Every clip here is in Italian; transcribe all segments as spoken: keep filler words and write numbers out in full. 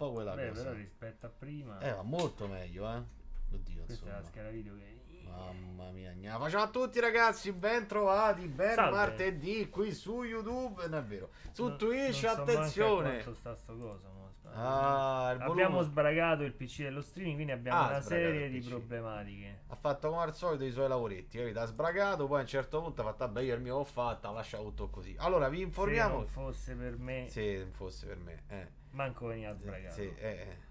po' quella Beh, cosa. però rispetto a prima. Eh, va molto meglio, eh. Oddio, Questa insomma. è la scheda video che. Mamma mia, gna. Facciamo a tutti ragazzi, ben trovati, ben Salve. martedì qui su YouTube, non è vero, su Non- Twitch, non so attenzione. manco a quanto sta sto coso, mo. Ah, il Abbiamo volume. sbragato il P C dello streaming, quindi abbiamo Ah, una sbragato serie il di P C. problematiche. Ha fatto come al solito i suoi lavoretti, capito? Ha sbragato, poi a un certo punto ha fatto, vabbè, io il mio l'ho fatta, lascia tutto così. Allora, vi Se informiamo. non fosse per me, Se non fosse per me, eh. manco veniva sbragato. Sì, eh, eh.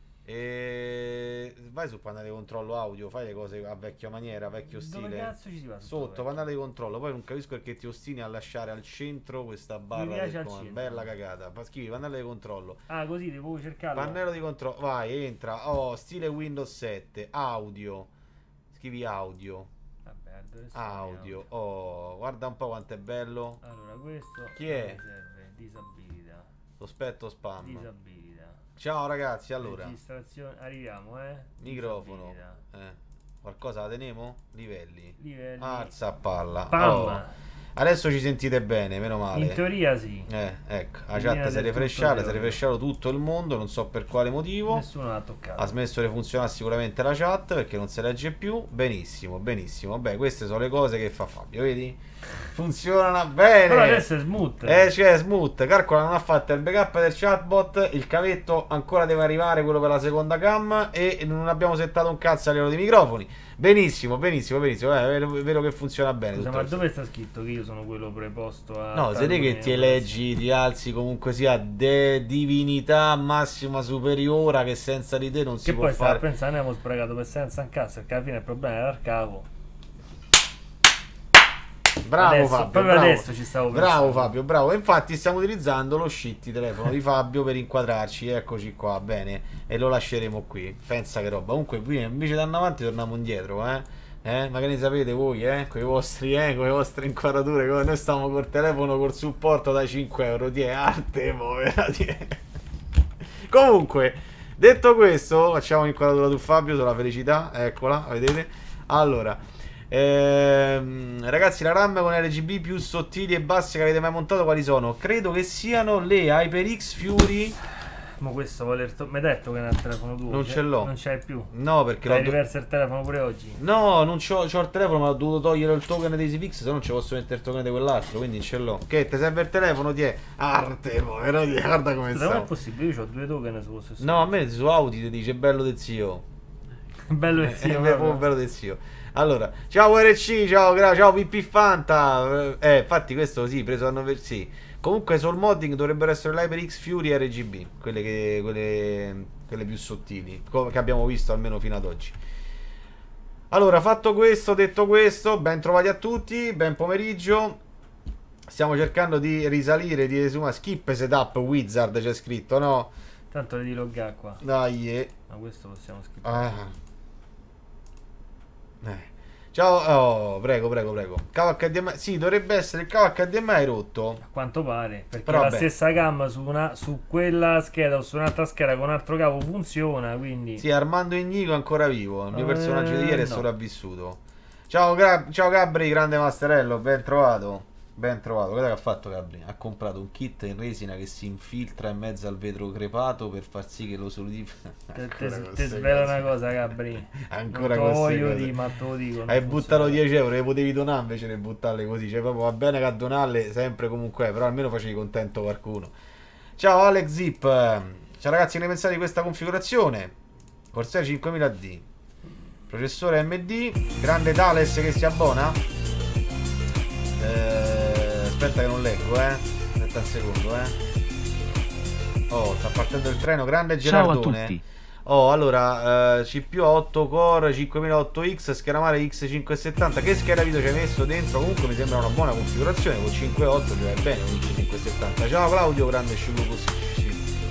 E vai sul pannello di controllo audio, fai le cose a vecchia maniera, vecchio Dove stile. cazzo ci si va? Sotto pannello di controllo, poi non capisco perché ti ostini a lasciare al centro questa barra piace del al comando. centro. Bella cagata. Fa scrivi pannello di controllo. Ah, così devo cercarlo. Pannello di controllo, vai, entra. Oh, stile Windows sette, audio. Scrivi audio. Vabbè, dove sta Audio. Oh, guarda un po' quanto è bello. Allora, questo Chi è? non mi serve. Disabilità. Sospetto spam. Disabilità. Ciao ragazzi, allora. Registrazione. Arriviamo, eh. Microfono. Disabilità. Eh. Qualcosa la teniamo? Livelli. Livelli. Alza a palla. Pam. Oh. Adesso ci sentite bene, meno male. In teoria sì. Eh, ecco, la In linea chat si è del refresciata, tutto si è refresciato tutto il mondo, non so per quale motivo. Nessuno l'ha toccato. Ha smesso di funzionare sicuramente la chat perché non si legge più. Benissimo, benissimo. Beh, queste sono le cose che fa Fabio, vedi? Funzionano bene. Però adesso è smooth. Eh, c'è smooth. Calcola, non ha fatto il backup del chatbot. Il cavetto ancora deve arrivare, quello per la seconda cam. E non abbiamo settato un cazzo a livello di microfoni. Benissimo, benissimo, benissimo. Eh, vedo, vedo che funziona bene. Scusa, tutto ma il- dove sta scritto che io sono quello preposto a. No, se che ti eleggi, ti alzi comunque sia de divinità massima superiore che senza di te non si Che può poi stavo fare. pensando, abbiamo sbragato per senza un cazzo, perché alla fine il problema era il cavo. Bravo Adesso, Fabio, proprio bravo. adesso ci stavo pensando. Bravo Fabio, bravo. Infatti stiamo utilizzando lo shitty telefono di Fabio per inquadrarci, eccoci qua, bene. E lo lasceremo qui. Pensa che roba. Comunque qui invece da avanti torniamo indietro, eh. Eh, ma che ne sapete voi, eh? Con i vostri, eh, con le vostre inquadrature, come noi stiamo col telefono col supporto da cinque euro. Ti è arte, povera, ti è. Comunque, detto questo, facciamo un'inquadratura su Fabio sulla felicità, eccola, vedete? Allora, ehm, ragazzi, la RAM con R G B più sottili e basse che avete mai montato quali sono? Credo che siano le HyperX Fury. Ma questo voler to- mi hai detto che è nel telefono tuo? Non Cioè, ce l'ho. Non c'hai più. No, perché Hai l'ho do- riverso il telefono pure oggi. No, non c'ho, c'ho il telefono, ma ho dovuto togliere il token dei EasyFix, se no non ci posso mettere il token di quell'altro, quindi ce l'ho. Che ti serve il telefono? Ti è arte, povero, ti è, guarda come Scusa, ma è sta. possibile? Io ho due token sullo stesso. No, a me su Audi ti dice bello del zio. Bello il Eh, zio, è proprio. proprio bello del zio. Allora, ciao R C, ciao, gra- ciao P P Fanta. Eh, infatti questo sì, preso da nove sì. Comunque sul modding dovrebbero essere l'HyperX Fury R G B, quelle, che, quelle, quelle più sottili, co- che abbiamo visto almeno fino ad oggi. Allora, fatto questo, detto questo, ben trovati a tutti, ben pomeriggio. Stiamo cercando di risalire, di esumare. Skip setup wizard c'è scritto, no? Tanto le di logga qua. Dai, eh. Ma questo possiamo scrivere. Ah. Eh. Ciao, oh, prego, prego, prego. Cavo H D M I. Sì, dovrebbe essere il cavo H D M I rotto. A quanto pare. Perché Però la vabbè. stessa gamma su, una, su quella scheda o su un'altra scheda con un altro cavo funziona, quindi. Sì, Armando Ignico è ancora vivo. Il mio Eh, personaggio di ieri è no. sopravvissuto. Ciao, Gra- ciao Gabri, grande masterello, ben trovato. Ben trovato. Guarda che ha fatto Gabri. Ha comprato un kit in resina che si infiltra in mezzo al vetro crepato per far sì che lo solidifica. Te, Ancora te, queste te svelo cose. una cosa, Gabri. Ancora non te lo queste voglio cose. di, ma te lo dico. non Hai buttato funziona. dieci euro, le potevi donare invece di buttarle così. Cioè, proprio va bene che a donarle sempre comunque, però almeno facevi contento qualcuno. Ciao Alex Zip. Ciao ragazzi, che ne pensate di questa configurazione? Corsair cinquemila D. Processore M D. Grande Thales che si abbona. Eh, aspetta che non leggo, eh. Aspetta un secondo, eh. Oh, sta partendo il treno. Grande Ciao a Gerardone. tutti. Oh, allora, eh, C P U a otto core, cinquemilaotto X, scheda madre X cinquecentosettanta. Che scheda video ci hai messo dentro? Comunque mi sembra una buona configurazione. Con cinque punto otto ci vai bene con X cinquecentosettanta. Ciao Claudio, grande sciugo così.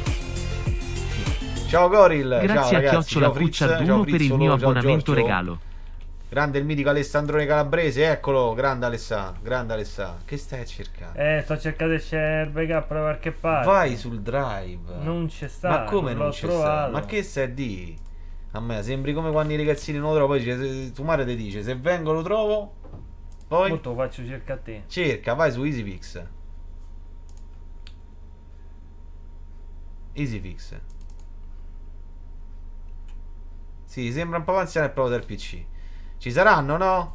Ciao Goril. Grazie ciao, a ragazzi. Chiocciola Ciao Fritz, Pucciarduno ciao per il Frizzolo, mio ciao abbonamento Giorgio. regalo. Grande il mitico Alessandrone Calabrese, eccolo, grande Alessà, grande Alessà. Che stai a cercare? Eh, sto cercando se c'è il backup da qualche parte. Vai sul drive. Non c'è sta. Ma come non l'ho c'è trovato. sta? Ma che stai di? A me sembri come quando i ragazzini non lo trovano, poi dice, tu madre ti dice se vengo lo trovo, poi Molto faccio cerca a te. cerca, vai su EasyFix. EasyFix. Sì, sembra un po' anziano il proprio del P C. Ci saranno, no?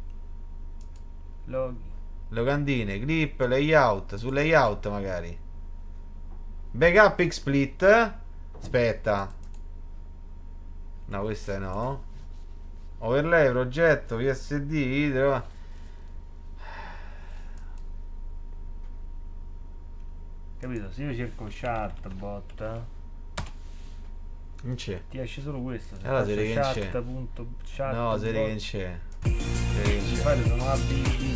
Loghi. Locandine, clip, layout. Su layout magari. Backup XSplit. Aspetta. No, questa è no. Overlay, progetto, P S D, video. Capito? Se io cerco chatbot, Non c'è. ti esce solo questo. Se Allora, se faccio vedi che non c'è. chat, punto, chat, No, se vedi che non c'è. Se vedi che non i c'è. file sono A, B, B,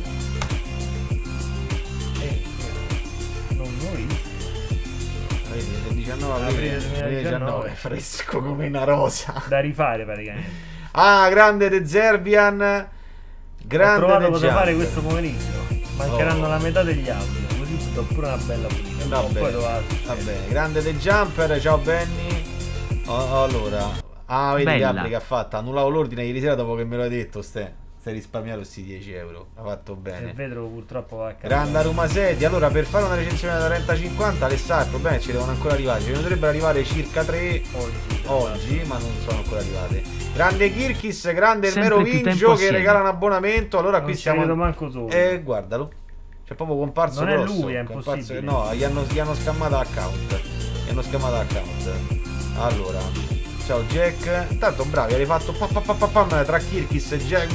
V e non noi. Vedi, del diciannove Aprile aprile duemiladiciannove. duemiladiciannove, fresco come una rosa. Da rifare praticamente. Ah, grande The Zerbian. Ho Grande trovato The cosa fare Jumper. questo pomeriggio. Mancheranno Oh. la metà degli audio, così do pure una bella pulita. Va Poi bene, doveva va succedere. bene. Grande The Jumper, ciao Benny. Oh, allora, ah, vedi Bella. Gabri che ha fatto? Annullavo l'ordine ieri sera dopo che me l'hai detto, ste. Stai risparmiato questi dieci euro. Ha fatto Il bene. vetro purtroppo va a casa. Grande Roma Sedi. Allora, per fare una recensione da trenta cinquanta, le sa, il problema è che ci devono ancora arrivare. Ce ne dovrebbero arrivare circa tre oggi. oggi, ma non sono ancora arrivate. Grande Kirkis, grande il Sempre più Merovingio tempo che assieme. regala un abbonamento. Allora Non qui ci stiamo. credo manco solo. Eh, guardalo. C'è proprio comparso Non è grosso. lui, è comparso- impossibile. No, gli hanno, gli hanno scammato l'account. Gli hanno scammato l'account. Allora, ciao Jack. Intanto bravi, hai fatto pa, pa, pa, pa, pam tra Kirkis e Jack.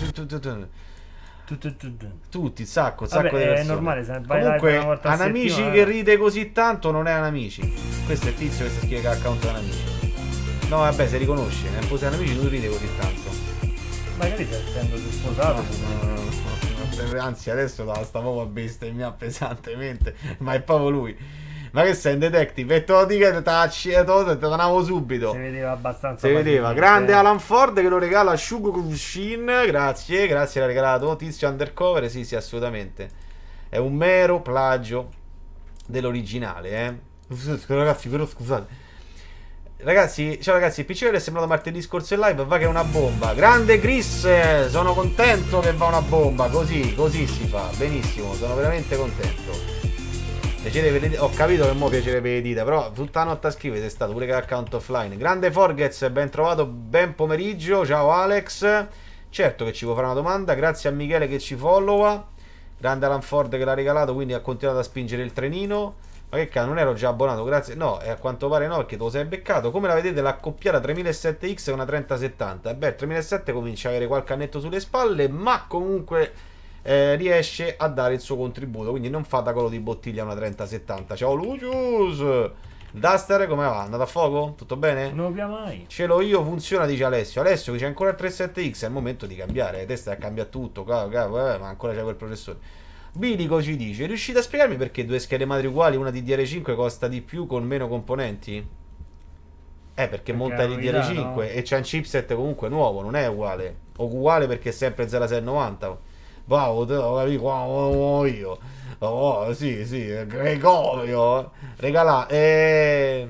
Tu, tu, tu, tu. Tutti, un sacco, un Vabbè, sacco di è persone. normale, se vai Comunque, live una volta a Anamici settimana. che ride così tanto non è Anamici. Questo è il tizio che si scrive che ha account di Anamici. No, vabbè, si riconosce. Nel posto di Anamici non ride così tanto. Magari stai essendo sposato. No, no, no, no. Anzi, adesso la sta proprio a bestemmiare pesantemente. Ma è proprio lui. Ma che sei in detective? E te lo dico che tacci e te lo tornavo subito. Si vedeva abbastanza. Si vedeva. facilmente. Grande Alan Ford che lo regala a Shugo Kushin. Grazie, grazie, l'ha regalato Tizio Undercover. Sì, sì, assolutamente. È un mero plagio dell'originale, eh. Ragazzi, però scusate. Ragazzi, ciao ragazzi, il P C è sembrato martedì scorso in live, va che è una bomba. Grande Chris, sono contento che va una bomba. Così, così si fa. Benissimo, sono veramente contento. Piacerebbe le dita. Ho capito che mo piacerebbe le dita, però tutta la notte a scrivere sei stato pure che account offline. Grande Forgets, ben trovato, ben pomeriggio. Ciao Alex. Certo che ci può fare una domanda. Grazie a Michele che ci followa. Grande Alan Ford che l'ha regalato, quindi ha continuato a spingere il trenino. Ma che cazzo, non ero già abbonato, grazie. No, e a quanto pare no, perché te lo sei beccato. Come la vedete l'accoppiata tremilasette X e una trenta settanta? Beh, tremilasette comincia a avere qualche annetto sulle spalle, ma comunque eh, riesce a dare il suo contributo. Quindi non fa da colo di bottiglia una trenta settanta. Ciao Lucius! Il Duster come va? Andato a fuoco? Tutto bene? Non via mai. Ce l'ho io, funziona, dice Alessio. Alessio, che c'è ancora il trentasette X, è il momento di cambiare. Le teste a cambiare tutto, cavolo, cavolo, eh, ma ancora c'è quel processore. Bilico ci dice: riuscite a spiegarmi perché due schede madri uguali, una D D R cinque costa di più con meno componenti? Eh, perché, Perché monta è il una D D R novità, cinque no? e c'è un chipset comunque nuovo, non è uguale. O uguale perché è sempre zero sei novanta. Wow, te lo capisco, wow, io. Oh, sì, sì, Gregorio. Regala. E...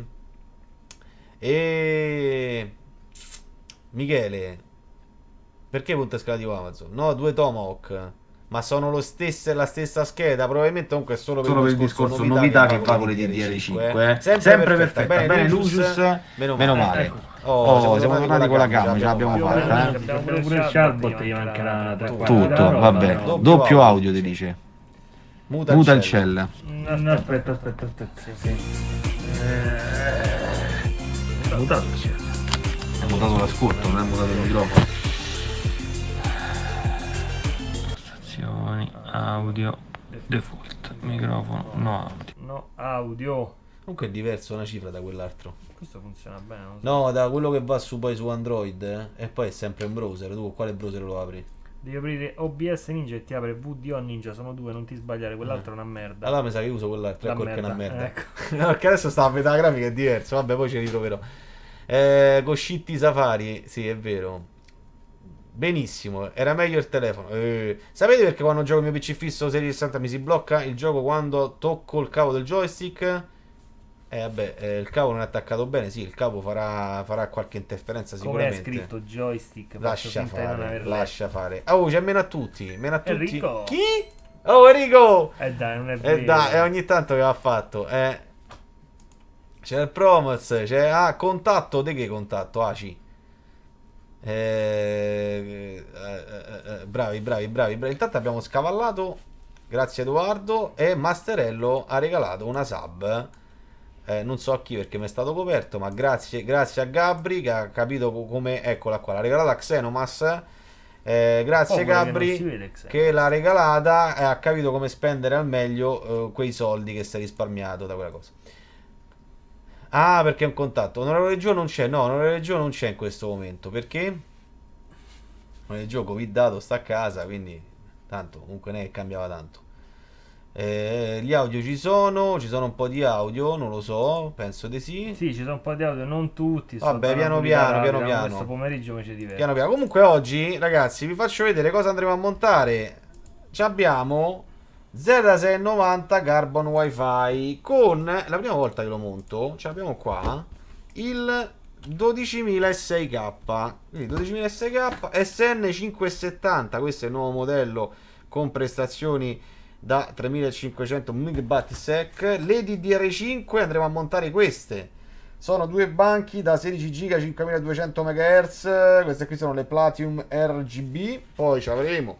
E... Michele. Perché punto esclamativo Amazon? No, due Tomahawk. Ma sono lo stesso, la stessa scheda. Probabilmente comunque è solo per, Solo per il discorso novità che va con le D D R cinque. eh. Sempre, perfetta. Bene, Lucius. Meno Meno male. male. Ecco. Oh, Oh, siamo, siamo tornati con la gamma, ce l'abbiamo Più o meno, fatta, eh. abbiamo Pure pure il il chatbot, chatbot, gli mancherà tre Tutto, quarti della Tutto, roba, vabbè. però. Doppio Doppio audio. audio ti dice. Muta, Muta il cell. cell. Mm, aspetta, aspetta, aspetta. Sì, sì. Eh... È mutato il cielo. È mutato l'ascolto, non è mutato il microfono. Stazioni, audio, default, microfono, no audio. No, audio. Comunque è diverso una cifra da quell'altro. Questo funziona bene, non so. No, da quello che va su poi su Android, eh, e poi è sempre un browser. Tu con quale browser lo apri? Devi aprire O B S Ninja e ti apre V D O Ninja, sono due, non ti sbagliare, quell'altro è una merda. Allora mi sa che uso quell'altro, La ecco perché è una merda, merda. ecco. No, perché adesso sta a vedere la grafica è diverso. Vabbè, poi ci ritroverò. Eh, Coscitti Safari, sì, è vero. Benissimo, era meglio il telefono. Eh, sapete perché quando gioco il mio P C fisso serie sessanta mi si blocca il gioco quando tocco il cavo del joystick? Eh vabbè, eh, il cavo non è attaccato bene, sì, il cavo farà, farà qualche interferenza Come è sicuramente. scritto joystick? Faccio Lascia finta di non fare, aver lascia fare. Oh, c'è meno a tutti, meno a tutti. Enrico. Chi? Oh, Enrico! letto. Eh dai, non è E vero. dai, è ogni tanto che va fatto. Eh. C'è il Promoz, c'è ah, contatto, di che contatto? Aci. Eh, eh, eh, eh, bravi, bravi, bravi, bravi. Intanto abbiamo scavallato, grazie Edoardo, e Masterello ha regalato una sub. Eh, non so a chi perché mi è stato coperto, ma grazie, grazie a Gabri che ha capito come, eccola qua, l'ha regalata a Xenomas. Eh, grazie Oh, Gabri che, vede, che l'ha regalata e ha capito come spendere al meglio eh, quei soldi che si è risparmiato da quella cosa. Ah, perché è un contatto. Onorevole Gio non c'è, no, Onorevole Gio non c'è in questo momento, perché? Onorevole Gio covidato sta a casa, quindi tanto, comunque ne cambiava tanto. Eh, gli audio ci sono, ci sono un po' di audio, non lo so, penso di sì. Sì, ci sono un po' di audio, non tutti. Vabbè, piano piano, piano piano. Questo pomeriggio mi ci diverte. Piano piano. Comunque oggi, ragazzi, vi faccio vedere cosa andremo a montare. Ci abbiamo Z sei novanta Carbon Wi-Fi con, la prima volta che lo monto, ce l'abbiamo qua, il dodicimila sei K. Quindi dodicimila sei K, S N cinquecentosettanta, questo è il nuovo modello con prestazioni da tremilacinquecento megabyte. Le D D R cinque andremo a montare queste. Sono due banchi da sedici giga cinquemiladuecento megahertz. Queste qui sono le Platinum R G B. Poi ci avremo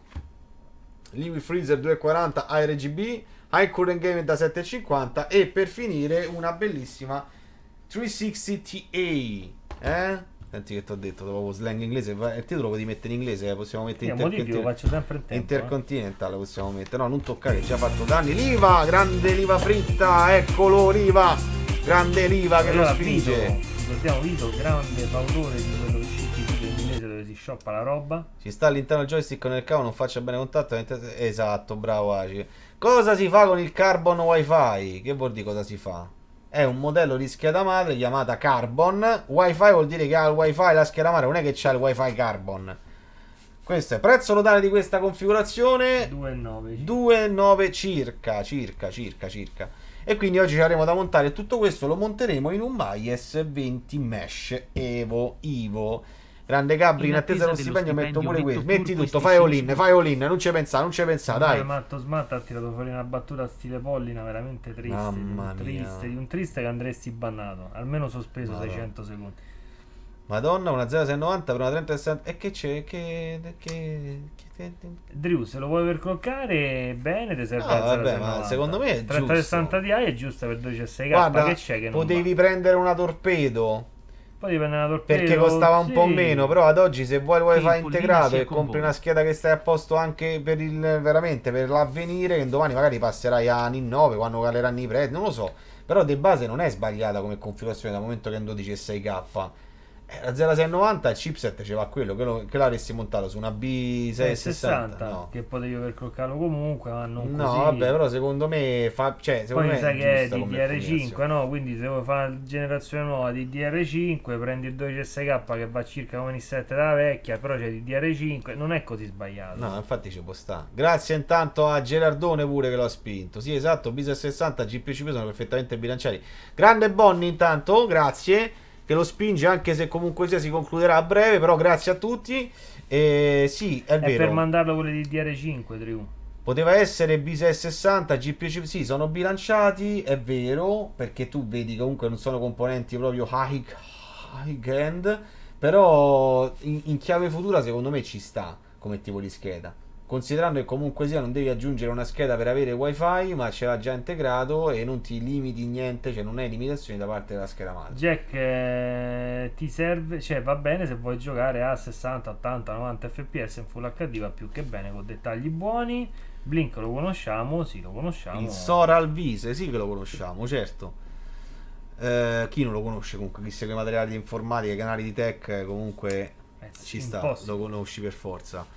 Liquid Freezer duecentoquaranta A R G B, High Current Game da settecentocinquanta e per finire una bellissima trecentosessanta Ti. Eh? Senti che ti ho detto, dopo slang inglese, il titolo lo devi mettere in inglese, possiamo mettere intercontinental. Faccio sempre in tempo, intercontinental, eh. Possiamo mettere, no, non toccare, ci ha fatto danni. L'Iva, grande Liva fritta, eccolo l'Iva, grande Liva che allora, lo spinge. Ricordiamo Vito, grande fautore di quello che in inglese dove si shoppa la roba. Ci sta all'interno del joystick con il cavo, non faccia bene contatto. Esatto, bravo Aci. Cosa si fa con il Carbon Wi-Fi? Che vuol dire cosa si fa? È un modello di scheda madre chiamata Carbon. Wi-Fi vuol dire che ha il Wi-Fi, la scheda madre non è che c'ha il Wi-Fi Carbon. Questo è prezzo totale di questa configurazione due virgola nove due virgola nove circa, circa, circa, circa. E quindi oggi ci avremo da montare tutto questo, lo monteremo in un Bias venti Mesh Evo Ivo. Grande Gabri, in attesa dello stipendio, stipendio metto pure questo. Metti tutto, fai all in, fai all in, non ci pensa, non ci pensa, dai. Matto Smart ha tirato fuori una battuta stile Pollina veramente triste, Mamma di un mia. triste, di un triste che andresti bannato, almeno sospeso Madonna. seicento secondi. Madonna, una zero sei novanta per una trenta sessanta. E che c'è? Che, che, che... Drew, se lo vuoi per croccare bene, ti serve no, la vabbè, ma secondo me è trenta sessanta Ti è giusta per dodici sei K. Guarda, che c'è che non potevi va? prendere una torpedo. Poi dipende da torpedo, perché costava un sì. po' meno, però ad oggi se vuoi il wifi Sì, integrato e con compri voi. una scheda che stai a posto anche per il veramente per l'avvenire, che domani magari passerai a N I N nove quando caleranno i prezzi, non lo so, però di base non è sbagliata come configurazione dal momento che è un dodici sei K. Eh, la zero sei novanta il chipset ci va quello, quello che l'avresti montato su una B sei sessanta, no. Che potevi overclockarlo comunque, ma non No, così. vabbè, però secondo me fa, cioè, secondo Poi me sai che è giusta D come D R cinque, configurazione. no? Quindi se vuoi fare la generazione nuova di D D R cinque, prendi il dodici sei K che va circa come il sette della vecchia, però c'è D D R cinque, non è così sbagliato. No, infatti ci può stare. Grazie intanto a Gerardone pure che lo ha spinto. Sì, esatto, B sei sessanta, G P U C P sono perfettamente bilanciati. Grande Bonni intanto, grazie, che lo spinge anche se comunque sia si concluderà a breve, però grazie a tutti. E sì, è, È vero. per mandarlo con le D D R cinque, Drew. Poteva essere B sei sessanta, G P U C P, sì, sono bilanciati, è vero, perché tu vedi che comunque non sono componenti proprio high, high end, però in, in chiave futura secondo me ci sta come tipo di scheda. Considerando che comunque sia non devi aggiungere una scheda per avere wifi, ma ce l'ha già integrato e non ti limiti niente, cioè non hai limitazioni da parte della scheda madre. Jack, eh, ti serve, cioè va bene se vuoi giocare a sessanta, ottanta, novanta F P S in Full H D, va più che bene con dettagli buoni. Blink lo conosciamo, sì, lo conosciamo. Il Soral Vise, sì che lo conosciamo, certo. Eh, chi non lo conosce comunque, chi segue materiali di informatica, canali di tech, comunque Eh, ci sta, impossibile. lo conosci per forza.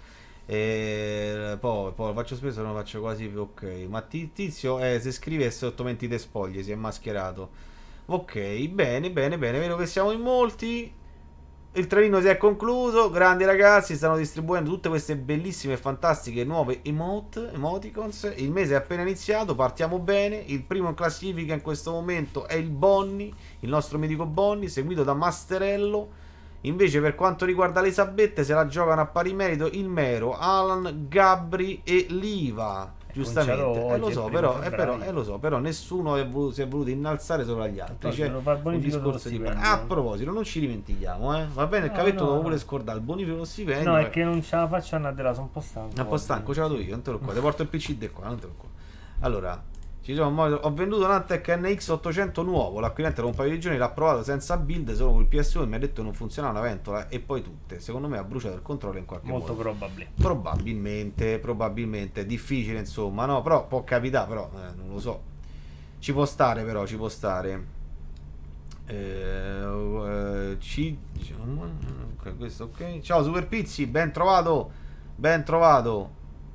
E poi, poi lo faccio spesso, non lo faccio quasi più. Ok, ma ti- Tizio eh, se scrive è sotto mentite spoglie, si è mascherato. Ok, bene, bene, bene, vedo che siamo in molti. Il trenino si è concluso, grandi ragazzi, stanno distribuendo tutte queste bellissime e fantastiche nuove emote, emoticons. Il mese è appena iniziato, partiamo bene. Il primo in classifica in questo momento è il Bonni, il nostro mitico Bonni, seguito da Masterello. Invece per quanto riguarda le sabette se la giocano a pari merito il Mero, Alan, Gabri e Liva. giustamente, eh, lo so, però, eh, però, eh, lo so, però nessuno è voluto, si è voluto innalzare sopra gli altri. Cioè, un discorso di... A proposito, non ci dimentichiamo, eh? Va bene, il no, cavetto no, devo pure no. scordare il bonifico dello stipendio. No, è che non ce la faccio andare della, sono un po' stanco. Un po' stanco, ce la do io, non te lo qua. Ti porto il P C di qua, non te lo qua. Allora, ci sono, ho venduto un Antec N X ottocento nuovo, l'acquirente dopo un paio di giorni l'ha provato senza build, solo con il P S uno, mi ha detto che non funzionava una ventola e poi tutte. Secondo me ha bruciato il controllo in qualche Molto modo. Molto probabile. Probabilmente, probabilmente, difficile insomma, no? Però può capitare, però eh, non lo so. Ci può stare però, ci può stare. Eh, eh, ci... Okay, questo ok. Ciao Super Pizzi, ben trovato, ben trovato.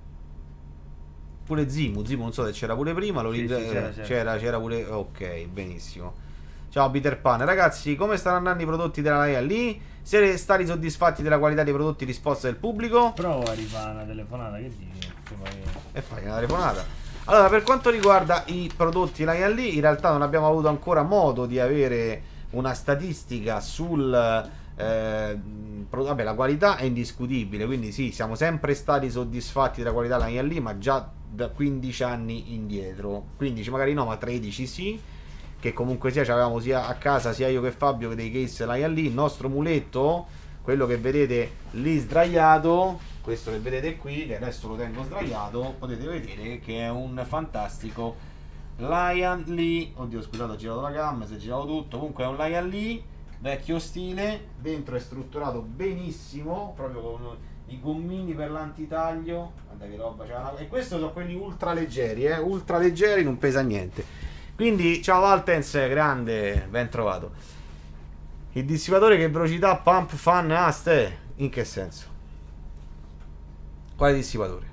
Pure Zimu, Zimu non so se c'era pure prima, lo sì, sì, c'era, c'era, c'era pure, ok, benissimo. Ciao Peter Pan, ragazzi, come stanno andando i prodotti della Laia lì? Siete stati soddisfatti della qualità dei prodotti, risposta del pubblico? Prova a rifare una telefonata, che dici? E fai una telefonata. Allora, per quanto riguarda i prodotti Laia lì, in realtà non abbiamo avuto ancora modo di avere una statistica sul... Eh, vabbè, la qualità è indiscutibile, quindi sì, siamo sempre stati soddisfatti della qualità Laia lì, ma già da quindici anni indietro, quindici magari no, ma tredici sì, che comunque sia, avevamo sia a casa sia io che Fabio che dei case Laia lì. Il nostro muletto, quello che vedete lì sdraiato, questo che vedete qui, che adesso lo tengo sdraiato, potete vedere che è un fantastico Lion Lee. Oddio, scusate, ho girato la gamma, si è girato tutto. Comunque è un Lion Lee vecchio stile, dentro è strutturato benissimo, proprio con i gommini per l'antitaglio. Guarda che roba c'ha. E questi sono quelli ultra leggeri, eh? Ultra leggeri, non pesa niente. Quindi ciao Valtens, grande, ben trovato. Il dissipatore, che velocità, pump, fan, aste. In che senso? Quale dissipatore?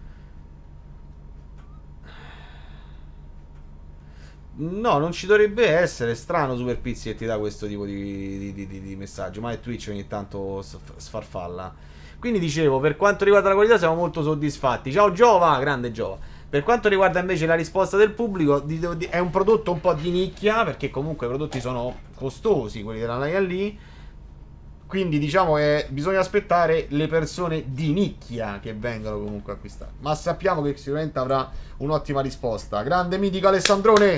No, non ci dovrebbe essere. Strano Super Pizzi che ti dà questo tipo di, di, di, di messaggio, ma è Twitch ogni tanto sfarfalla. Quindi dicevo, per quanto riguarda la qualità siamo molto soddisfatti. Ciao Giova, grande Giova. Per quanto riguarda invece la risposta del pubblico, di, di, è un prodotto un po' di nicchia, perché comunque i prodotti sono costosi, quelli della Laia lì. Quindi diciamo che bisogna aspettare le persone di nicchia che vengono comunque acquistate. Ma sappiamo che sicuramente avrà un'ottima risposta. Grande mitico Alessandrone!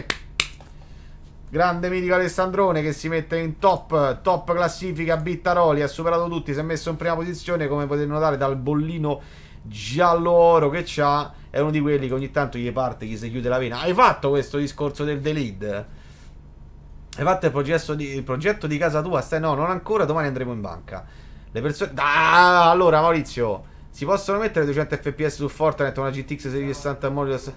Grande mitico Alessandrone, che si mette in top, top classifica Bittaroli, ha superato tutti, si è messo in prima posizione, come potete notare dal bollino giallo oro che c'ha. È uno di quelli che ogni tanto gli parte, gli si chiude la vena. Hai fatto questo discorso del delete? Hai fatto il progetto di, il progetto di casa tua? Stai, no, non ancora, domani andremo in banca. Le persone... Ah, allora Maurizio, si possono mettere duecento F P S su Fortnite una G T X seicentosessanta monitor?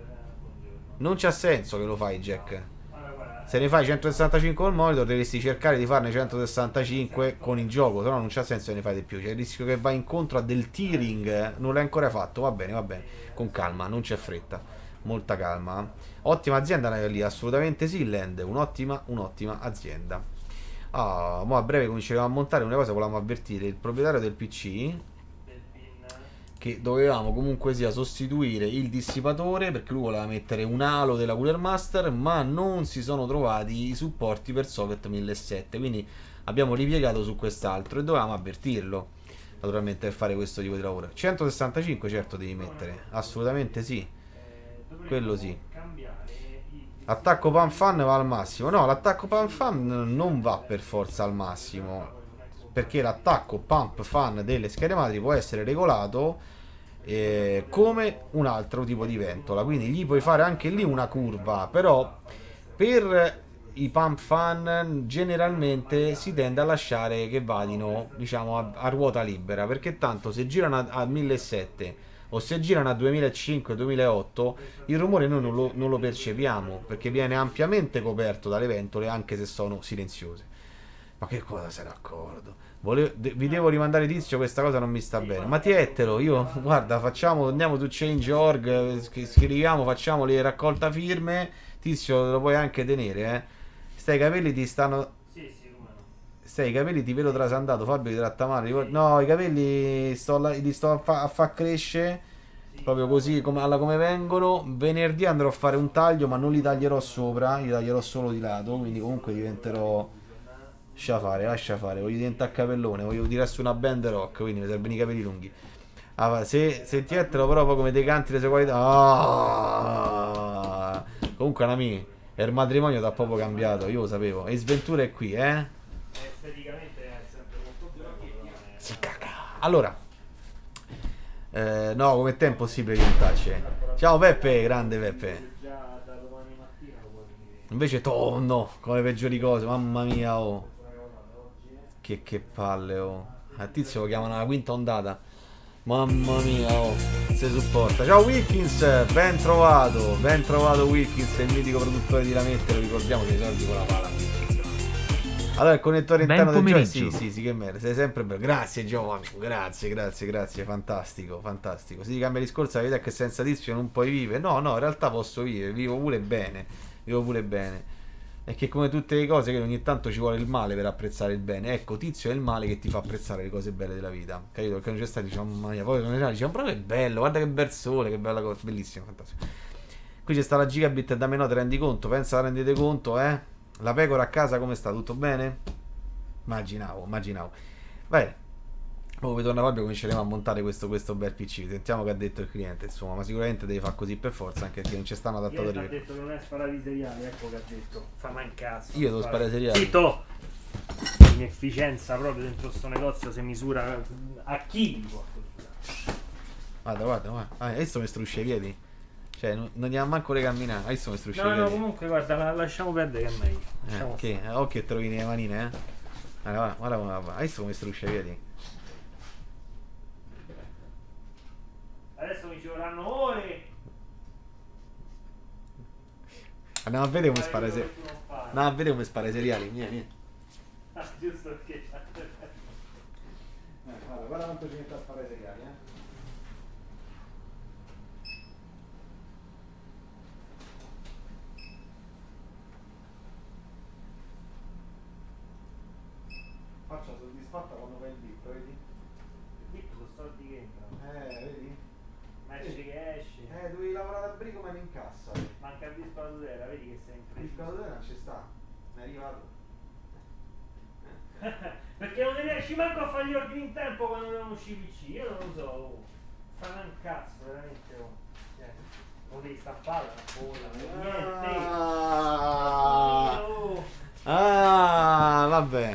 Non c'ha senso che lo fai, Jack. Se ne fai centosessantacinque col monitor, dovresti cercare di farne centosessantacinque con il gioco, se no non c'ha senso che ne fai di più. C'è il rischio che vai incontro a del tearing. Non l'hai ancora fatto, va bene, va bene. Con calma, non c'è fretta. Molta calma. Ottima azienda la lì, assolutamente sì, Land. Un'ottima, un'ottima azienda. Ah, mo a breve cominceremo a montare una cosa, volevamo avvertire il proprietario del P C che dovevamo comunque sia sostituire il dissipatore, perché lui voleva mettere un halo della Cooler Master, ma non si sono trovati i supporti per socket millesettecento, quindi abbiamo ripiegato su quest'altro e dovevamo avvertirlo naturalmente per fare questo tipo di lavoro. centosessantacinque certo devi mettere, assolutamente sì, quello sì. Attacco pan fan va al massimo. No, l'attacco pan fan non va per forza al massimo, perché l'attacco pump fan delle schede madri può essere regolato eh, come un altro tipo di ventola, quindi gli puoi fare anche lì una curva, però per i pump fan generalmente si tende a lasciare che vadino, diciamo, a, a ruota libera, perché tanto se girano a, a millesettecento o se girano a duemilacinque duemilaotto il rumore noi non lo, non lo percepiamo, perché viene ampiamente coperto dalle ventole, anche se sono silenziose. Ma che cosa sei d'accordo? Volevo, de, vi devo rimandare Tizio, questa cosa non mi sta bene. Ma tietelo, io, guarda, facciamo, andiamo su change punto org, scriviamo, facciamo le raccolta firme. Tizio, lo puoi anche tenere, eh. Stai, i capelli ti stanno... Stai, i capelli ti vedo trasandato, Fabio ti tratta male. No, i capelli sto la, li sto a far fa crescere proprio così come, alla come vengono. Venerdì andrò a fare un taglio, ma non li taglierò sopra, li taglierò solo di lato, quindi comunque diventerò... Lascia fare, lascia fare, voglio diventare capellone, voglio tirare su una band rock, quindi mi servono i capelli lunghi. Ah, se, se ti ettero proprio come dei canti le sue qualità. Oh! Comunque Nami, il matrimonio ti ha proprio cambiato, io lo sapevo. E Sventura è qui, eh? Esteticamente è sempre molto bello. Si caga. Allora, eh, no, come te è impossibile diventarci. Ciao Peppe, grande Peppe. Già da domani mattina lo puoi venire. Invece tonno, come le peggiori cose, mamma mia, oh. Che, che palle, oh. A tizio lo chiamano la quinta ondata. Mamma mia, oh. Si supporta. Ciao Wilkins, ben trovato. Ben trovato Wilkins, il mitico produttore di lamette, lo ricordiamo che i soldi con la pala. Allora il connettore Ben interno del gioco. pomeriggio. Sì, sì, sì, che merda. Sei sempre bello. Grazie Giovanni. Grazie, grazie, grazie. Fantastico, fantastico. Si cambia discorso, la verità è che senza tizio non puoi vivere. No, no, in realtà posso vivere, vivo pure bene. Vivo pure bene. È che come tutte le cose che ogni tanto ci vuole il male per apprezzare il bene. Ecco, tizio è il male che ti fa apprezzare le cose belle della vita. Capito? Perché non c'è stato, diciamo, mamma mia. Poi non c'è, diciamo, proprio è bello, guarda che bel sole, che bella cosa. Bellissimo, fantastico. Qui c'è sta la gigabit da meno, te rendi conto? Pensa, rendete conto, eh? La pecora a casa come sta? Tutto bene? Immaginavo, immaginavo. Va bene. Poi ritorna Fabio, cominceremo a montare questo, questo bel P C. Sentiamo che ha detto il cliente, insomma, ma sicuramente devi fare così per forza, anche perché non ci stanno adattatori. Ha detto che non è sparare i seriali, ecco che ha detto. Fa mai in cazzo. Io devo sparare i seriali. Zitto! L'inefficienza proprio dentro sto negozio si misura a chili. Guarda, guarda, guarda. Ah, adesso mi struscia i piedi. Cioè, non, non gli ha manco le camminate. Adesso mi struscia No, i no, piedi. comunque guarda, la lasciamo perdere che è meglio. Eh, Lasciamo che? stare. Eh, occhio che te rovini le manine, eh. Guarda, guarda, guarda come va. Adesso mi struscia i piedi. Adesso mi ci vorranno ore. Andiamo a vedere come spara i Fare seriali. quello che tu non fai. Andiamo a vedere come spara i seriali. Vieni, vieni. Ah, giusto che Eh, guarda, guarda quanto ci mette a sparare i seriali, eh. Faccia soddisfatta quando fai il dip, vedi? sono soldi che entrano. Eh, vedi? Ma esce che esce. Eh, dovevi lavorare a brico ma non incassa. Manca il disco alla tutela, vedi che sei Il impreciso. calore non ci sta. Mi è arrivato. Perché non ne riesci manco a fare gli ordini in tempo quando devono uscire i P C, io non lo so. Oh. Fanno un cazzo, veramente. Oh. Cioè, lo devi stampare una bolla, niente. Ah, Oh. ah, vabbè.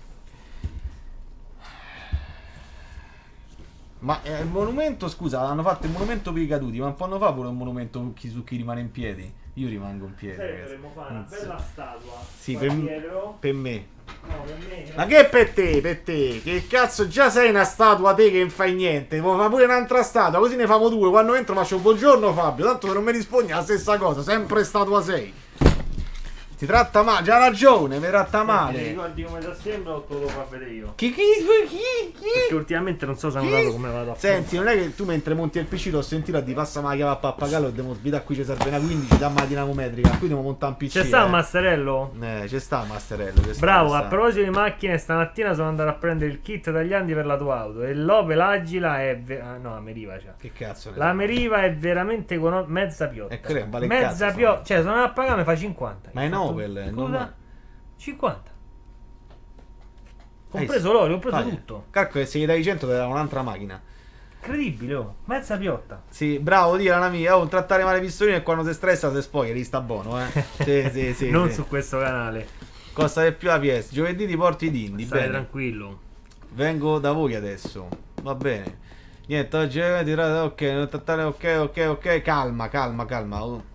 Ma eh, il monumento, scusa, hanno fatto il monumento per i caduti, ma un po' anno fa pure un monumento su chi, su chi rimane in piedi. Io rimango in piedi. Sai, ragazzi. dovremmo fare una Non so. bella statua. Sì, qua per, dietro. per me. No, per me. Ma che per te, per te? Che cazzo, già sei una statua te che non fai niente. Vuoi fare pure un'altra statua, così ne famo due. Quando entro faccio buongiorno Fabio, tanto se non mi rispondi è la stessa cosa, sempre statua sei. Ti tratta male, già ragione, mi tratta Ti male. ricordi come ti sembra o te lo fa vedere io? Chi, chi, chi, chi? Perché ultimamente non so se hanno dato come vado a fare. Senti, non è che tu mentre monti il P C l'ho sentito a di passa ma la chiave a pappagallo e devo sbidare qui ci serve una quindici da una dinamometrica, qui devo montare un P C. C'è sta eh. un masterello? Eh, c'è sta un masterello. c'è sta, Bravo, c'è a sta. proposito di macchine, stamattina sono andato a prendere il kit taglianti per la tua auto e l'Opel Agila è... Ve- ah, no, la Meriva c'è. Che cazzo ne La so? Meriva è veramente economica, mezza piotta. E quello vale il mezza cazzo, piotta, sono. cioè sono andato a pagare mi fa cinquanta. Ma è Ho fatto- Opel, è Scusa? normale. cinquanta. Hai Compreso l'olio, ho preso Fai. tutto. Calcola che se gli dai cento ti dà un'altra macchina. Incredibile, oh. Mezza piotta. Sì, bravo, dire una mia. Oh, trattare male i pistolini e quando si stressa si spoglieri, sta buono, eh. Sì, sì, sì. non sì. su questo canale. Costa di più la P S. Giovedì ti porti i dindi. Stai Bene. tranquillo. Vengo da voi adesso. Va bene. Niente, oggi è tirata. Ok, non trattare. Ok, ok, ok. Calma, calma, calma. Oh.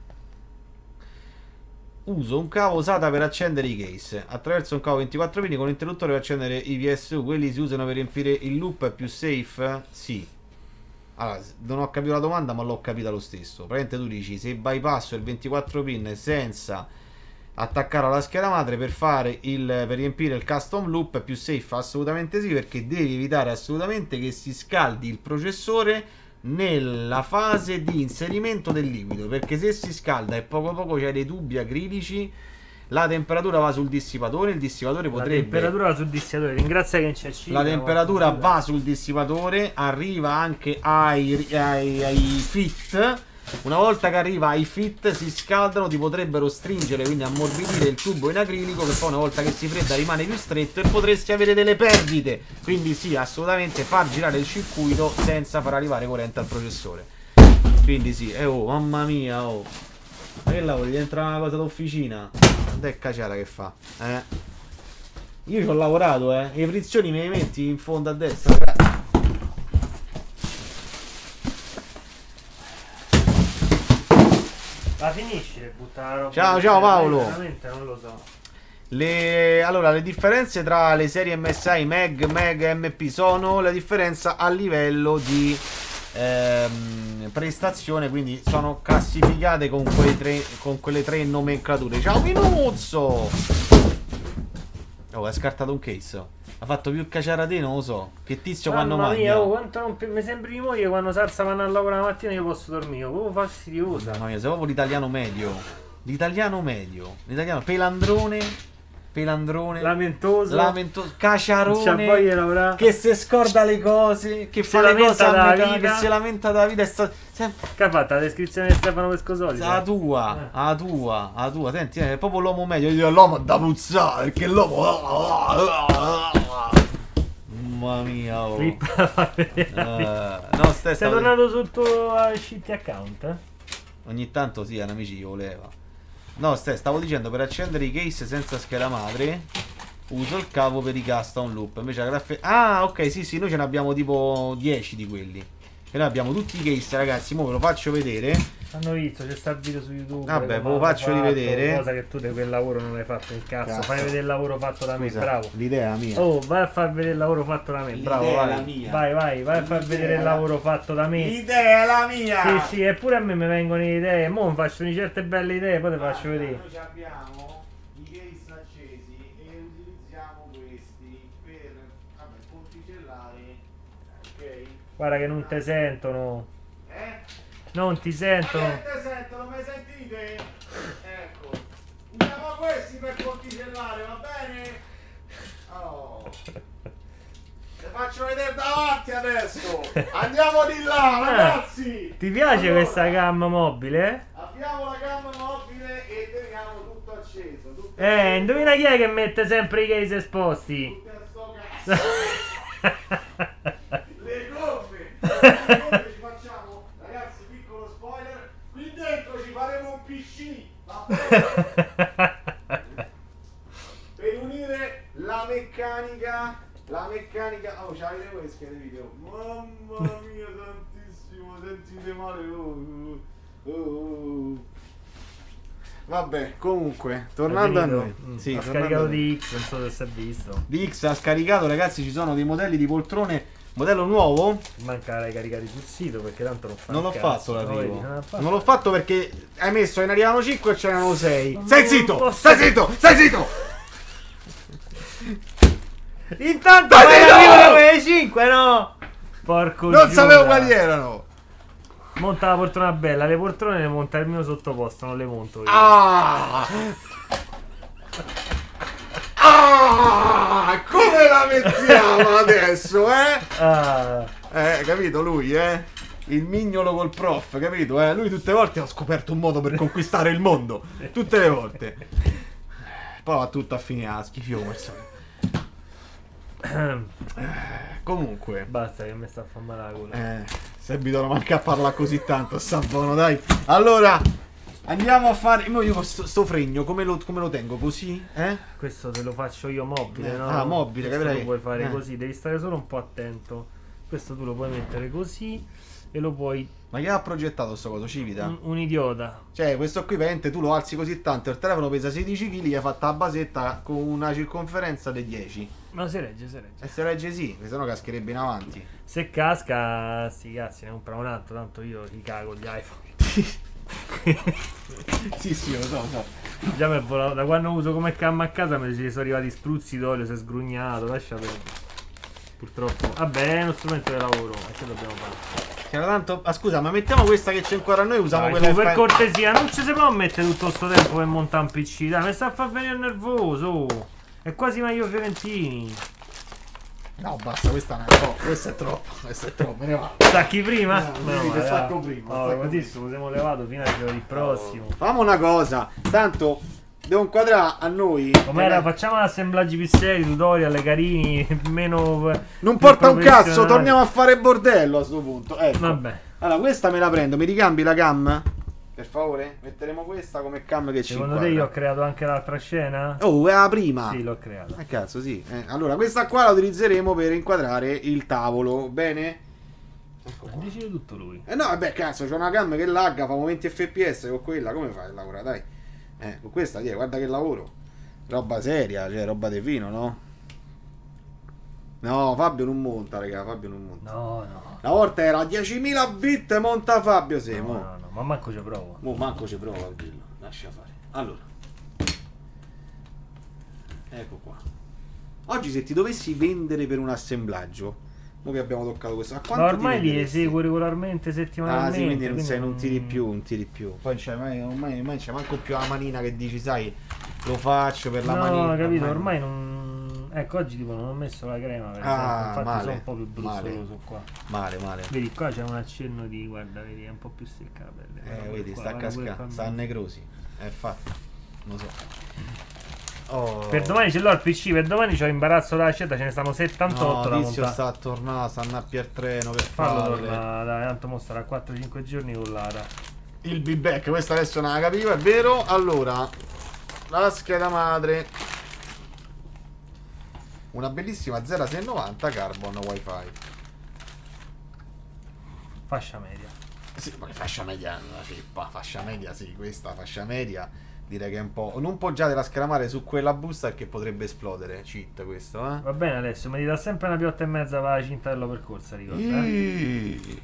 Uso un cavo SATA per accendere i case. Attraverso un cavo ventiquattro pini con l'interruttore per accendere i V S U. Quelli si usano per riempire il loop. È più safe? Sì. Allora, non ho capito la domanda, ma l'ho capita lo stesso. Praticamente tu dici se bypasso il ventiquattro pin senza attaccare alla scheda madre per fare il per riempire il custom loop è più safe? Assolutamente sì, perché devi evitare assolutamente che si scaldi il processore nella fase di inserimento del liquido, perché se si scalda e poco poco c'è dei tubi acrilici, la temperatura va sul dissipatore, il dissipatore potrebbe... La temperatura va sul dissipatore, ringrazia che non c'è Cina. La temperatura va sul dissipatore, arriva anche ai, ai, ai fit Una volta che arriva ai fit si scaldano, ti potrebbero stringere, quindi ammorbidire il tubo in acrilico, che poi una volta che si fredda rimane più stretto e potresti avere delle perdite. Quindi sì, assolutamente far girare il circuito senza far arrivare corrente al processore. Quindi sì, eh oh, mamma mia, oh. Ma che lavori? Entra una cosa d'officina? Guarda che caciara che fa, eh. Io ci ho lavorato, eh. Le frizioni me le metti in fondo a destra, ragazzi. La finisci e buttare la roba? Ciao, ciao Paolo. Veramente non lo so. Le, allora, le differenze tra le serie M S I, Meg, Meg, M P sono la differenza a livello di ehm, prestazione, quindi sono classificate con, quei tre, con quelle tre nomenclature. Ciao Minuzzo! Oh, ha scartato un case. Ha fatto più cacciare a te, non lo so. Che tizio quando Mamma mangia. mia, oh, quanto non... mi sembri di moglie quando Sarsa vanno a lavorare la mattina io posso dormire. Oh, fastidiosa. Mamma mia, sei proprio l'italiano medio. L'italiano medio. L'italiano pelandrone. Pelandrone. Lamentoso. Lamentoso. Caciarone. Che Che se scorda le cose. Che Si fa le cose lamenta a della metà. vita. Che si lamenta della vita. E sta sempre... Che ha fatto la descrizione di Stefano Pescosoli? La tua, la tua, la tua. Senti, è proprio l'uomo medio. Io dico l'uomo da puzzare. Perché l'uomo... Mamma mia, oh. uh, no, stai, sei tornato sul tuo uh, shitty account? Eh? Ogni tanto sì, un amici voleva. No, stai, stavo dicendo, per accendere i case senza scheda madre uso il cavo per i custom loop. Invece la graffe... Ah, ok, sì, sì, noi ce ne abbiamo tipo dieci di quelli. E noi abbiamo tutti i case, ragazzi. Mo ve lo faccio vedere. Hanno visto, c'è sta il video su YouTube. Vabbè, ve lo faccio fatto, rivedere. Cosa che tu di quel lavoro non hai fatto in cazzo. Cazzo. Fai vedere il lavoro fatto da me, Scusa, bravo. l'idea è mia. Oh, vai a far vedere il lavoro fatto da me, bravo. L'idea è Vai. la mia. vai, vai, vai a far L'idea vedere il è la- lavoro fatto da me. L'idea è la mia. Sì, sì, eppure a me mi vengono le idee. Mo' mi faccio di certe belle idee, poi te Guarda, faccio vedere. Noi abbiamo i case accesi e utilizziamo questi per, vabbè, ponticellare. Ok? Guarda che non te sentono. Eh? Non ti sentono. Ma che te sentono? Mi sentite? Ecco. Usiamo questi per ponticellare, va bene? Oh. Le faccio vedere davanti adesso. Andiamo di là, ragazzi. Ti piace Allora, questa gamma mobile? abbiamo la gamma mobile e teniamo tutto acceso. Tutto Eh, acceso. indovina chi è che mette sempre i case esposti? Tutti a sto cazzo. Le gomme. Le gomme ci facciamo, ragazzi, piccolo spoiler. Qui dentro ci faremo un P C. Va bene? Per unire la meccanica. La meccanica. Oh, c'avete voi schede video. Mamma mia, tantissimo. Sentite male. Oh, oh, oh. Vabbè, comunque, tornando a noi. Mm, Sì, ha tornando scaricato a noi. di X, non so se si è visto. Di X ha scaricato, ragazzi, ci sono dei modelli di poltrone, modello nuovo. Manca l'hai caricati sul sito perché tanto non fa Non un l'ho cazzo. fatto l'arrivo. No, vedi, non l'ha fatto. Non l'ho fatto perché hai messo, ne arrivano cinque e ce n'erano sei. Non Stai lo zitto, posso- stai zitto, stai zitto. Intanto Dai, vai no! arrivare quelle cinque, no? Porco Non Giuda. sapevo quali erano. Monta la poltrona bella, le poltrone le monta il mio sottoposto, non le monto io. Ah! Ah! Come la mettiamo adesso, eh? Ah. Eh, capito lui, eh? Il mignolo col prof, capito? Eh? Lui tutte le volte ha scoperto un modo per conquistare il mondo. Tutte le volte. Poi va tutto a finire a schifio persone. Comunque, Basta che mi sta a fare male la gola. eh, se abitano manca a parlare così tanto, sta buono, dai. Allora, andiamo a fare. Mo io sto, sto fregno, come lo, come lo tengo? Così? Eh? Questo te lo faccio io mobile, Eh, no? ah, mobile, Questo capirai? lo puoi fare Eh. così, devi stare solo un po' attento. Questo tu lo puoi mettere così e lo puoi... Ma chi ha progettato sto coso? Civita? Un, un idiota. Cioè, questo qui veramente tu lo alzi così tanto, il telefono pesa sedici chili, gli hai fatta la basetta con una circonferenza di dieci. Ma si regge, si regge. E se regge sì, perché sennò cascherebbe in avanti. Se casca, sti cazzi, ne compra un altro, tanto io ti cago gli iPhone. Sì, sì, lo so, lo so. Già mi è volato, da quando uso come cam a casa mi ci sono arrivati spruzzi d'olio, si è sgrugnato, lascia perdere. Purtroppo. Vabbè, è uno strumento di lavoro, e che dobbiamo fare? C'era tanto. Ah, scusa, ma mettiamo questa che c'è ancora noi, usiamo Dai, quella su, per F- cortesia, non ci si può mettere tutto sto tempo per montare un P C, dai, mi sta a far venire nervoso. È quasi meglio Fiorentini. No, basta, questa non è troppo, questa è troppo, questa è troppo, me ne vado. Stacchi prima? No, no, no, stacco prima. No, stacco così ci siamo levato fino al giovedì prossimo. Fammo una cosa, tanto devo inquadrare a noi. Com'era? Eh, Facciamo assemblaggi più seri, tutorial, carini, meno... Non porta un cazzo, torniamo a fare bordello a sto punto. Ecco. Vabbè. Allora, questa me la prendo, mi ricambi la cam? Per favore? Metteremo questa come cam che ci Secondo inquadra. te io ho creato anche l'altra scena? Oh, è la prima. Sì, l'ho creata. Eh cazzo, sì. Eh, allora, questa qua la utilizzeremo per inquadrare il tavolo, bene? Ecco qua. Decide tutto lui. Eh no, vabbè, cazzo, c'è una cam che lagga, fa venti F P S con quella, come fai a lavorare, dai? Eh, con questa, dai, guarda che lavoro. Roba seria, cioè roba di fino, no? No, Fabio non monta, raga, Fabio non monta. No, no. Una volta era diecimila bit, monta Fabio, sì, No, mo. no, no, ma manco ci provo. Mo manco ci prova a dirlo, lascia fare. Allora. Ecco qua. Oggi se ti dovessi vendere per un assemblaggio, mo che abbiamo toccato questo, a quanto Ma ormai ti li venderesti? eseguo regolarmente, settimanalmente. Ah sì, quindi non, quindi sei, non non- tiri più, non tiri più. Poi c'è, ormai, ormai, ormai c'è manco più la manina che dici, sai, lo faccio per la no, manina. capito, ormai non... Ecco, oggi tipo non ho messo la crema, per esempio, Ah, infatti male, sono un po' più male. bruzzoloso qua. Male, male. Vedi, qua c'è un accenno di, guarda, vedi, è un po' più secca la pelle. Eh, Guarda vedi, qua, sta guarda pure cascando, qua. sta a necrosi. È fatto. Non so. Oh. Per domani ce l'ho al P C, per domani c'ho imbarazzo dalla scelta, ce ne stanno settantotto da No, Tizio montare. sta a tornare, stanno a pier treno per Fallo farle. tornare, dai, tanto mo starà quattro cinque giorni con l'ara. Il B-Back, questa adesso non la capivo, è vero? Allora, la scheda madre. Una bellissima zero sei novanta Carbon Wi-Fi. Fascia media. Sì, ma fascia media è una ceppa, fascia media sì, questa fascia media direi che è un po'... Non poggiate la scheda madre su quella busta perché potrebbe esplodere, cheat questo, eh? Va bene adesso, mi dà sempre una piotta e mezza per la cinta dello percorso, ricorda, eh? Iii.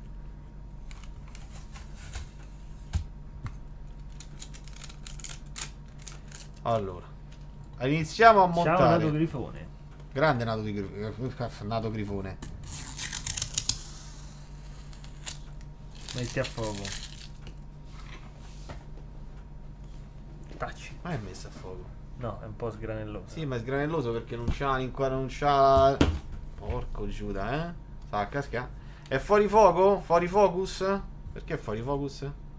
Allora, iniziamo a Ciao montare. Nato Grifone. Grande nato, di, Grif- nato Grifone. Metti a fuoco. Tacci. Ma è messo a fuoco. No, è un po' sgranelloso. Sì, ma è sgranelloso perché non c'ha l'inquadro, non c'ha... Porco Giuda, eh? Sta a casca. È fuori fuoco? Fuori focus? Perché è fuori focus?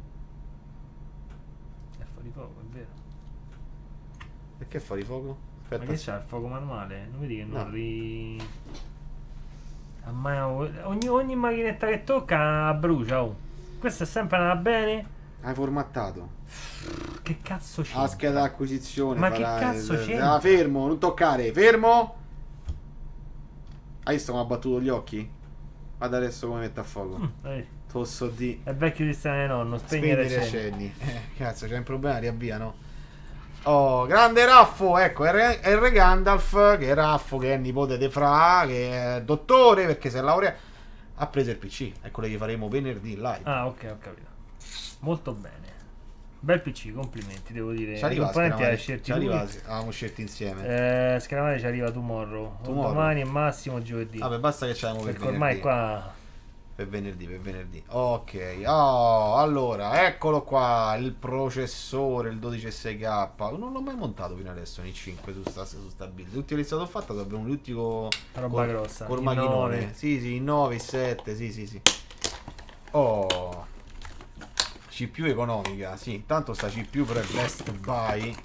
È fuori fuoco, è vero. Perché è fuori fuoco? Aspetta. Ma che c'ha il fuoco manuale? Non vedi che non No. ri... Ah, ma ogni, ogni macchinetta che tocca brucia, oh. Questa è sempre andata bene? Hai formattato. Che cazzo c'è? La scheda d'acquisizione. Ma che farai- cazzo c'è? Ah, fermo, non toccare, fermo! Hai visto come ha battuto gli occhi? Guarda adesso come mette a fuoco. Mm, dai. Tosso di... È vecchio di strane nonno, spegnere Spegnere accendi. accendi. Eh, cazzo, c'è un problema, riavviano. Oh, grande Raffo, ecco, è Re, è Re Gandalf, che è Raffo, che è nipote di Fra, che è dottore, perché si è laureato. Ha preso il P C, è quello che faremo venerdì in live. Ah, ok, ho capito. Molto bene. Bel P C, complimenti, devo dire. Ci arriva, I componenti Scheramare, hai scelti ci arriva, lui. sì, avevamo scelti insieme. Eh, Scheramare ci arriva tomorrow. O Tomorrow. domani e massimo giovedì. Vabbè, basta che ci abbiamo per Perché ormai venerdì. qua... Per venerdì, per venerdì. Ok, oh, allora, eccolo qua, il processore, il dodici sei K. Non l'ho mai montato fino adesso nei cinque su sta, su sta build. Tutti che sono fatto abbiamo tutti con... Roba grossa. Col I macchinone. nove. Sì, sì, i nove, i sette, sì, sì, sì. Oh. C P U economica, sì. Tanto sta C P U però è best buy.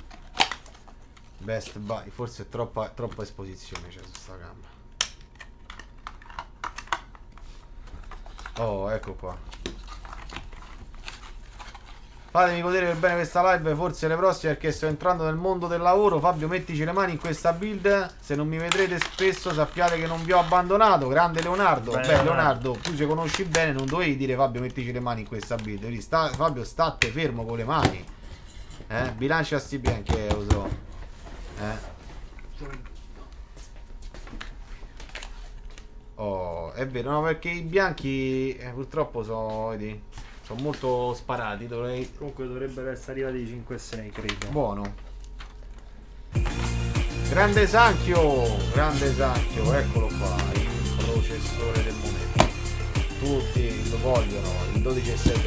Best buy. Forse è troppa, troppa esposizione c'è su sta gamba. Oh, ecco qua. Fatemi godere per bene questa live, forse le prossime, perché sto entrando nel mondo del lavoro. Fabio, mettici le mani in questa build. Se non mi vedrete spesso sappiate che non vi ho abbandonato. Grande Leonardo. Beh, Beh, Leonardo, tu ci conosci bene, non dovevi dire Fabio mettici le mani in questa build. Vedi, sta, Fabio, state fermo con le mani. Eh, bilancia sti bianchi, eh, lo so. Eh. Oh, è vero, no, perché i bianchi eh, purtroppo sono, vedi, sono molto sparati. Dovrei... Comunque dovrebbero essere arrivati i cinque sei, credo. Buono. Grande Sanchio, grande Sanchio, eccolo qua, il processore del momento. Tutti lo vogliono, il dodici sei K.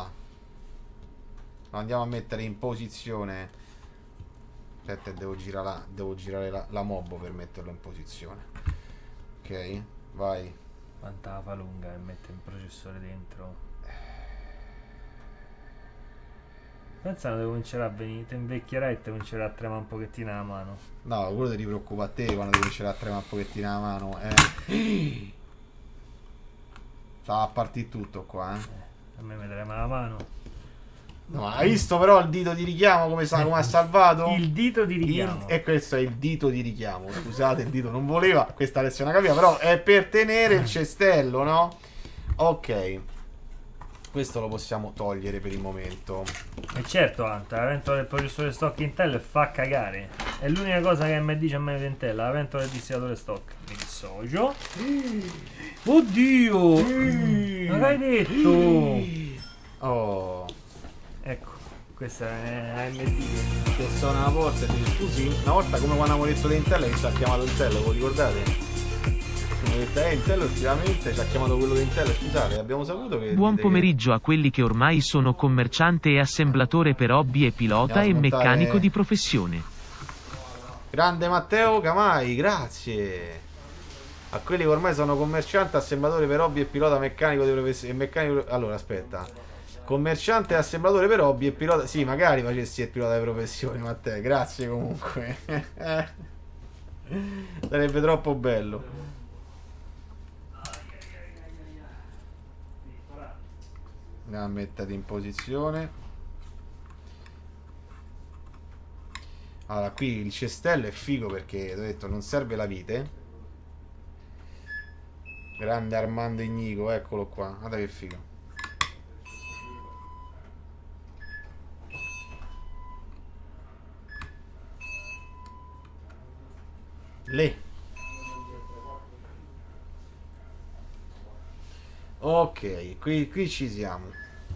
Lo andiamo a mettere in posizione. Aspetta, devo girare la, devo girare la, la mob per metterlo in posizione. Ok, vai. Quanta fa lunga e mette il processore dentro. Pensano che comincerà a venire, te invecchierai e te comincerà a tremare un pochettino la mano. No, quello ti preoccupa a te quando ti comincerà a tremare un pochettino la mano, eh. Stava a partire tutto qua, eh. eh a me mi trema la mano. No, hai visto però il dito di richiamo come, sa, come ha salvato? Il dito di richiamo. Il, e questo è il dito di richiamo. Scusate, il dito non voleva, questa lezione capiva, però è per tenere il cestello, no? Ok. Questo lo possiamo togliere per il momento. E certo, Anta, la ventola del processore stock Intel fa cagare. È l'unica cosa che mi dice a me di Intel, la ventola del distilatore stock. Mi dissocio. Oddio! Mm. Ma che hai detto? Oh. Ecco, questa è A M D. Che suona la porta e dice scusi, una volta come quando abbiamo detto di Intel che ci ha chiamato Intel, ve lo ricordate? Eh, Intel ultimamente ci ha chiamato quello di Intel, scusate, abbiamo saputo che... Buon pomeriggio che... a quelli che ormai sono commerciante e assemblatore per hobby e pilota e meccanico di professione. Grande Matteo Camai, grazie. A quelli che ormai sono commerciante, assemblatore per hobby e pilota meccanico di professione. Meccanico... Allora, aspetta. Commerciante, assemblatore per hobby e pilota... Sì, magari facessi il pilota di professione, Matteo, grazie comunque. Sarebbe troppo bello. La mettete in posizione. Allora, qui il cestello è figo perché, ho detto, non serve la vite. Grande Armando Ignico, eccolo qua. Guarda che figo. Le. Ok, qui, qui ci siamo.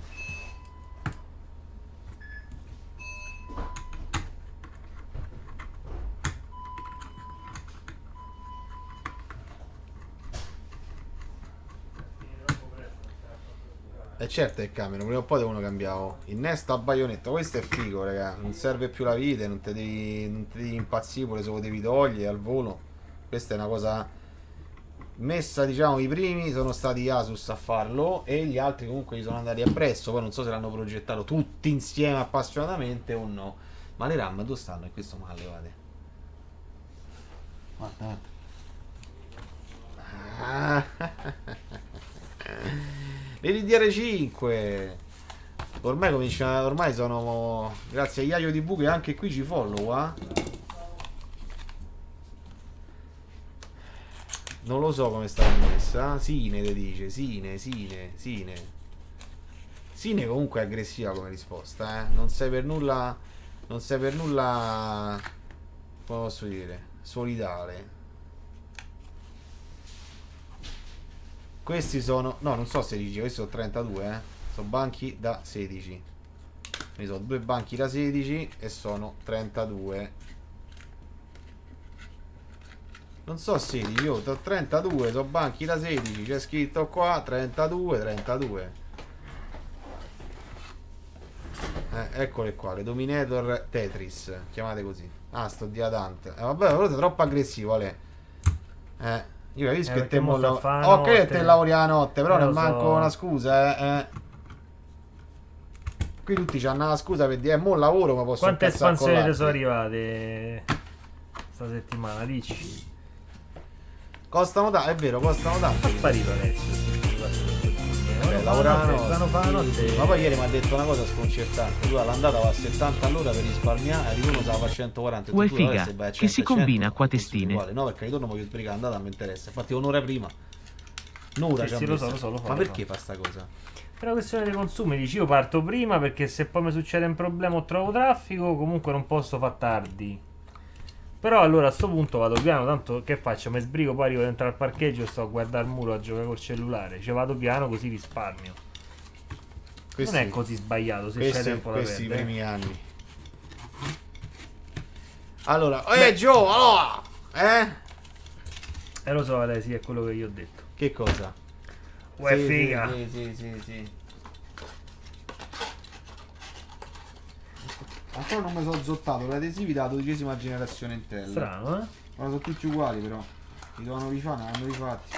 E certo è cambio, prima o poi devono cambiare. Innesto a baionetta, questo è figo, raga. Non serve più la vite, non ti devi, non ti devi impazzire pure se lo devi togliere al volo. Questa è una cosa messa, diciamo, i primi sono stati Asus a farlo e gli altri comunque gli sono andati appresso. Poi non so se l'hanno progettato tutti insieme appassionatamente o no. Ma le RAM dove stanno? E questo me le levate. Guarda, guarda. Le D D R cinque ormai comincia, ormai sono, grazie a Iaio di Bu che anche qui ci follow, eh? Non lo so come sta messa. Sine te dice, Sine, Sine, Sine. Sine comunque è aggressiva come risposta, eh? Non sei per nulla, non sei per nulla, come posso dire, solidale. Questi sono, no, non so sedici, questi sono trentadue, eh. Sono banchi da sedici. Quindi sono due banchi da sedici e sono trentadue. Non so sedici, io ho trentadue, sono banchi da sedici, c'è scritto qua trentadue, trentadue. Eh, eccole qua, le Dominator Tetris, chiamate così. Ah, sto diadante. Eh, vabbè, però sei troppo aggressivo, Ale. Eh. Io capisco eh, che te molla... Ok, che te lavori la notte, però non manco so. Una scusa, eh, eh. Qui tutti c'hanno una scusa per dire, eh, mo lavoro, ma posso... Quante espansioni te sono arrivate sta settimana, dici? Costano tanto, è vero, costano tanto. È sparito adesso. Vabbè, lavorano, notte. ma poi ieri mi ha detto una cosa sconcertante. Tu all'andata va a settanta all'ora per risparmiare, e ritorno se la fa a centoquaranta. Uè figa, che si combina qua testine. No, perché ritorno voglio sbrigare, andata mi interessa. Infatti un'ora prima. Un'ora sì, sì, lo so, lo so, lo fa, ma lo perché fa. fa sta cosa? È una questione dei consumi, dici io parto prima perché se poi mi succede un problema o trovo traffico, comunque non posso far tardi. Però allora a sto punto vado piano, tanto che faccio? Mi sbrigo, poi arrivo dentro al parcheggio e sto a guardare il muro a giocare col cellulare. Cioè vado piano così risparmio. Questi, non è così sbagliato se questi, c'è tempo da questi perdere. Questi primi anni. Allora, eh Gio, allora, eh? Eh lo so, lei sì, è quello che io ho detto. Che cosa? Uè sì, figa. Sì, sì, sì, sì. Ancora non mi sono zottato, l'adesivi della dodicesima generazione Intel. Strano, eh? Ma sono tutti uguali però. Li dovevano rifare, non hanno rifatti.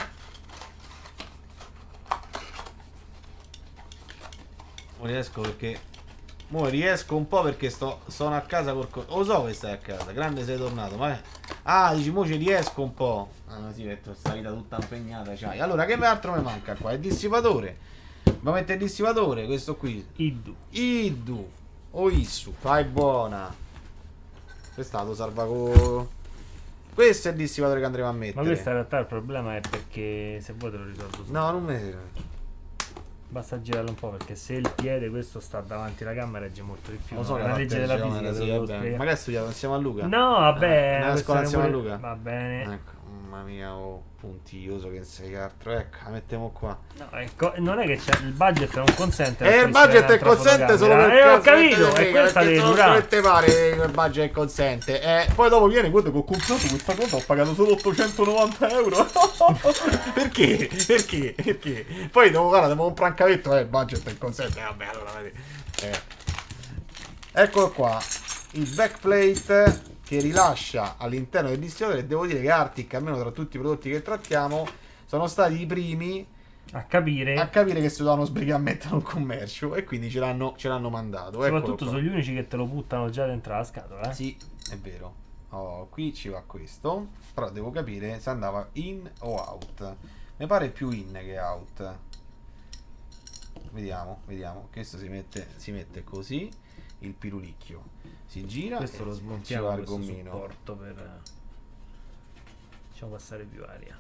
Non riesco perché... Mo riesco un po' perché sto sono a casa col... Lo so che stai a casa, grande sei tornato, ma... È... Ah, dici, mo ci riesco un po'. Ah, sì, ho detto, sta vita tutta impegnata, c'hai. Allora, che altro mi manca qua? Il dissipatore. Ma mette il dissipatore, questo qui. Iddu. Iddu. O Issu, fai buona. Questo è stato salvaco... Questo è il dissipatore che andremo a mettere. Ma questo in realtà il problema è perché se vuoi te lo risolvo subito. No, non mi serve. Basta girarlo un po' perché se il piede questo sta davanti alla gamba regge molto di più. Lo so è che una la legge della telecamera, fisica. sì, te lo vabbè. devo spiegare. Magari hai studiato insieme a Luca. No, vabbè. Eh, nella questa scuola ne insieme a pure- Luca. Va bene. Ecco, mamma mia, oh, puntioso che sei altro. Ecco, la mettiamo qua. No, ecco, non è che c'è il budget non consente. E il budget è consente solo per Eh, ho cazzo capito, che e questa perché deve solo durare. se te pare il budget consente. Eh, poi dopo viene quello che ho comprato questa cosa, ho pagato solo ottocentonovanta euro. Perché? Perché? Perché? Poi devo, guarda, devo comprare un cavetto, eh, il budget è consente. Eh, vabbè, allora vedi. Eh. Eccolo qua, il backplate che rilascia all'interno del distillatore. E devo dire che Arctic, almeno tra tutti i prodotti che trattiamo, sono stati i primi A capire. a capire che si dovevano sbrigare a mettere un commercio, e quindi ce l'hanno, ce l'hanno mandato. Eccolo Soprattutto qua. sono gli unici che te lo buttano già dentro la scatola. Eh? Sì, è vero. Oh, qui ci va questo, però devo capire se andava in o out. Mi pare più in che out. Vediamo, vediamo. Questo si mette, si mette così, il pirulicchio si gira. Questo e lo ci smontiamo va il questo gommino. supporto per facciamo passare più aria.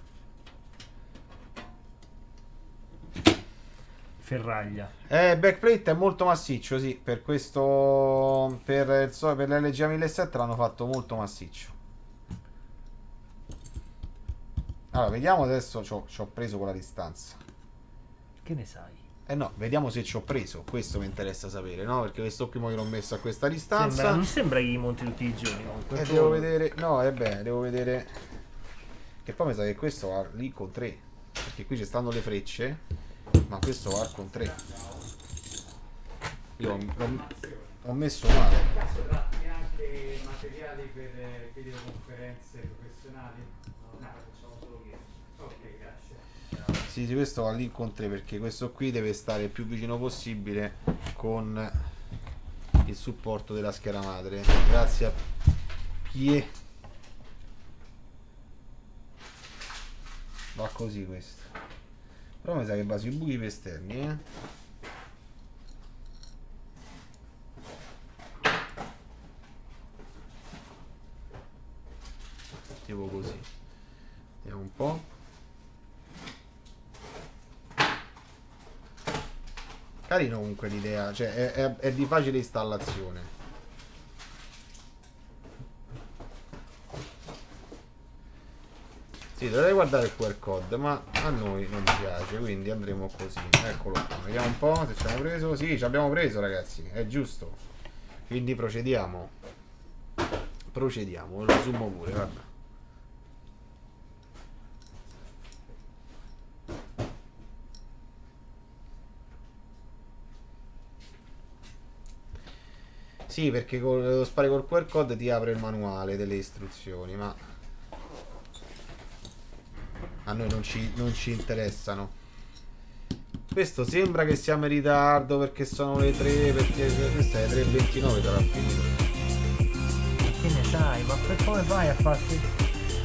Ferraglia. Eh, backplate è molto massiccio, sì, per questo, per, il so- per l'L G A millesettecento l'hanno fatto molto massiccio. Allora, vediamo adesso, ci ho preso con la distanza. Che ne sai? Eh no, vediamo se ci ho preso, questo mi interessa sapere, no? Perché questo qui mo l'ho messo a questa distanza. Sembra, non sembra che gli monti tutti i giorni comunque. E devo vedere, no, è bene, devo vedere. Che poi mi sa che questo va lì con tre. Perché qui ci stanno le frecce, ma questo va con tre. Io ho, ho, ho messo male. Anche materiali per videoconferenze professionali? No, facciamo solo che. Ok, grazie. Sì, sì, questo va lì con tre perché questo qui deve stare il più vicino possibile con il supporto della scheda madre. Grazie a Pie. Va così questo. Però mi sa che va sui buchi per esterni, eh. Tipo così. Vediamo un po'. Carino comunque l'idea, cioè è, è, è di facile installazione. Sì, dovrei guardare il Q R code, ma a noi non piace, quindi andremo così. Eccolo qua, vediamo un po' se ci abbiamo preso. Sì, ci abbiamo preso, ragazzi, è giusto. Quindi procediamo. Procediamo, lo zoom pure, guarda. Sì, perché con lo spari col Q R code ti apre il manuale delle istruzioni, ma a noi non ci, non ci interessano. Questo sembra che siamo in ritardo perché sono le tre, perché questa è le tre e ventinove sarà finito. Che ne sai? Ma per come fai a farsi?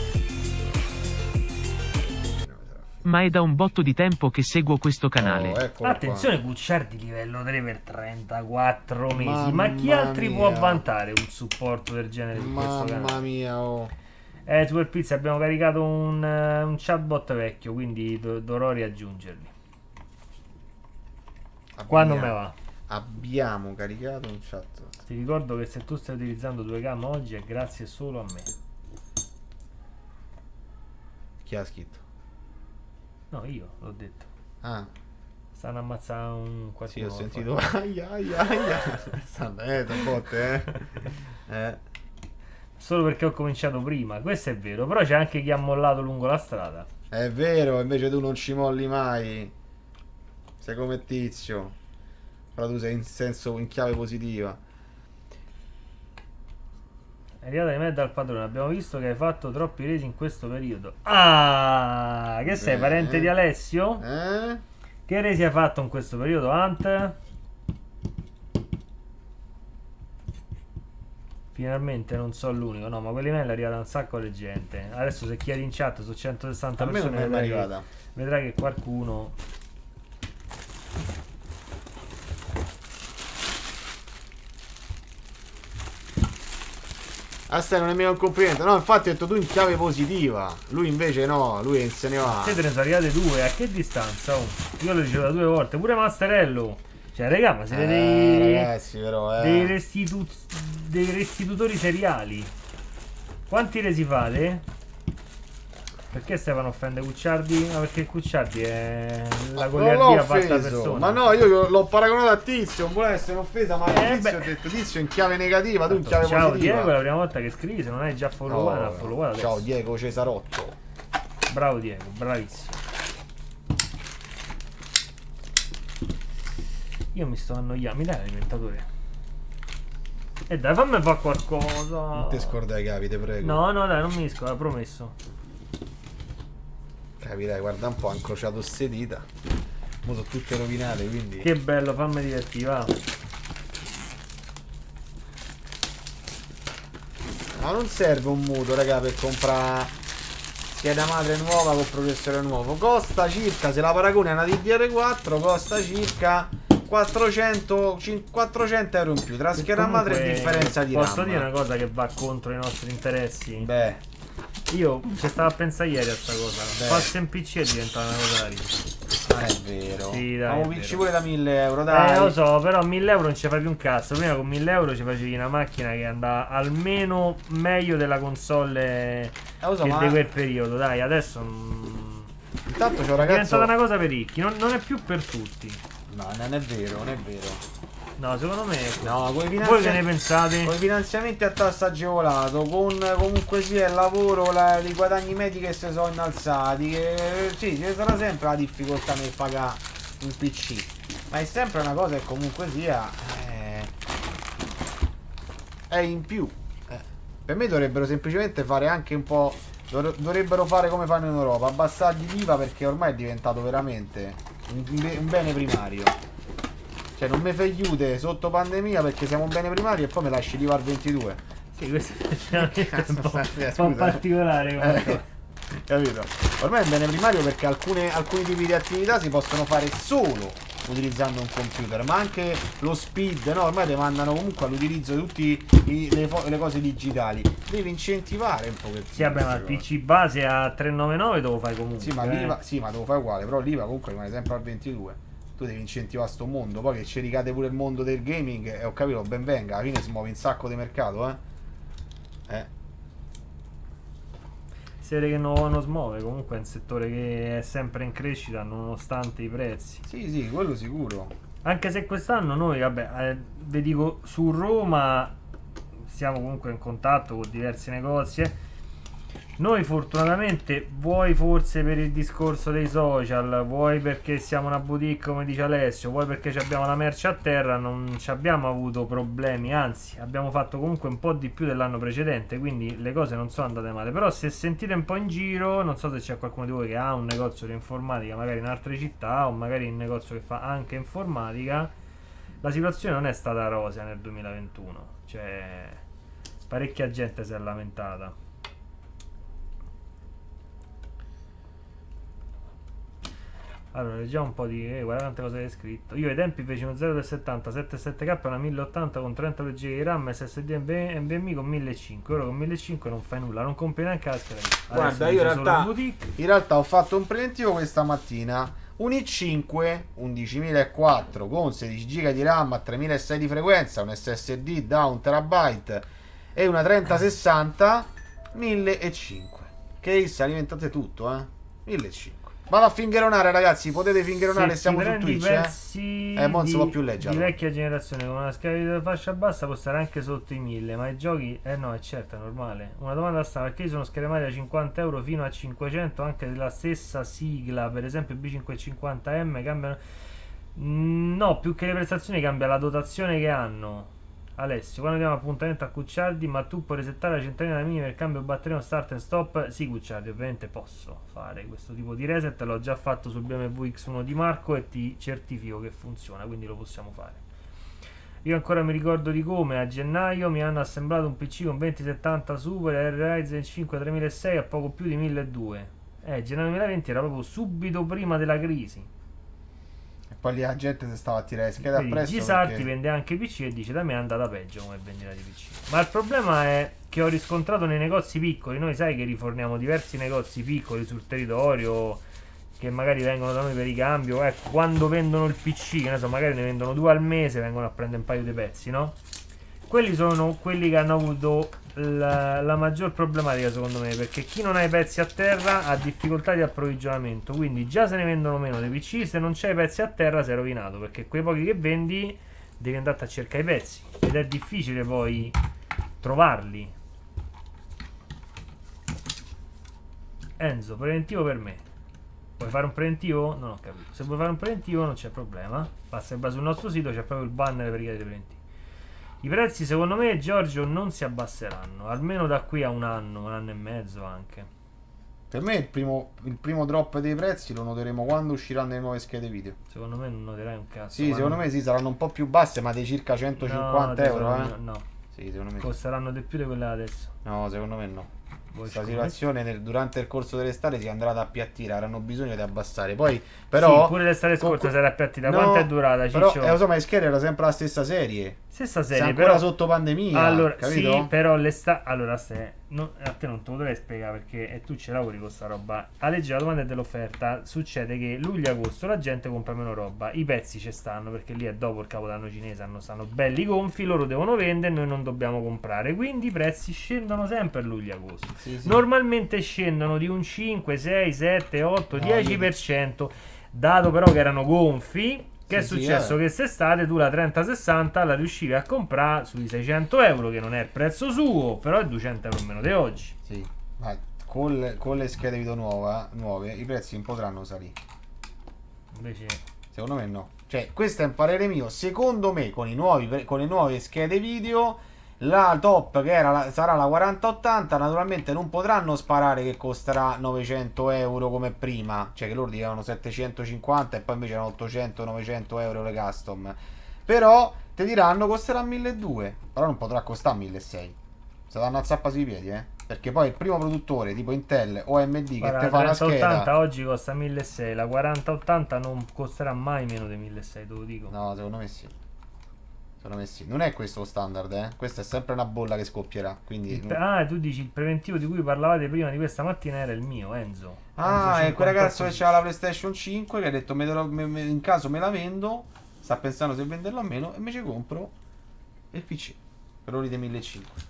Ma è da un botto di tempo che seguo questo canale. Oh, eccolo Attenzione, qua. Gucciard di livello tre per trentaquattro mesi. Mamma Ma chi altri mia. può vantare un supporto del genere su questo Mamma canale? mia, oh. Eh, Super Pizza abbiamo caricato un, uh, un chatbot vecchio, quindi do dovrò riaggiungerli. Qua non me va. Abbiamo caricato un chat. Ti ricordo che se tu stai utilizzando due K oggi è grazie solo a me. Chi ha scritto? No, io l'ho detto. Ah, Stanno ammazzando un qualcuno. sì, ho qua sentito. fuori. Aia, aia, aia. Stanno, eh, da botte, eh. Eh. Solo perché ho cominciato prima. Questo è vero. Però c'è anche chi ha mollato lungo la strada. È vero, invece tu non ci molli mai. Sei come Tizio. Però tu sei in senso, in chiave positiva. È arrivata di me dal padrone. Abbiamo visto che hai fatto troppi resi in questo periodo. Ah, che sei, Bene. parente di Alessio? Eh? Che resi hai fatto in questo periodo, Ant? Finalmente non so l'unico. No, ma quell'email è arrivata un sacco di gente. Adesso se chiedi in chat su centosessanta A me non persone mi è mai vedrai che, arrivata. vedrai che qualcuno... A te non è mica un complimento. No, infatti ho detto tu in chiave positiva. Lui invece no, lui se ne va. Te ne sono arrivate due, a che distanza? Oh? Io l'ho ricevuta due volte, pure Masterello. Cioè, raga, ma siete Eh, dei, ragazzi, però, eh. dei, restitu- dei restitutori seriali. Quanti resi fate? Perché Stefano offende Cucciardi? Ma perché Cucciardi è la Non l'ho goliardia fatta offeso, persona. ma no, io l'ho paragonato a Tizio, non vuole essere offesa, ma Eh, Tizio beh. ho detto Tizio in chiave negativa, tu in chiave Ciao positiva. Diego, è la prima volta che scrivi, se non hai già followato, No, followato adesso. ciao Diego Cesarotto. Bravo Diego, bravissimo. Io mi sto annoiando, mi dai l'alimentatore? E dai, fammi fare qualcosa. Non ti scordai i capi, te prego. No, no, dai, non mi scorda, promesso. Capirai, guarda un po', ha incrociato ste dita. Mo sono tutte rovinate, quindi. Che bello, fammi divertire, va. Ma non serve un mutuo, raga, per comprare scheda madre nuova con processore nuovo. Costa circa, se la paragoni a una D D R quattro, costa circa quattrocento, quattrocento euro in più. Tra scheda madre e differenza di RAM. Posso dire una cosa che va contro i nostri interessi? Beh, Io ci stavo a pensare ieri a sta cosa. Beh. Passa in P C e diventa una cosa risa. non è vero. Sì, dai, Avevo è P C vero. pure da mille euro, dai. Eh, lo so, però mille euro non ci fai più un cazzo. Prima con mille euro ci facevi una macchina che andava almeno meglio della console Eh, lo so, che ma di quel periodo. Dai, adesso mm, intanto c'è un è ragazzo. diventata una cosa per ricchi. Non, non è più per tutti. No, non è vero, non è vero. No, secondo me. No, con i Voi che ne finanziamenti, pensate? con i finanziamenti a tasso agevolato, con comunque sia il lavoro, la, i guadagni medi che si sono innalzati, che sì, ci sarà sempre la difficoltà nel pagare un P C, ma è sempre una cosa che comunque sia eh, è in più. Eh, per me dovrebbero semplicemente fare anche un po', dovre- dovrebbero fare come fanno in Europa, abbassargli l'I V A, perché ormai è diventato veramente un, un bene primario. Cioè non mi fai chiudere sotto pandemia perché siamo un bene primario e poi mi lasci l'I V A al ventidue. Sì, questo è veramente un po', Cazzo, un po' scusa, eh. particolare come Eh, cosa. capito? Ormai è un bene primario perché alcune, alcuni tipi di attività si possono fare solo utilizzando un computer, ma anche lo speed, no? Ormai ti mandano comunque all'utilizzo di tutte le, fo- le cose digitali. Devi incentivare un pochettino. Sì, vabbè, ma il queste P C base a trecentonovantanove te lo fai comunque. cose. Sì, ma eh. l'I V A, sì, ma te lo fai uguale, però l'I V A comunque rimane sempre al ventidue. Tu devi incentivare sto mondo, poi che ci ricade pure il mondo del gaming, e ho capito, ben venga, alla fine si muove un sacco di mercato, eh. Eh. Si vede che non, non smuove, comunque è un settore che è sempre in crescita nonostante i prezzi. Sì, sì, quello sicuro. Anche se quest'anno noi, vabbè, eh, vi dico, su Roma siamo comunque in contatto con diversi negozi. eh. Noi fortunatamente, vuoi forse per il discorso dei social, vuoi perché siamo una boutique come dice Alessio, vuoi perché abbiamo la merce a terra, non ci abbiamo avuto problemi, anzi abbiamo fatto comunque un po' di più dell'anno precedente, quindi le cose non sono andate male. Però se sentite un po' in giro, non so se c'è qualcuno di voi che ha un negozio di informatica magari in altre città o magari un negozio che fa anche informatica, la situazione non è stata rosea nel duemilaventuno, cioè parecchia gente si è lamentata. Allora, leggiamo un po' di... Eh, guarda quante cose hai scritto. Io ai tempi feci uno zero tre settanta, sette sette K, una mille ottanta con trenta due giga di RAM, S S D N V M I con millecinquecento. Ora con millecinquecento non fai nulla, non compri neanche la scheda. Guarda, io in realtà, in realtà ho fatto un preventivo questa mattina. Un i cinque undicimilaquattrocento con sedici giga di RAM a tremilasei di frequenza, un S S D da un terabyte e una trenta sessanta millecinquecento. Case, alimentate tutto, eh? millecinquecento. Vado a fingeronare, ragazzi, potete fingeronare, siamo su Twitch, eh? Eh, non si può più leggere. Di vecchia generazione con una scheda di fascia bassa può stare anche sotto i mille, ma i giochi... Eh no, è certo, è normale. Una domanda sta, perché sono schede madre da cinquanta euro fino a cinquecento anche della stessa sigla, per esempio B cinquecentocinquanta M cambiano... No, più che le prestazioni cambia la dotazione che hanno. Alessio, quando diamo appuntamento a Cucciardi, ma tu puoi resettare la centralina da minima del cambio batteria start and stop? Sì, Cucciardi, ovviamente posso fare questo tipo di reset, l'ho già fatto sul B M W X uno di Marco e ti certifico che funziona, quindi lo possiamo fare. Io ancora mi ricordo di come a gennaio mi hanno assemblato un P C con venti settanta Super Ryzen cinque tremilasei a poco più di milleduecento. Eh, gennaio duemilaventi era proprio subito prima della crisi. E poi lì la gente si stava a tirare le schede appresso. Gisarti perché... vende anche P C e dice da me è andata peggio come vendita di P C. Ma il problema è che ho riscontrato nei negozi piccoli, noi sai che riforniamo diversi negozi piccoli sul territorio che magari vengono da noi per ricambio, ecco, quando vendono il P C, che ne so, magari ne vendono due al mese, vengono a prendere un paio di pezzi, no? Quelli sono quelli che hanno avuto la, la maggior problematica secondo me, perché chi non ha i pezzi a terra ha difficoltà di approvvigionamento, quindi già se ne vendono meno dei P C, se non c'hai i pezzi a terra sei rovinato, perché quei pochi che vendi devi andare a cercare i pezzi ed è difficile poi trovarli. Enzo, preventivo per me. Vuoi fare un preventivo? Non ho capito. Se vuoi fare un preventivo non c'è problema, basta che vai sul nostro sito, c'è proprio il banner per i preventivi. I prezzi secondo me, Giorgio, non si abbasseranno, almeno da qui a un anno, un anno e mezzo anche. Per me il primo, il primo drop dei prezzi lo noteremo quando usciranno le nuove schede video. Secondo me non noterai un cazzo. Sì, secondo me sì, saranno un po' più basse, ma di circa centocinquanta euro, eh? No, sì, secondo me costeranno di più di quelle adesso. No, secondo me no. Questa Voi situazione nel, durante il corso dell'estate si andrà ad appiattire, avranno bisogno di abbassare. Poi, però, sì, pure l'estate scorsa con... si era appiattita. No, quanto è durata? Però, Ciccio? eh, lo so, ma Scheda era sempre la stessa serie. Stessa Sei serie, ancora però sotto pandemia. allora, capito? sì, però l'estate. Allora, se non, a te non te lo dovrei spiegare perché e tu ce lavori con sta roba. A leggere la domanda dell'offerta succede che luglio e agosto la gente compra meno roba. I pezzi ci stanno perché lì è dopo il capodanno cinese, hanno, stanno belli gonfi, loro devono vendere, noi non dobbiamo comprare. Quindi i prezzi scendono sempre luglio e agosto. Sì, sì. Normalmente scendono di un cinque, sei, sette, otto, No, dieci per cento. Dato però che erano gonfi, che Sì, è successo? sì, eh. Che quest'estate tu la trenta sessanta la riuscivi a comprare sui seicento euro, che non è il prezzo suo, però è duecento euro meno di oggi. Sì, ma con le, con le schede video nuova, nuove i prezzi non potranno salire. Invece Secondo me no. Cioè, questo è un parere mio. Secondo me, con, i nuovi, pre- con le nuove schede video, la top che era la, sarà la quaranta ottanta, naturalmente non potranno sparare che costerà novecento euro come prima. Cioè, che loro dicevano settecentocinquanta e poi invece erano ottocento novecento euro le custom. Però ti diranno costerà milleduecento. Però non potrà costare milleseicento. Se danno a zappa sui piedi, eh. Perché poi il primo produttore tipo Intel o A M D che guarda, te la fa una trenta ottanta scheda. oggi costa milleseicento, la quaranta ottanta non costerà mai meno di milleseicento, te lo dico. No, secondo me sì. Secondo me sì. Non è questo lo standard, eh. Questa è sempre una bolla che scoppierà. Quindi. Il pre- ah, tu dici il preventivo di cui parlavate prima di questa mattina era il mio, Enzo. Ah, Enzo è quel ragazzo che cinquantotto. c'ha la PlayStation cinque che ha detto me lo- me- me- in caso me la vendo. Sta pensando se venderla o meno. E invece compro il P C per ore di millecinquecento.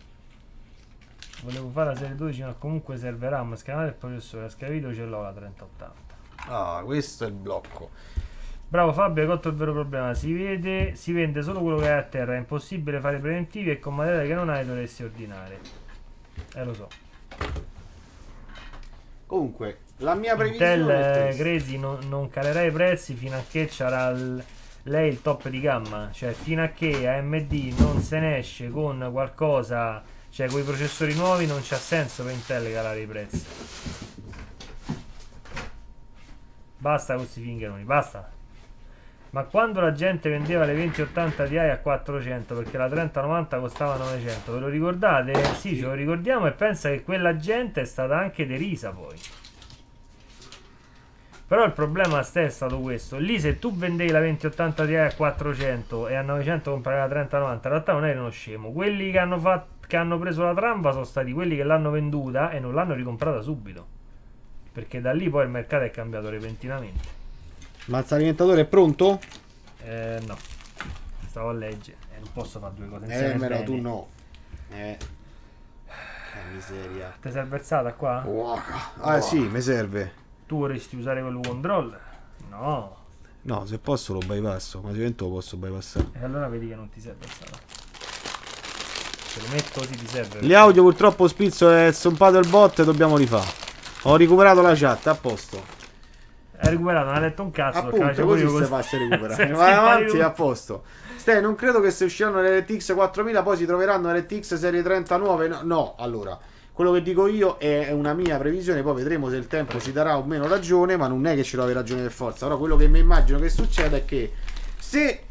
Volevo fare la serie dodici, ma comunque serve RAM, scanale il processore, la scheda video ce l'ho la trenta ottanta. Ah, questo è il blocco. Bravo Fabio, hai colto il vero problema. Si vede, si vende solo quello che hai a terra. È impossibile fare preventivi e con materiale che non hai dovresti ordinare. Eh, lo so. Comunque, la mia previsione Intel, è eh, questa. Grezi, non, non calerà i prezzi fino a che c'era il- lei il top di gamma. Cioè, fino a che A M D non se ne esce con qualcosa, cioè con i processori nuovi, non c'ha senso per Intel calare i prezzi. Basta con questi fingeroni, basta. Ma quando la gente vendeva le venti ottanta Ti a quattrocento perché la trenta novanta costava novecento, ve lo ricordate? Sì, ce lo ricordiamo, e pensa che quella gente è stata anche derisa poi. Però il problema a te è stato questo. Lì se tu vendevi la venti ottanta Ti a quattrocento e a novecento compravi la trenta novanta, in realtà non eri uno scemo. Quelli che hanno, fatto, che hanno preso la tramba sono stati quelli che l'hanno venduta e non l'hanno ricomprata subito. Perché da lì poi il mercato è cambiato repentinamente. Ma il alimentatore è pronto? Eh no, stavo a leggere e eh, non posso fare due cose Eh, insieme però bene. tu no. Eh. Che miseria. Ti serve alzata qua? Ah, sì, mi serve. Tu vorresti usare quello control? No. No, se posso lo bypasso, ma se lo posso bypassare. E allora vedi che non ti serve alzata. Se lo metto così ti serve. Gli audio purtroppo Spizzo è stompato il bot e dobbiamo rifare. Ho recuperato la chat, a posto. hai recuperato, non hai letto un cazzo. Appunto, così si fa a recuperare. Vai avanti a posto. Ste, non credo che se usciranno le R T X quattromila poi si troveranno R T X serie trentanove. No, no, allora, quello che dico io è una mia previsione, poi vedremo se il tempo ci darà o meno ragione, ma non è che ci trovi ragione per forza. Però quello che mi immagino che succeda è che se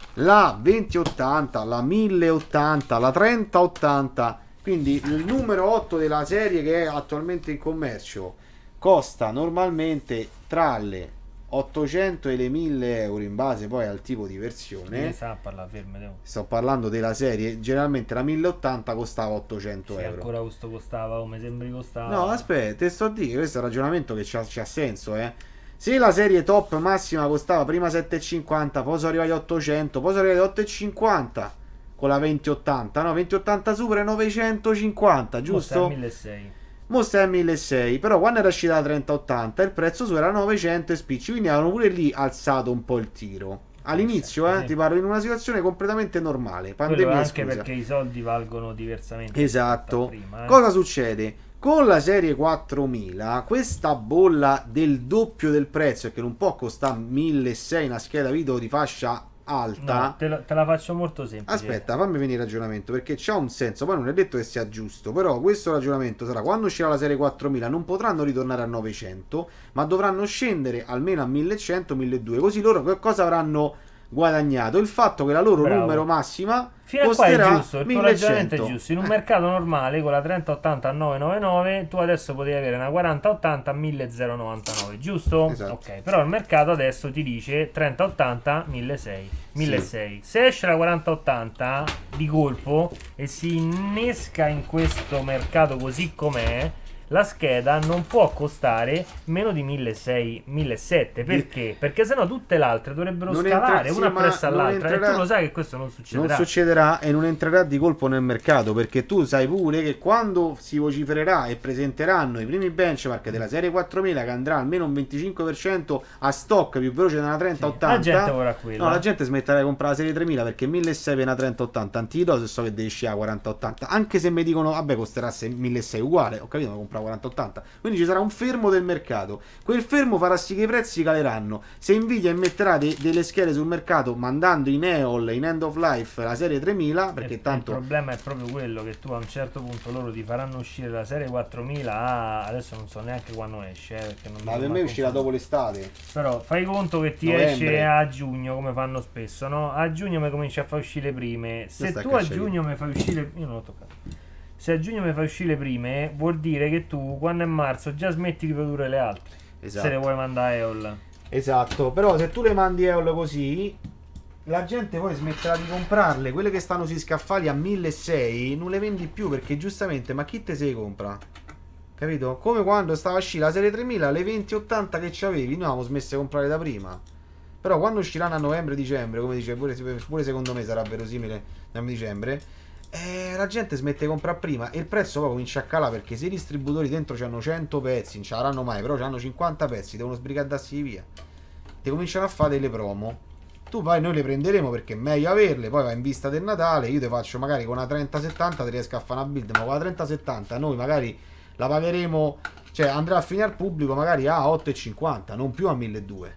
la venti ottanta, la mille ottanta, la trenta ottanta, quindi il numero otto della serie che è attualmente in commercio, costa normalmente tra le ottocento e le mille euro in base poi al tipo di versione. Sta parlare, ferme, devo. Sto parlando della serie, generalmente la mille ottanta costava ottocento sì, euro. Ancora questo costava, come sembri costava. No, aspetta, te sto a dire, questo è un ragionamento che c'ha, c'ha senso, eh. Se la serie top massima costava prima sette e cinquanta, poi sono arrivati a ottocento, poi sono arrivati a otto e cinquanta con la venti ottanta, no, venti ottanta Super è novecentocinquanta, giusto? milleseicento. Mo sta a milleseicento, però quando era uscita la trenta ottanta il prezzo su era novecento e spicci, quindi avevano pure lì alzato un po' il tiro. All'inizio, eh, sì. Ti parlo in una situazione completamente normale, pandemia anche scusa. Perché i soldi valgono diversamente. Esatto. Prima, eh. Cosa succede? Con la serie quattromila, questa bolla del doppio del prezzo, che non può costare milleseicento una scheda video di fascia alta. No, te, la, te la faccio molto semplice. Aspetta, fammi venire il ragionamento, perché c'ha un senso, poi non è detto che sia giusto, però questo ragionamento sarà: quando uscirà la serie quattromila non potranno ritornare a novecento, ma dovranno scendere almeno a millecento milleduecento, così loro che cosa avranno guadagnato? Il fatto che la loro Bravo. numero massima fino costerà a qua è giusto, il tuo ragionamento è giusto. In un eh. mercato normale con la trenta ottanta a novecentonovantanove tu adesso potevi avere una quaranta ottanta a millezentonovantanove, giusto? Esatto. Ok, però il mercato adesso ti dice trenta ottanta milleseicento. milleseicento. Sì. Se esce la quaranta ottanta di colpo e si innesca in questo mercato così com'è, la scheda non può costare meno di milleseicento, millesettecento. Perché? Perché sennò tutte le altre dovrebbero non scalare entra, una sì, presso all'altra, entrerà, e tu lo sai che questo non succederà. Non succederà e non entrerà di colpo nel mercato, perché tu sai pure che quando si vocifererà e presenteranno i primi benchmark della serie quattromila, che andrà almeno un venticinque per cento a stock più veloce della trenta ottanta, sì, la gente vorrà quella. No, la gente smetterà di comprare la serie tremila, perché milleseicento per una trenta ottanta antidoto, se so che devi uscire a quaranta ottanta, anche se mi dicono vabbè costerà milleseicento uguale, ho capito, ma comprare quaranta ottanta. Quindi ci sarà un fermo del mercato. Quel fermo farà sì che i prezzi caleranno. Se Nvidia metterà de delle schede sul mercato mandando in E O L, in end of life, la serie tremila, perché il, tanto il problema è proprio quello, che tu a un certo punto loro ti faranno uscire la serie quattromila a... adesso non so neanche quando esce, eh, perché non ma per me uscirà dopo l'estate. Però fai conto che ti Novembre. esce a giugno, come fanno spesso, no? A giugno mi cominci a far uscire le prime. Se Questa tu a giugno mi fai uscire, io non l'ho toccato. Se a giugno mi fai uscire le prime, vuol dire che tu quando è marzo già smetti di produrre le altre. Esatto. Se le vuoi mandare a E O L. Esatto, però se tu le mandi E O L così, la gente poi smetterà di comprarle. Quelle che stanno sui scaffali a milleseicento non le vendi più, perché giustamente, ma chi te se le compra? Capito? Come quando stava uscendo la serie tremila, le venti ottanta che c'avevi, noi avevamo smesso di comprare da prima. Però quando usciranno a novembre-dicembre, come dice pure, pure secondo me sarà verosimile a dicembre, eh, la gente smette di comprare prima e il prezzo poi comincia a calare, perché se i distributori dentro hanno cento pezzi, non ce l'hanno mai, però hanno cinquanta pezzi, devono sbrigadarsi via, ti cominciano a fare delle promo. Tu vai, noi le prenderemo perché è meglio averle, poi vai in vista del Natale, io ti faccio magari con una trenta settanta, ti riesco a fare una build, ma con la trenta settanta noi magari la pagheremo, cioè andrà a finire al pubblico magari a otto e cinquanta, non più a milleduecento.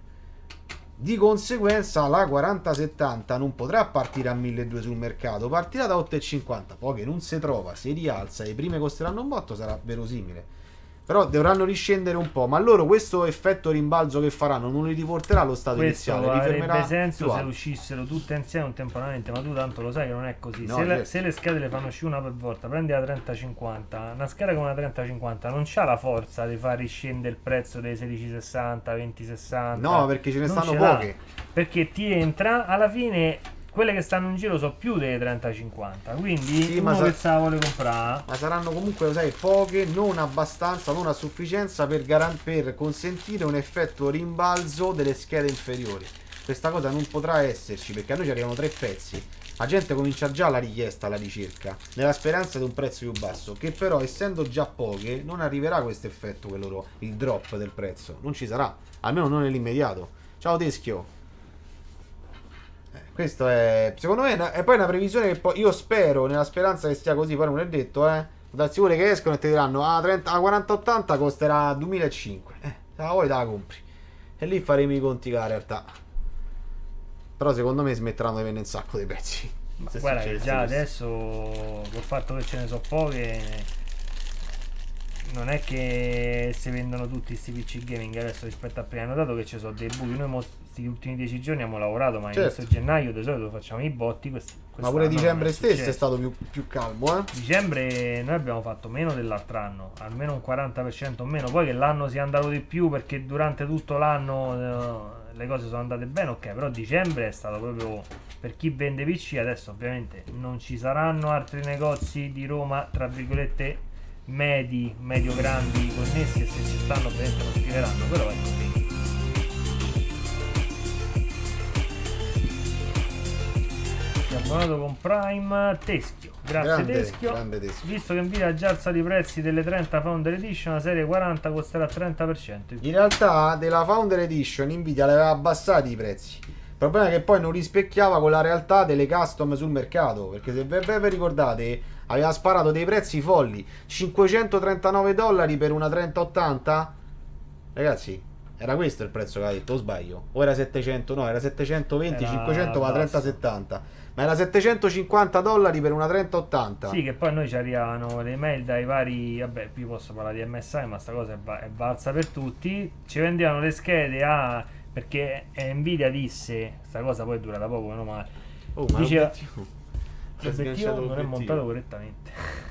Di conseguenza la quaranta settanta non potrà partire a milleduecento sul mercato, partirà da otto e cinquanta, poi che non si trova, si rialza e le prime costeranno un botto, sarà verosimile. Però dovranno riscendere un po', ma loro questo effetto rimbalzo che faranno non li riporterà allo stato questo iniziale, li fermerà avrebbe senso più se alto. uscissero tutte insieme contemporaneamente, ma tu tanto lo sai che non è così. No, se, le, certo. se le schede le fanno uscire una per volta, prendi la trenta cinquanta, una scheda come una trenta cinquanta non c'ha la forza di far riscendere il prezzo dei sedici sessanta, venti sessanta. No, perché ce ne Non stanno ce l'ha, poche. perché ti entra alla fine. Quelle che stanno in giro sono più delle trenta cinquanta, quindi Sì, uno ma sa- che se la vuole comprare. Ma saranno comunque, lo sai, poche, non abbastanza, non a sufficienza per, garan- per consentire un effetto rimbalzo delle schede inferiori. Questa cosa non potrà esserci, perché a noi ci arrivano tre pezzi. La gente comincia già la richiesta, la ricerca, nella speranza di un prezzo più basso, che però essendo già poche non arriverà questo effetto, che loro, il drop del prezzo, non ci sarà, almeno non nell'immediato. Ciao Teschio. Questo è, secondo me, è poi una previsione che poi io spero, nella speranza che sia così, poi non è detto, eh. Darsi pure che escono e ti diranno, ah, trenta, ah quaranta ottanta costerà duemilacinquecento. Eh, se la vuoi te la compri. E lì faremo i conti con la realtà. Però secondo me smetteranno di vendere un sacco di pezzi. Ma Se guarda che succedesse già questo. adesso col fatto che ce ne so poche, non è che si vendono tutti sti P C gaming adesso rispetto a prima. Hai notato che ci sono dei buchi? Noi questi ultimi dieci giorni abbiamo lavorato, ma Certo. inizio gennaio di solito facciamo i botti. Quest- Ma pure quest'anno dicembre non è stesso è successo. stato più, più calmo, eh? Dicembre noi abbiamo fatto meno dell'altro anno, almeno un quaranta per cento o meno. Poi che l'anno sia andato di più perché durante tutto l'anno eh, le cose sono andate bene, ok, però dicembre è stato proprio per chi vende P C. Adesso ovviamente non ci saranno altri negozi di Roma, tra virgolette, medi, medio grandi connessi, e se ci stanno ovviamente lo scriveranno, però è così. Abbonato con Prime Teschio, grazie Grande, Teschio. grande Teschio. Visto che Nvidia ha già alzato i prezzi delle trenta Founder Edition, la serie quaranta costerà trenta per cento. In realtà della Founder Edition Nvidia le aveva abbassati i prezzi. Il problema è che poi non rispecchiava con la realtà delle custom sul mercato. Perché se ve ve ricordate, aveva sparato dei prezzi folli. cinquecentotrentanove dollari per una trenta ottanta. Ragazzi, era questo il prezzo che aveva detto, o sbaglio? O era settecento? No, era settecentoventi, Era cinquecento va a trenta basso. settanta. Ma era settecentocinquanta dollari per una trenta ottanta. Sì, che poi a noi ci arrivano le mail dai vari. Vabbè, qui posso parlare di M S I, ma sta cosa è, va- è valsa per tutti. Ci vendevano le schede a. Perché Nvidia disse. Sta cosa poi dura da poco, meno male. Oh, ma Diceva- l'obiettivo- si è L'obiettivo sganciato non è l'obiettivo. montato correttamente.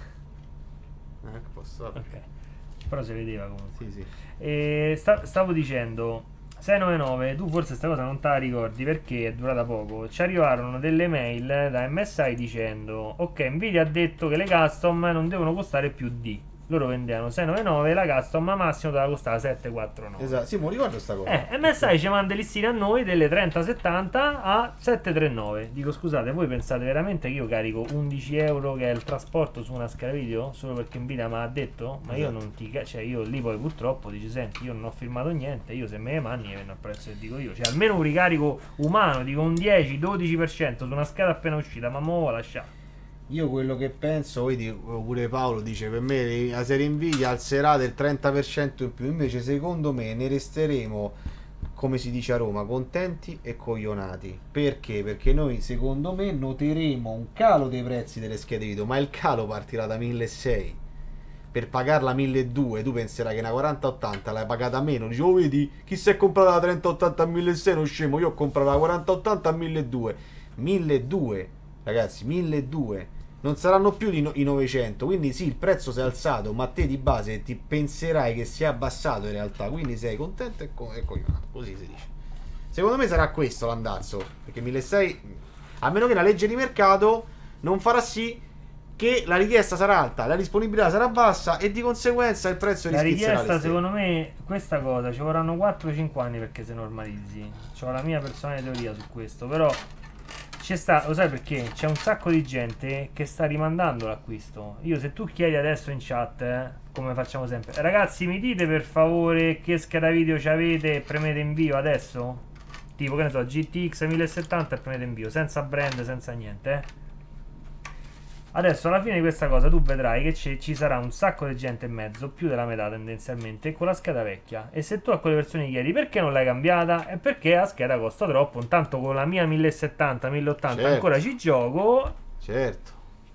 Eh, che posso fare? Ok. Però si vedeva comunque. Sì, sì. E sta- stavo dicendo. sei nove nove, tu forse sta cosa non te la ricordi perché è durata poco. Ci arrivarono delle mail da M S I dicendo: ok, Nvidia ha detto che le custom non devono costare più di. Loro vendevano sei nove nove, la custom massimo doveva costare sette quattro nove. Esatto, sì, mi ricordo sta cosa. Eh, M S I ci manda listine a noi delle trenta settanta a sette trentanove. Dico, scusate, voi pensate veramente che io carico undici euro che è il trasporto su una scheda video solo perché Nvidia mi ha detto? Ma io Esatto. non ti ca- cioè io lì poi purtroppo dici, senti, io non ho firmato niente, io se me ne manni vengo al prezzo che dico io. Cioè almeno un ricarico umano, dico un dieci dodici per cento su una scheda appena uscita, ma mo' lascia. Io quello che penso, vedi, pure Paolo dice, per me la serie Nvidia alzerà del trenta per cento in più, invece secondo me ne resteremo, come si dice a Roma, contenti e coglionati. Perché? Perché noi secondo me noteremo un calo dei prezzi delle schede video, ma il calo partirà da milleseicento. Per pagarla milleduecento, tu penserai che una quaranta ottanta l'hai pagata meno. Dici, oh vedi, chi si è comprata la trenta ottanta a milleseicento non scemo, io ho comprato la quaranta ottanta a milleduecento. milleduecento, ragazzi, milleduecento. Non saranno più di no- i novecento, quindi sì, il prezzo si è alzato, ma te di base ti penserai che si è abbassato in realtà, quindi sei contento e, co- e coglionato, così si dice. Secondo me sarà questo l'andazzo, perché milleseicento, a meno che la legge di mercato non farà sì che la richiesta sarà alta, la disponibilità sarà bassa e di conseguenza il prezzo La rischizzerà le richiesta, stelle. secondo me, questa cosa ci vorranno quattro cinque anni perché si normalizzi. C'ho la mia personale teoria su questo, però c'è sta, lo sai perché? C'è un sacco di gente che sta rimandando l'acquisto. Io se tu chiedi adesso in chat, eh, come facciamo sempre, ragazzi mi dite per favore che scheda video ci avete e premete invio adesso? Tipo, che ne so, G T X mille settanta e premete invio, senza brand, senza niente, eh. Adesso alla fine di questa cosa tu vedrai che ci, ci sarà un sacco di gente in mezzo, più della metà tendenzialmente, con la scheda vecchia. E se tu a quelle persone chiedi perché non l'hai cambiata, è perché la scheda costa troppo. Intanto con la mia mille settanta, mille ottanta Certo. ancora ci gioco. Certo.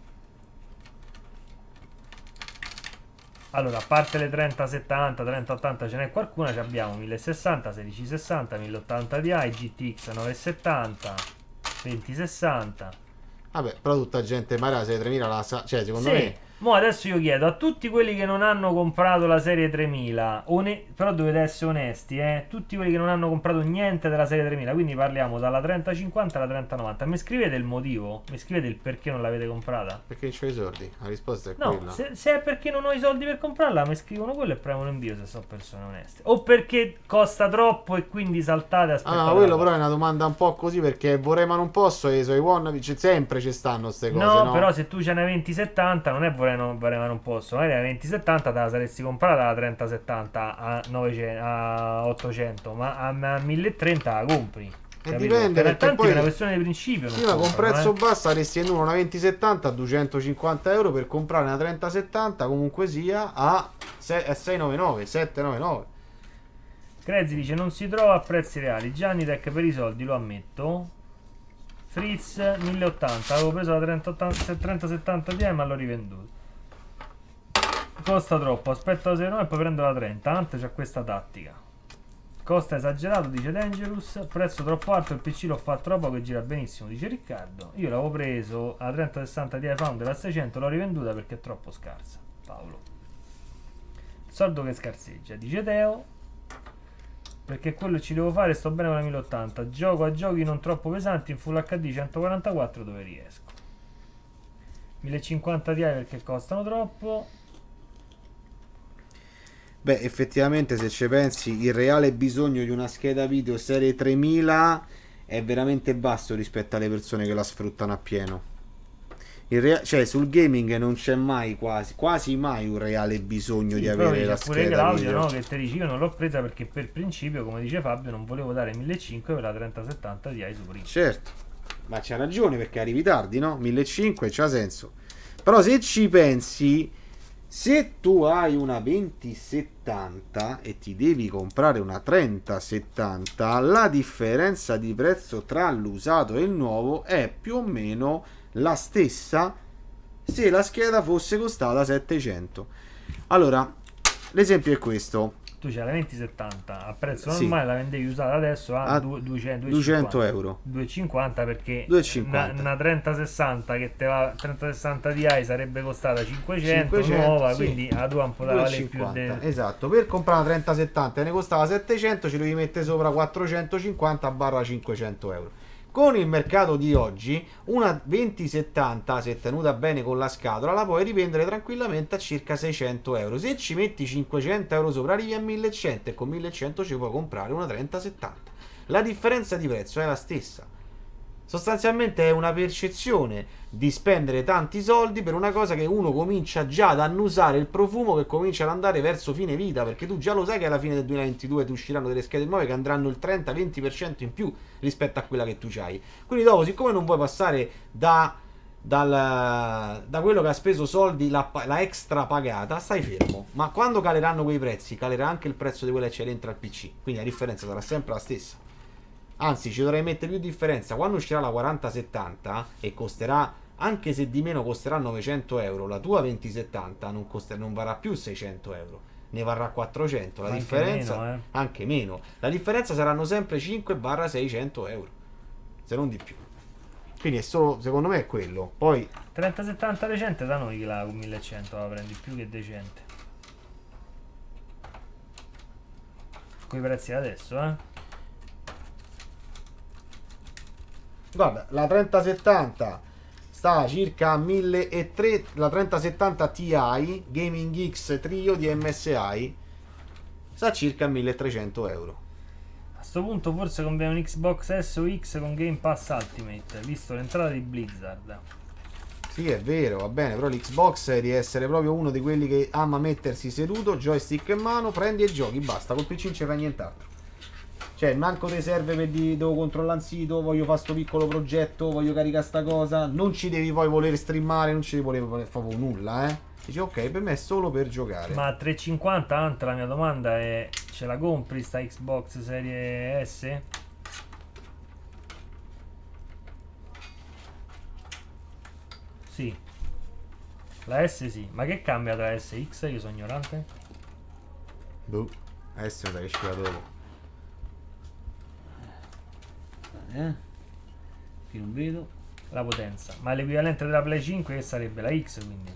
Allora, a parte le trenta settanta, trenta ottanta ce n'è qualcuna, ci abbiamo mille sessanta, sedici sessanta, mille ottanta Ti, G T X novecentosettanta, venti sessanta. Vabbè, però tutta gente magari la serie tremila la sa, cioè secondo Sì, me mo adesso io chiedo a tutti quelli che non hanno comprato la serie tremila, one- però dovete essere onesti, eh, tutti quelli che non hanno comprato niente della serie tremila, quindi parliamo dalla trenta cinquanta alla trenta novanta, mi scrivete il motivo? Mi scrivete il perché non l'avete comprata? perché non c'ho i soldi, la risposta è No, quella. se, se è perché non ho i soldi per comprarla, mi scrivono quello e premono invio se sono persone oneste. O perché costa troppo e quindi saltate e aspettate. Ah, la quello cosa. però è una domanda un po' così perché vorrei ma non posso e so i one c'è- sempre ci stanno ste cose, No, no? però se tu ce n'hai venti settanta non è vorrei, non, vorrei ma non posso. Magari la venti settanta te la saresti comprata la trenta settanta a, novecento, a ottocento, ma a, a mille trenta la compri. capito? dipende, Per perché tanti poi- è una questione di principio. non Sì, ma con comprano, prezzo eh. basso saresti in uno una venti settanta a duecentocinquanta euro per comprare una trenta settanta comunque sia a sei- a seicentonovantanove, settecentonovantanove. Crazy dice non si trova a prezzi reali. Gianni Tech per i soldi, lo ammetto. Fritz mille ottanta, avevo preso la trenta settanta Ti ma l'ho rivenduto. Costa troppo, aspetto la serie nove e poi prendo la trenta. Ante c'ha questa tattica. Costa esagerato, dice Dangerous. Prezzo troppo alto, il P C l'ho fatto troppo che gira benissimo, dice Riccardo. Io l'avevo preso a trenta sessanta Ti Founder a seicento, l'ho rivenduta perché è troppo scarsa. Paolo. Soldo che scarseggia, dice Teo. Perché quello ci devo fare, sto bene con la mille ottanta. Gioco a giochi non troppo pesanti in Full H D centoquarantaquattro dove riesco. mille cinquanta Ti perché costano troppo. Beh, effettivamente se ci pensi, il reale bisogno di una scheda video serie tremila è veramente basso rispetto alle persone che la sfruttano appieno. Il rea- cioè sul gaming non c'è mai quasi, quasi mai un reale bisogno Sì, di però avere la dice pure scheda Claudio, video. no, che te dici io non l'ho presa perché per principio, come dice Fabio, non volevo dare millecinquecento per la trenta settanta Ti su prima. Certo, ma c'ha ragione perché arrivi tardi, no? millecinquecento c'ha senso. Però se ci pensi, se tu hai una venti settanta e ti devi comprare una trenta settanta, la differenza di prezzo tra l'usato e il nuovo è più o meno la stessa se la scheda fosse costata settecento. Allora, l'esempio è questo. Tu c'hai la venti settanta a prezzo Sì. normale, la vendevi usata adesso a, A du- duecento, duecento euro. duecentocinquanta perché duecentocinquanta. una, una trenta sessanta che te va trenta sessanta Ti sarebbe costata cinquecento, cinquecento, nuova, sì. quindi a tua un po' da vale più duecentocinquanta. de... Esatto, per comprare una trenta settanta ne costava settecento, ci devi mettere sopra quattrocentocinquanta cinquecento euro. Con il mercato di oggi una venti settanta, se tenuta bene con la scatola, la puoi rivendere tranquillamente a circa seicento euro. Se ci metti cinquecento euro sopra arrivi a millecento e con millecento ci puoi comprare una trenta settanta. La differenza di prezzo è la stessa. Sostanzialmente è una percezione di spendere tanti soldi per una cosa che uno comincia già ad annusare il profumo, che comincia ad andare verso fine vita, perché tu già lo sai che alla fine del duemilaventidue ti usciranno delle schede nuove che andranno il trenta venti per cento in più rispetto a quella che tu c'hai. Quindi dopo, siccome non vuoi passare da, dal, da quello che ha speso soldi, la, la extra pagata, stai fermo. Ma quando caleranno quei prezzi, calerà anche il prezzo di quella che c'è dentro al P C. Quindi la differenza sarà sempre la stessa. Anzi, ci dovrei mettere più differenza. Quando uscirà la quaranta settanta e costerà, anche se di meno costerà novecento euro, la tua venti settanta non, costerà, non varrà più seicento euro, ne varrà quattrocento. La Anche differenza, meno, eh. anche meno. La differenza saranno sempre cinque seicento euro, se non di più. Quindi è solo, secondo me è quello. Poi trenta settanta decente da noi che la con millecento la prendi più che decente. Coi prezzi adesso, eh. guarda, la trenta settanta sta circa a milletrecento, la trenta settanta Ti Gaming X Trio di M S I sta circa a milletrecento euro. A sto punto forse conviene un Xbox S o X con Game Pass Ultimate, visto l'entrata di Blizzard. Sì, è vero, va bene, però l'Xbox devi essere proprio uno di quelli che ama mettersi seduto, joystick in mano, prendi e giochi, basta, col P C non ci fa nient'altro. Cioè, manco ti serve per dire devo controllare un sito, voglio fare sto piccolo progetto, voglio caricare sta cosa, non ci devi poi voler streamare, non ci devi voler voler fare nulla, eh. Dici ok, per me è solo per giocare. Ma a trecentocinquanta, Ant, la mia domanda è: ce la compri sta Xbox Serie S? Sì. La S sì. Ma che cambia tra S e X? Io sono ignorante. Boh, adesso mi sa che esce dopo. Eh? Qui non vedo. La potenza. Ma l'equivalente della Play cinque che sarebbe la X, quindi.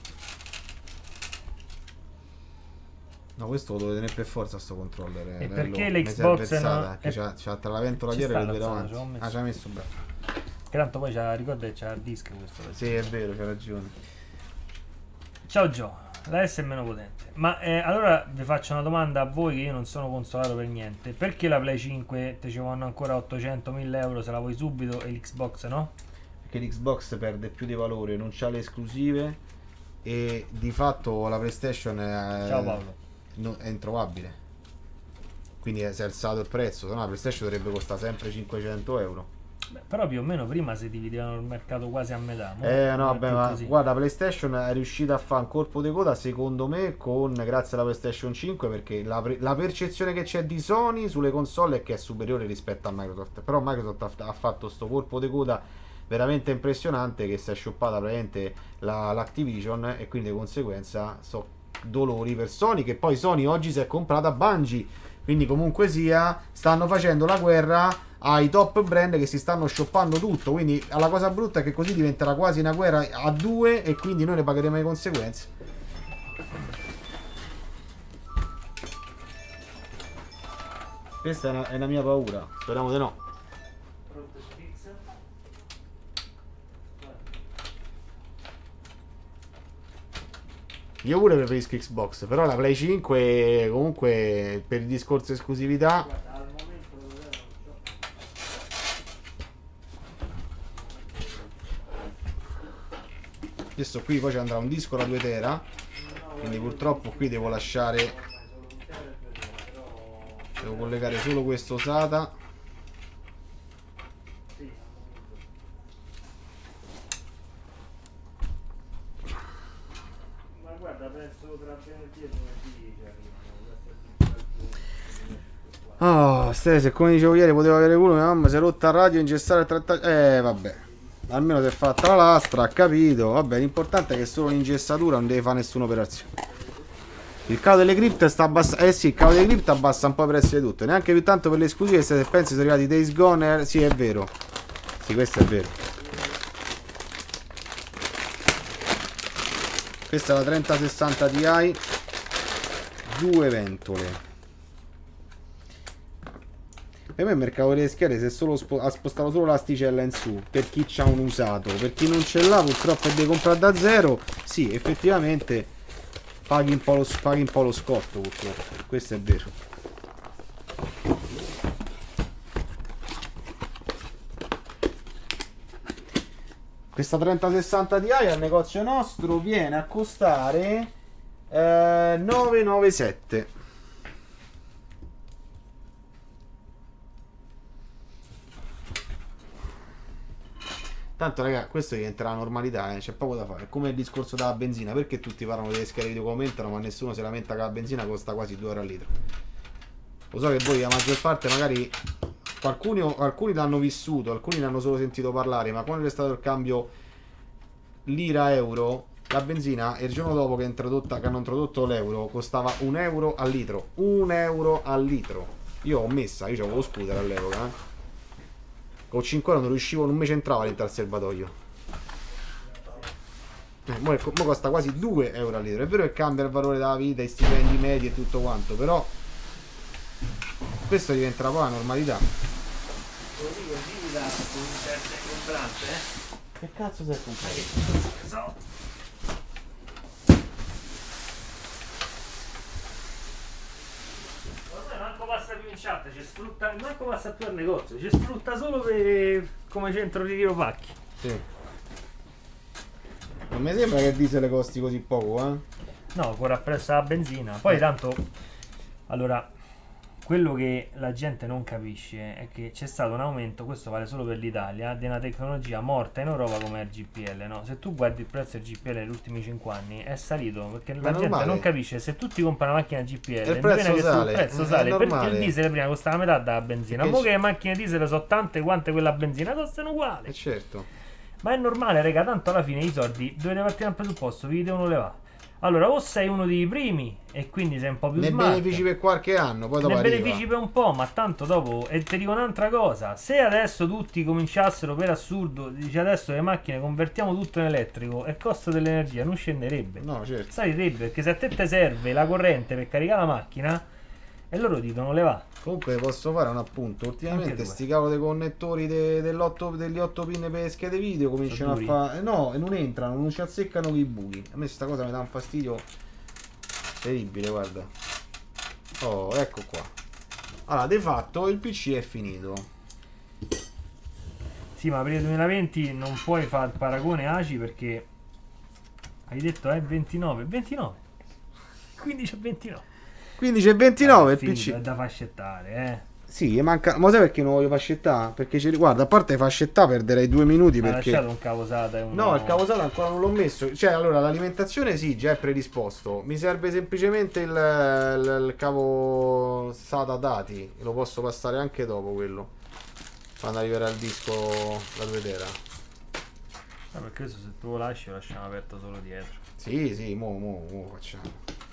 No, questo lo dovete tenere per forza sto controller. E bello. perché Mi l'Xbox sei avversata, non- che è- c'ha, c'ha tra la ventola Ci dietro e sta le due la davanti. zona, ci ho messo. Ah, ci ha messo bene. Che tanto poi c'ha, ricorda che c'ha il disc questo. Sì, è vero, c'ha ragione. Ciao Gio, la S è meno potente. Ma eh, allora vi faccio una domanda a voi, che io non sono consolato per niente. Perché la Play cinque te ci vanno ancora ottocentomila euro se la vuoi subito e l'Xbox no? Perché l'Xbox perde più di valore, non c'ha le esclusive e di fatto la PlayStation è, Ciao Paolo. no- è introvabile. Quindi è- si è alzato il prezzo, se no la PlayStation dovrebbe costare sempre cinquecento euro. Beh, però più o meno prima si dividevano il mercato quasi a metà. Mo Eh no, non è beh, più ma così. guarda, PlayStation è riuscita a fare un colpo di coda secondo me con grazie alla PlayStation cinque, perché la, pre- la percezione che c'è di Sony sulle console è che è superiore rispetto a Microsoft. Però Microsoft ha, ha fatto sto colpo di coda veramente impressionante, che si è scioppata praticamente la- l'Activision, e quindi di conseguenza so dolori per Sony, che poi Sony oggi si è comprata Bungie, quindi comunque sia stanno facendo la guerra ai top brand che si stanno scioppando tutto. Quindi la cosa brutta è che così diventerà quasi una guerra a due, e quindi noi ne pagheremo le conseguenze. Questa è una, è una mia paura, speriamo di no. Pronto Spix? Io pure preferisco Xbox, però la Play cinque comunque per il discorso esclusività. Guarda, al momento lo vedo, non so. Adesso qui poi ci andrà un disco da due tera, quindi purtroppo qui devo lasciare, devo collegare solo questo SATA. Ma guarda, penso tra venerdì e lunedì ci arrivano. Oh, Stese, come dicevo ieri, poteva avere culo, mia mamma si è rotta a radio, ingessare il trattato. Eh, vabbè. Almeno si è fatta la lastra, ha capito. Vabbè, l'importante è che solo l'ingessatura non deve fare nessuna operazione. Il cavo delle cripte sta abbassando. Eh sì, il cavo delle cripte abbassa un po' i prezzi di tutto. Neanche più tanto per le esclusive, se pensi sono arrivati Days Gone. Eh, sì, è vero. Sì, questo è vero. Questa è la trenta sessanta Ti, due ventole. Per me il mercato delle schede si è solo spo- ha spostato solo l'asticella in su per chi c'ha un usato. Per chi non ce l'ha purtroppo e deve comprare da zero, sì, effettivamente paghi un po' lo, paghi un po' lo scotto purtroppo. Questo è vero. Questa trenta sessanta Ti al negozio nostro viene a costare eh, novecentonovantasette. Tanto raga, questo diventerà la normalità, eh? C'è poco da fare. È come il discorso della benzina. Perché tutti parlano delle schede video che aumentano, ma nessuno si lamenta che la benzina costa quasi due euro al litro? Lo so che voi la maggior parte magari qualcuno, alcuni l'hanno vissuto, alcuni l'hanno solo sentito parlare, ma quando è stato il cambio lira-euro, la benzina il giorno dopo che, è introdotta, che hanno introdotto l'euro costava un euro al litro. Un euro al litro. Io ho messa, io avevo lo scooter all'epoca, eh. Con cinque euro non riuscivo, non mi c'entrava dentro al serbatoio. Eh, mo, mo costa quasi due euro al litro. È vero che cambia il valore della vita, i stipendi medi e tutto quanto, però questo diventerà poi la normalità. Lo dico, dimmi da con certe comprante, eh? Che cazzo sei comprato? So. Ormai manco passa più in chat, ci sfrutta, manco passa più al negozio, ci sfrutta solo per, come centro ritiro pacchi. Sì. Non mi sembra che il diesel costi così poco, eh? No, corre appresso la benzina. Poi tanto, allora, quello che la gente non capisce è che c'è stato un aumento, questo vale solo per l'Italia, di una tecnologia morta in Europa come il G P L, no? Se tu guardi il prezzo del G P L negli ultimi cinque anni è salito, perché Ma la è gente normale. non capisce. Se tu ti compri una macchina G P L, Il prezzo che sale, il prezzo è sale perché normale. il diesel prima costava la metà della benzina. Perché Mo c- che le macchine diesel sono tante quante quella benzina costano uguali. Eh certo. Ma è normale, raga, tanto alla fine i soldi dovete partire dal presupposto, vi devono levare. Allora, o sei uno dei primi e quindi sei un po' più Ne smart. benefici per qualche anno, poi dopo Ne arriva. benefici per un po', ma tanto dopo. E ti dico un'altra cosa: se adesso tutti cominciassero per assurdo, dice adesso le macchine convertiamo tutto in elettrico, e il costo dell'energia non scenderebbe. No, certo. Salirebbe, perché se a te te serve la corrente per caricare la macchina, e loro dicono le va. Comunque posso fare un appunto. Anche Ultimamente tu, sti cavolo dei connettori de- dell'otto, degli otto pin per le schede video cominciano a duri. fare. No, e non entrano, non ci azzeccano i buchi. A me sta cosa mi dà un fastidio terribile, guarda. Oh, ecco qua. Allora, di fatto il P C è finito. Sì, ma per il duemilaventi non puoi fare il paragone A C I perché hai detto è ventinove. ventinove. quindici e ventinove. quindici e ventinove Ah, il finito, P C. è da fascettare, eh. Sì, manca. Ma sai perché non voglio fascettare? Perché ci guarda, a parte fascettare perderei due minuti Hai perché. lasciato un cavo SATA e un... No, il cavo SATA ancora non l'ho messo. Cioè, allora, l'alimentazione sì, già è predisposto. Mi serve semplicemente il, il, il cavo SATA dati. Lo posso passare anche dopo quello. Quando arriverà il disco da due tera. No, per questo se tu lo lasci lo lasciamo aperto solo dietro. Sì, sì, mo, mo, mo facciamo.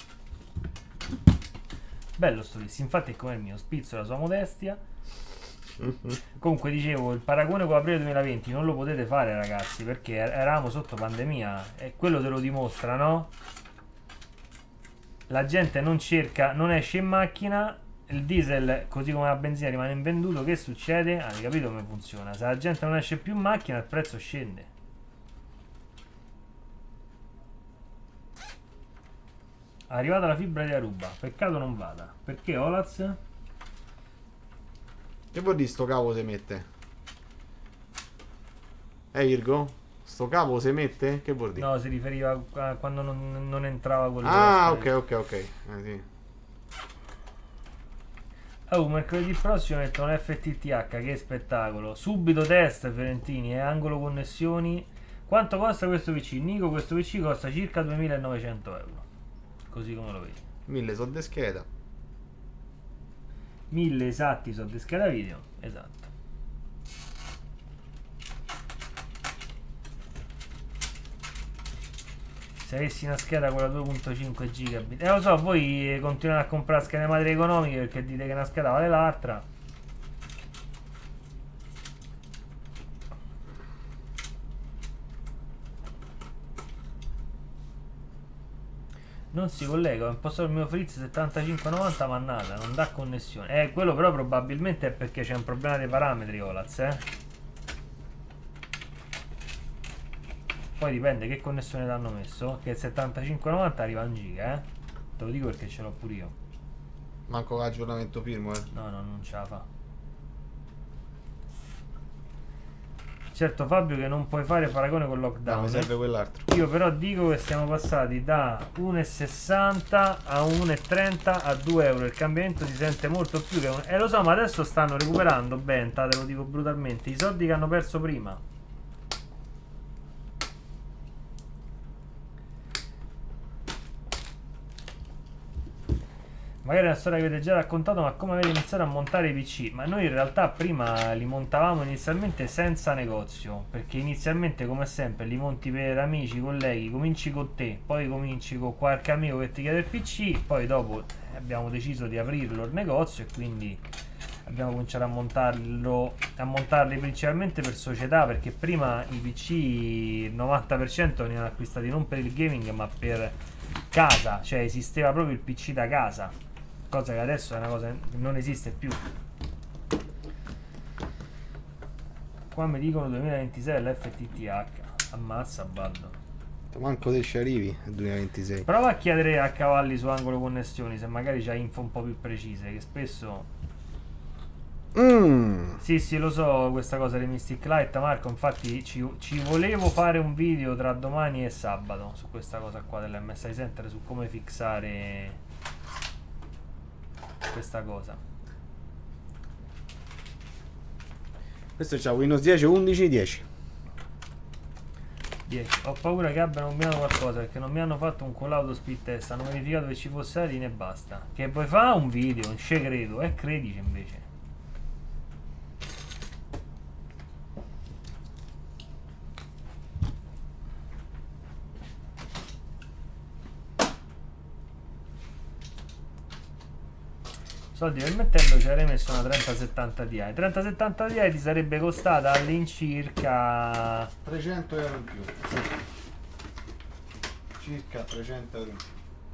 Bello sto disco, infatti è come il mio, spizzo la sua modestia. Comunque dicevo, il paragone con aprile duemilaventi non lo potete fare ragazzi, perché eravamo sotto pandemia e quello te lo dimostra, no? La gente non cerca, non esce in macchina, il diesel così come la benzina rimane invenduto, che succede? Hai capito come funziona? Se la gente non esce più in macchina il prezzo scende. Arrivata la fibra di Aruba, peccato non vada. Perché Olaz? Che vuol dire sto cavo si mette? Eh Virgo? Sto cavo si mette? Che vuol dire? No, si riferiva a quando non, non entrava quello. Ah, ok, ok, ok. Eh, sì. Oh, mercoledì prossimo mettono l'F T T H, che spettacolo. Subito test Fiorentini e eh? angolo connessioni. Quanto costa questo P C? Nico, questo P C costa circa duemilanovecento euro. Così come lo vedi. mille sono di scheda. mille esatti sono di scheda video. Esatto. Se avessi una scheda con la due virgola cinque gigabit. Eh lo so, voi continuate a comprare schede madri economiche perché dite che una scheda vale l'altra. Non si collega, ho impostato il mio Fritz settantacinque novanta mannata, non dà connessione. Eh, quello però probabilmente è perché c'è un problema dei parametri, Olaz, eh. Poi dipende che connessione ti hanno messo, che il settantacinque novanta arriva in giga, eh. Te lo dico perché ce l'ho pure io. Manco l'aggiornamento firmware. No, no, non ce la fa. Certo Fabio che non puoi fare paragone con lockdown. No, mi serve quell'altro. Io però dico che siamo passati da uno e sessanta a uno e trenta a due euro. Il cambiamento si sente molto più che un... Eh lo so, ma adesso stanno recuperando, Benta, te lo dico brutalmente, i soldi che hanno perso prima. Magari è una storia che avete già raccontato, ma come avete iniziato a montare i P C? Ma noi in realtà prima li montavamo inizialmente senza negozio, perché inizialmente come sempre li monti per amici, colleghi, cominci con te, poi cominci con qualche amico che ti chiede il P C, poi dopo abbiamo deciso di aprirlo il negozio e quindi abbiamo cominciato a montarlo, a montarli principalmente per società, perché prima i P C il novanta per cento venivano acquistati non per il gaming ma per casa, cioè esisteva proprio il P C da casa. Cosa che adesso è una cosa che non esiste più. Qua mi dicono duemilaventisei l'F T T H. Ammazza Baldo. Manco te ci arrivi nel duemilaventisei. Prova a chiedere a Cavalli su angolo connessioni se magari c'ha info un po' più precise, che spesso... Mm. Sì, sì, lo so questa cosa dei Mystic Light, Marco, infatti ci, ci volevo fare un video tra domani e sabato su questa cosa qua dell'M S I Center, su come fissare questa cosa. Questo c'ha Windows dieci, undici, dieci. dieci. Ho paura che abbiano combinato qualcosa perché non mi hanno fatto un call out speed test, hanno verificato che ci fosse la linea e basta. Che vuoi fare un video, non ci credo, eh, credici invece. Soldi per metterlo ci avrei messo una trenta settanta Ti. trenta settanta Ti ti sarebbe costata all'incirca trecento euro in più. Circa trecento euro in più.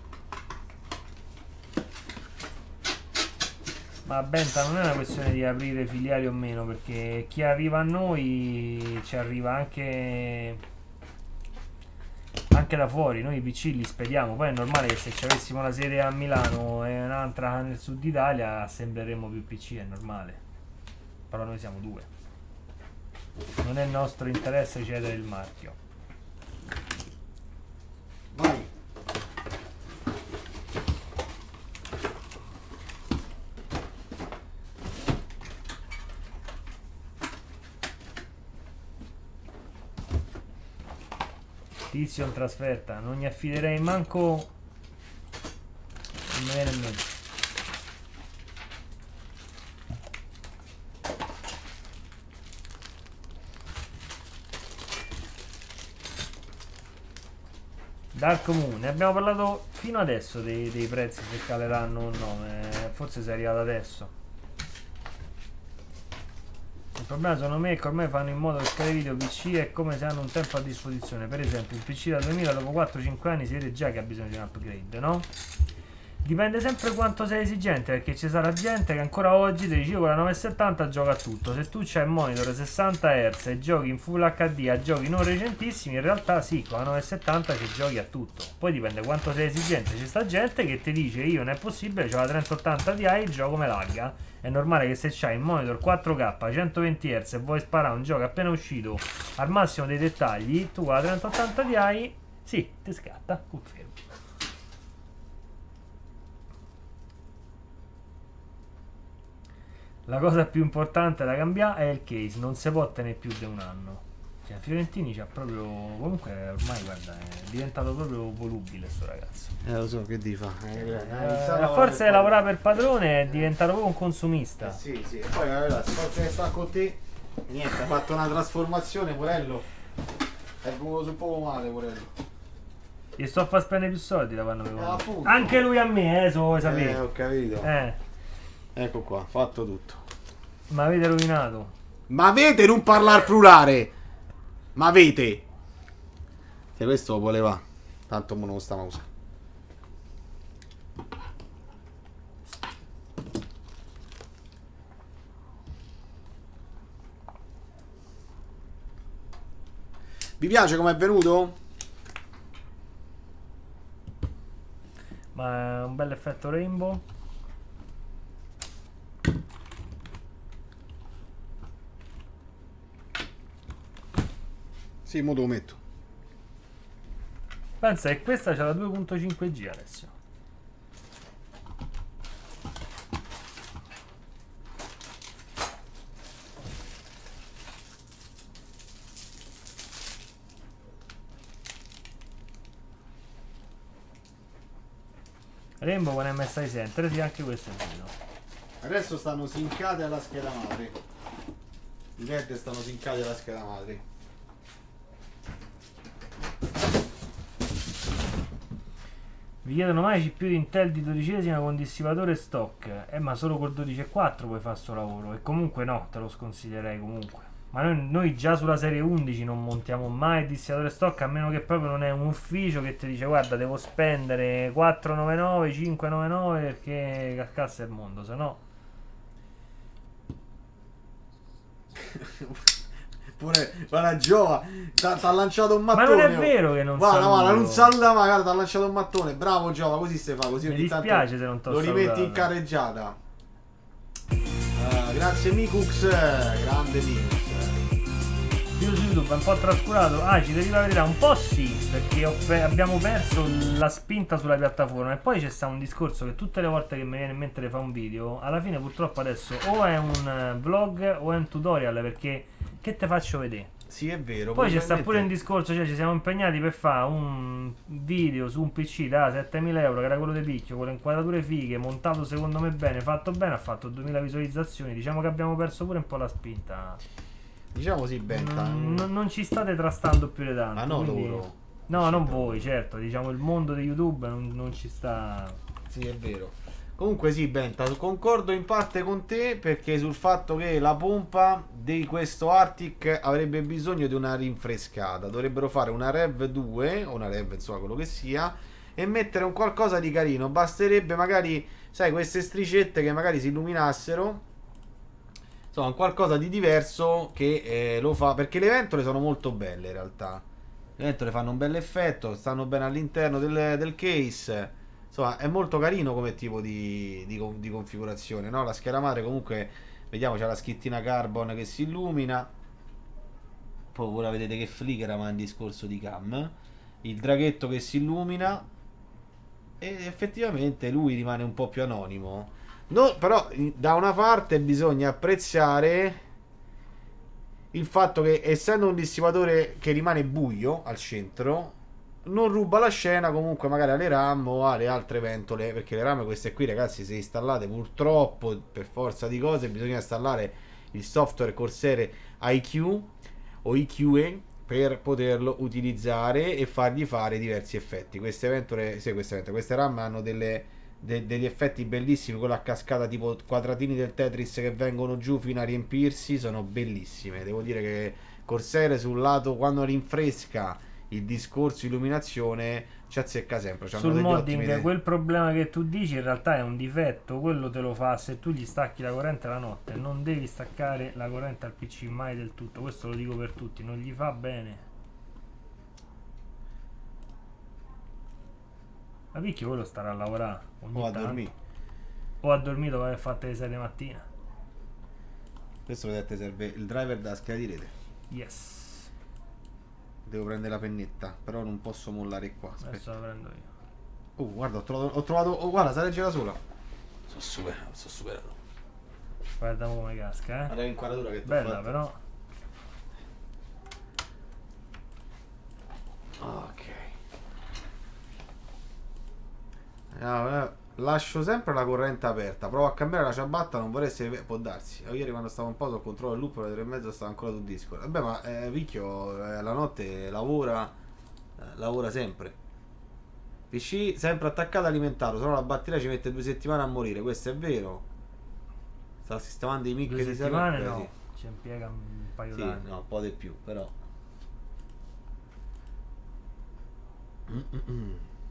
Ma Benta non è una questione di aprire filiali o meno, perché chi arriva a noi ci arriva anche anche da fuori. Noi i P C li spediamo, poi è normale che se ci avessimo la sede a Milano e un'altra nel sud Italia assembreremmo più P C, è normale, però noi siamo due, non è nostro interesse cedere il marchio. Vai. Tizio in trasferta, non gli affiderei manco. Non mi viene in mente. Dark Moon, ne abbiamo parlato fino adesso dei, dei prezzi, se caleranno o no, eh, forse sei arrivato adesso. Il problema secondo me è che ormai fanno in modo che scale video P C è come se hanno un tempo a disposizione. Per esempio il P C da duemila dopo quattro cinque anni si vede già che ha bisogno di un upgrade, no? Dipende sempre quanto sei esigente, perché ci sarà gente che ancora oggi ti dice io con la novecentosettanta gioca a tutto. Se tu c'hai il monitor sessanta hertz e giochi in Full H D a giochi non recentissimi, in realtà sì, con la novecentosettanta ci giochi a tutto. Poi dipende quanto sei esigente. C'è sta gente che ti dice io non è possibile, c'ho la trenta ottanta Ti e il gioco me lagga. È normale che se c'hai il monitor quattro K centoventi hertz e vuoi sparare un gioco appena uscito al massimo dei dettagli, tu con la trenta ottanta Ti sì, ti scatta, confermo. La cosa più importante da cambiare è il case, non si può tenere più di un anno. Cioè, Fiorentini c'ha proprio. Comunque ormai guarda, è diventato proprio volubile sto ragazzo. Eh lo so, che di fa? Eh, eh, a forza di lavorare per padrone è diventato proprio un consumista. Eh, sì, sì, e poi allora, se forza che sta con te, niente, ha fatto una trasformazione, Porello. È venuto su poco male, Porello. Gli sto a far spendere più soldi da quando mi Ah, appunto. anche lui a me, eh, so vuoi sapere. Eh, ho capito. Eh. Ecco qua, fatto tutto. Ma avete rovinato. Ma avete non parlare plurale? Ma avete? Se questo lo voleva. Tanto mo non sta usando. Vi piace come è venuto? Ma è un bel effetto rainbow. Sì, mo te lo metto. Pensa che questa c'ha la due punto cinque G adesso. Rainbow con M S I Center, sì, anche questo è vero. Adesso stanno sincate alla scheda madre. I L E D stanno sincati alla scheda madre. Vi chiedono mai C P U di Intel di dodicesima con dissivatore stock. Eh ma solo col dodici e quattro puoi fare sto lavoro. E comunque no, te lo sconsiglierei comunque. Ma noi, noi già sulla serie undici non montiamo mai il dissivatore stock, a meno che proprio non è un ufficio che ti dice guarda devo spendere quattrocentonovantanove, cinquecentonovantanove perché cascasse il mondo, se no. Pure, guarda Giova, ti ha lanciato un mattone. Ma non è vero che non guarda, saluto. guarda, non saluta magari, ti ha lanciato un mattone. Bravo Giova, così si fa, così Mi ogni dispiace tanto se non t'ho lo rimetti salutato. in carreggiata. Uh, grazie Mikux, grande Mikux. Video su YouTube è un po' trascurato. Ah, ci devi dire la verità, un po' sì, perché ho pe- abbiamo perso la spinta sulla piattaforma. E poi c'è sta un discorso che tutte le volte che mi viene in mente di fare un video, alla fine purtroppo adesso o è un vlog o è un tutorial, perché che te faccio vedere? Sì, è vero. Poi c'è sta pure un discorso, cioè ci siamo impegnati per fare un video su un P C da settemila euro, che era quello di picchio, con le inquadrature fighe, montato secondo me bene, fatto bene, ha fatto duemila visualizzazioni. Diciamo che abbiamo perso pure un po' la spinta. Diciamo sì, Benta. Non, non, non ci state trastando più di tanto. Ma no, quindi... loro. No, non voi, certo. Diciamo il mondo di YouTube non, non ci sta. Sì, è vero. Comunque sì, Benta, concordo in parte con te, perché sul fatto che la pompa di questo Arctic avrebbe bisogno di una rinfrescata. Dovrebbero fare una Rev due, o una Rev, insomma, quello che sia, e mettere un qualcosa di carino. Basterebbe magari, sai, queste stricette che magari si illuminassero. Insomma, qualcosa di diverso che eh, lo fa, perché le ventole sono molto belle in realtà. Le ventole fanno un bel effetto, stanno bene all'interno del, del case. Insomma, è molto carino come tipo di, di, di configurazione, no? La scheda madre comunque, vediamo, c'è la schittina carbon che si illumina. Poi ora vedete che flickera, ma è un discorso di cam. Il draghetto che si illumina. E effettivamente lui rimane un po' più anonimo. No, però da una parte bisogna apprezzare il fatto che, essendo un dissipatore che rimane buio al centro, non ruba la scena comunque magari alle RAM o alle altre ventole, perché le RAM queste qui ragazzi, se installate purtroppo per forza di cose bisogna installare il software Corsair I Q o I Q E per poterlo utilizzare e fargli fare diversi effetti. Queste ventole, sì, queste, ventole, queste RAM hanno delle, de, degli effetti bellissimi, con la cascata tipo quadratini del Tetris che vengono giù fino a riempirsi, sono bellissime. Devo dire che Corsair sul lato, quando rinfresca il discorso illuminazione, ci azzecca sempre. Sul modding quel problema che tu dici in realtà è un difetto, quello te lo fa se tu gli stacchi la corrente la notte. Non devi staccare la corrente al P C mai del tutto, questo lo dico per tutti, non gli fa bene. Ma picchio quello starà a lavorare ogni o a tanto. dormire O ha dormito per aver fatto le sei di mattina. Questo vedete serve il driver da scheda di rete. Yes. Devo prendere la pennetta, però non posso mollare qua. Aspetta. Adesso la prendo io. Oh, guarda, ho trovato, ho trovato oh, guarda, sa leggere da sola. Sono superato, sono superato. Guarda come casca, eh. Guarda l'inquadratura che ti ho Bella fatto. però. Ok. No, eh, lascio sempre la corrente aperta. Provo a cambiare la ciabatta, non vorrei essere... Può darsi. Ieri quando stavo un po' sul controllo del loop alle tre e mezza stavo ancora su Discord. Vabbè, ma eh, Vicchio eh, la notte lavora eh, lavora sempre. P C sempre attaccato, alimentato, sennò la batteria ci mette due settimane a morire. Questo è vero. Sta sistemando i mic Due di settimane server, no, sì. ci impiega un paio Sì, d'anni. no, un po' di più, però. Mm-mm.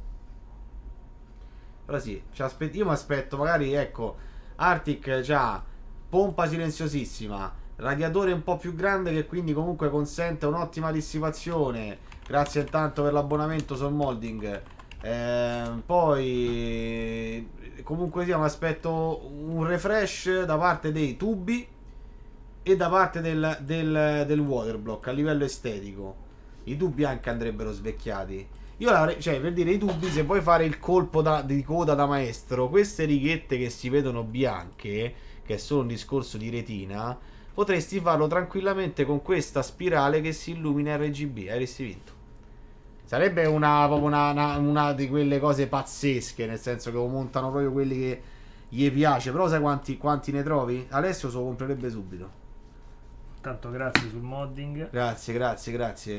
Però sì, ci aspett- io mi aspetto magari, ecco, Arctic c'ha pompa silenziosissima, radiatore un po' più grande che quindi comunque consente un'ottima dissipazione. Grazie intanto per l'abbonamento sul modding. Eh, poi comunque sia mi aspetto un refresh da parte dei tubi e da parte del, del, del waterblock a livello estetico. I tubi anche andrebbero svecchiati. Io l'avrei, cioè per dire, i tubi, se vuoi fare il colpo da, di coda da maestro, queste righette che si vedono bianche, che è solo un discorso di retina, potresti farlo tranquillamente con questa spirale che si illumina R G B. Avresti vinto. Sarebbe una, proprio una, una, una di quelle cose pazzesche, nel senso che lo montano proprio quelli che gli piace. Però sai quanti, quanti ne trovi? Alessio se lo comprerebbe subito. Tanto grazie sul modding. Grazie, grazie, grazie.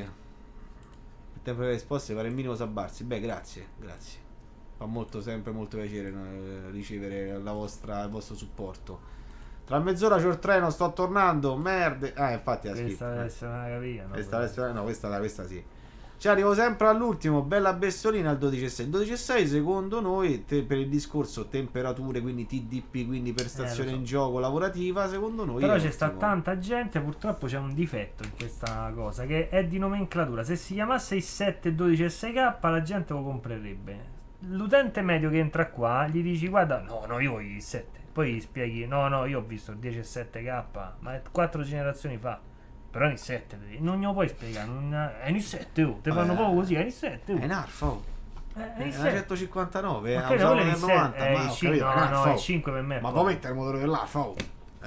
Il tempo delle risposte pare il minimo sabbarsi. Beh, grazie, grazie. Fa molto, sempre molto piacere eh, ricevere la vostra, il vostro supporto. Tra mezz'ora c'ho il treno, sto tornando. Merde. Ah, infatti la Questa scritto. deve essere una capia, no? Questa, questa, no, questa, questa sì. Ci arrivo sempre all'ultimo, bella bessolina al dodici virgola sei. Il dodici virgola sei secondo noi, te, per il discorso temperature, quindi T D P, quindi prestazione Eh, lo so. in gioco lavorativa, secondo noi Però è c'è sta ottimo. tanta gente, purtroppo c'è un difetto in questa cosa, che è di nomenclatura. Se si chiamasse i sette dodici virgola sei K la gente lo comprerebbe. L'utente medio che entra qua gli dici guarda, no, no, io voglio il sette. Poi gli spieghi, no, no, io ho visto il dieci virgola sette K, ma è quattro generazioni fa. Però è il sette, non glielo puoi spiegare, non è il sette, oh, te fanno Eh, proprio così, è il sette, oh. È in alfa, oh. È È il una sette. centocinquantanove, Ma eh, quello usavano è il nel sette, novanta, è ma il ho cinque, capito, no, è no, alfa, il oh. cinque per me è Ma poco. può mettere il motore dell'alfa, oh.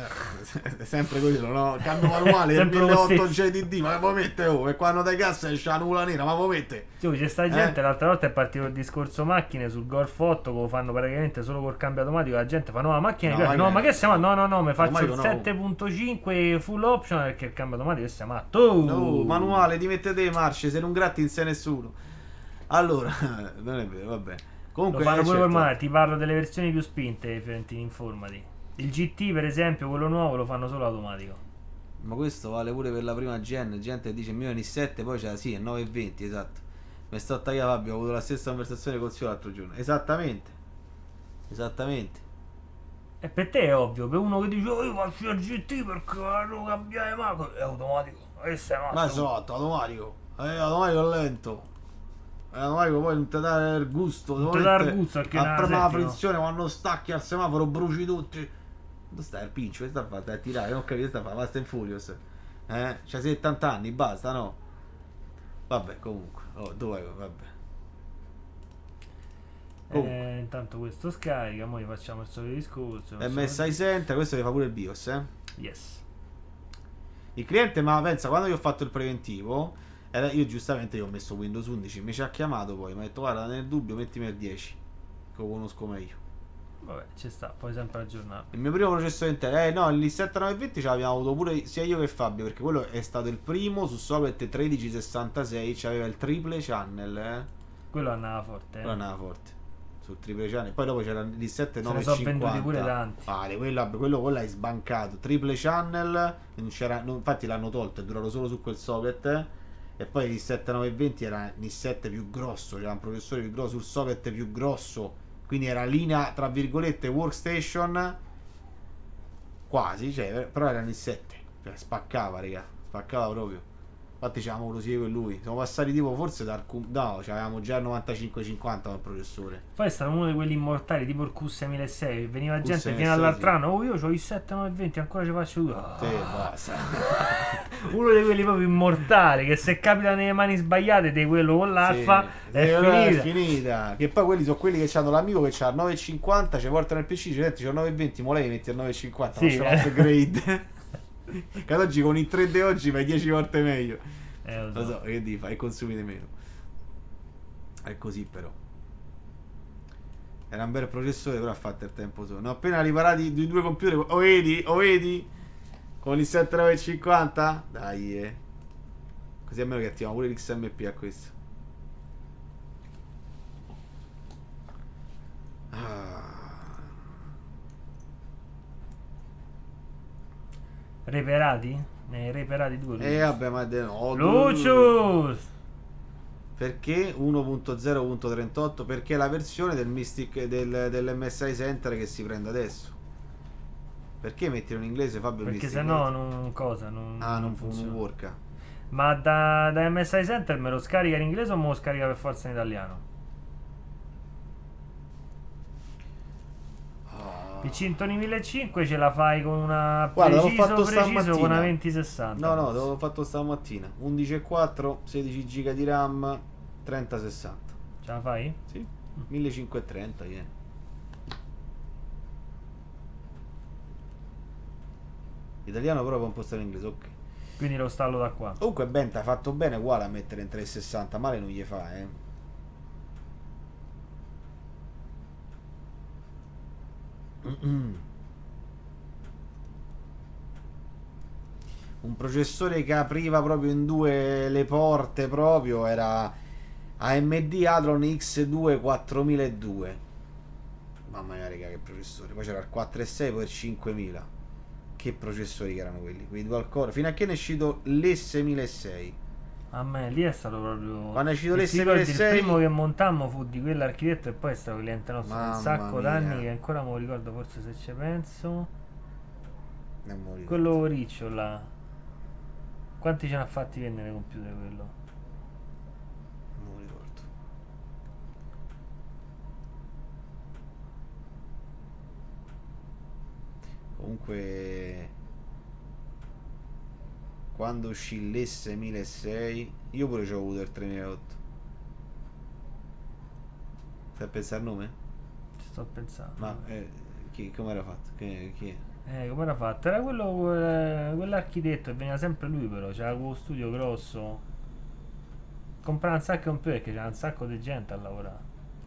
Eh, è sempre quello, no? Cambio manuale del Sempre lo milleottocento stesso. G T D, ma che può mettere, oh? E quando dai cassa esce la nuvola nera, ma può mettere? Sì, c'è sta gente, l'altra volta è partito il discorso macchine sul Golf otto, che lo fanno praticamente solo col cambio automatico. La gente fa no, la macchina No, mi piace. ma No, che- ma che siamo? No, no, no, mi faccio il Automatico no. sette punto cinque full option perché il cambio automatico è siamo matto. Oh! No, manuale, ti mettete le marce, se non gratti non sei nessuno. Allora, non è vero, vabbè. Comunque, Lo fanno eh, pure certo. ormai, ti parlo delle versioni più spinte, Fiorentini, informati. Il G T per esempio, quello nuovo, lo fanno solo automatico. Ma questo vale pure per la prima gen. Gente dice il mio è in sette, poi c'è sì, è nove e venti, esatto. Mi sto tagliando, Fabio, ho avuto la stessa conversazione con Zio l'altro giorno. Esattamente. Esattamente. E per te è ovvio, per uno che dice oh, io faccio il G T perché devo cambiare marco, è automatico. E sei matto. Ma sotto, automatico. Eh, automatico è lento. Eh, automatico poi non ti dà il gusto. Non devo ti dà il mettere- gusto, perché a nella premere la settima. frizione quando stacchi al semaforo bruci tutti. Dove sta il pincio? Che sta a fare? Sta a tirare, non capisco, sta a fare Fast and Furious. Eh? C'ha settanta anni, basta, no? Vabbè, comunque. Oh, dove vabbè. Comunque. Eh, intanto questo scarica, ora facciamo il solito discorso. M S I Center, questo che fa pure il BIOS, eh? Yes. Il cliente, ma pensa, quando io ho fatto il preventivo, Era, io giustamente io ho messo Windows undici, mi ci ha chiamato poi, mi ha detto guarda nel dubbio mettimi il dieci, che lo conosco meglio. Vabbè, ci sta, poi sempre aggiornato. Il mio primo processore Intel, eh no, il sette nove venti ce l'abbiamo avuto pure sia io che Fabio, perché quello è stato il primo su socket tredici sessantasei, c'aveva il triple channel, eh. Quello andava forte, eh. Quello andava forte. Sul triple channel. Poi dopo c'era il sette nove Se ne cinquanta. sono venduti pure tanti. Vale, quello, quello, quello hai sbancato. Triple channel, non c'era, non, infatti l'hanno tolto, è durato solo su quel socket. Eh. E poi il sette nove venti era il sette più grosso, c'era un processore più grosso sul socket più grosso. Quindi era linea, tra virgolette, workstation. Quasi, cioè, però era il sette. Cioè, spaccava, raga. Spaccava proprio. Infatti c'avevamo voluto sia con lui. Siamo passati tipo forse dal... No, avevamo già il novantacinque cinquanta come processore. Poi è stato uno di quelli immortali, tipo il Q sei mille sei. Veniva Q gente sei fino mille sei, all'altro sì. anno. Oh, io ho il sette nove venti, ancora ci faccio due. Te, basta. Uno di quelli proprio immortali, che se capita nelle mani sbagliate di quello con l'alfa, Sì, è, sì, allora finita. è finita. Che poi quelli sono quelli che hanno l'amico che c'ha il nove cinquanta, ci portano il P C, ci senti, c'ho il nove venti, mo lei metti il nove cinquanta, Sì, faccio eh. l'upgrade. Che ad oggi con i tre D oggi fai dieci volte meglio. Eh, lo so. Lo so, che di fai, consumi di meno. È così però. Era un bel processore, però ha fatto il tempo suo. Ne ho appena riparati i due computer. O vedi? O vedi? Con il sette nove cinquanta? Dai, eh. Così almeno che attiviamo pure l'X M P a questo. Ah. Reperati? Ne hai reperati due? E eh, vabbè, ma de- no, Lucius! perché uno punto zero punto trentotto? Perché è la versione del Mystic del, dell'M S I Center che si prende adesso. Perché mettere in inglese, Fabio? il Perché Mystic se no Center? non cosa, non, Ah, non, non fu- non funziona. worka. Ma da, da M S I Center me lo scarica in inglese o me lo scarica per forza in italiano? P C Intoni millecinquecento ce la fai con una Guarda, l'ho preciso fatto preciso stamattina. con una venti sessanta. No, no, l'ho fatto stamattina. undici virgola quattro, sedici giga di RAM, trenta sessanta. Ce la fai? Sì, millecinquecentotrenta, yeah. Italiano però può impostare in inglese, ok. Quindi lo stallo da qua. Comunque Bent ha fatto bene uguale a mettere in trecentosessanta, male non gli fa, eh. Un processore che apriva proprio in due le porte proprio era A M D Athlon X due quattromiladue. Mamma mia raga, che processore. Poi c'era il quattro virgola sei, poi il cinquemila. Che processori che erano quelli, quei dual core. Fino a che ne è uscito l'S mille sei. A me lì è stato proprio. Quando è uscito E l'S ti ricordi, mille sei, il primo che montammo fu di quell'architetto e poi è stato cliente nostro per un Mamma sacco mia. d'anni che ancora me lo ricordo, forse se ci penso. non me lo ricordo. Quello riccio là. Quanti ce n'ha fatti vendere computer quello? Non me lo ricordo. Comunque quando uscì l'S mille sei, io pure ci ho avuto il tremilaotto. Stai a pensare al nome? Ci sto pensando. Ma eh, chi, come era fatto? Che, chi è? Eh, come era fatto? Era quello, eh, quell'architetto e veniva sempre lui però, c'era quello studio grosso. Comprava un sacco di computer perché c'era un sacco di gente a lavorare.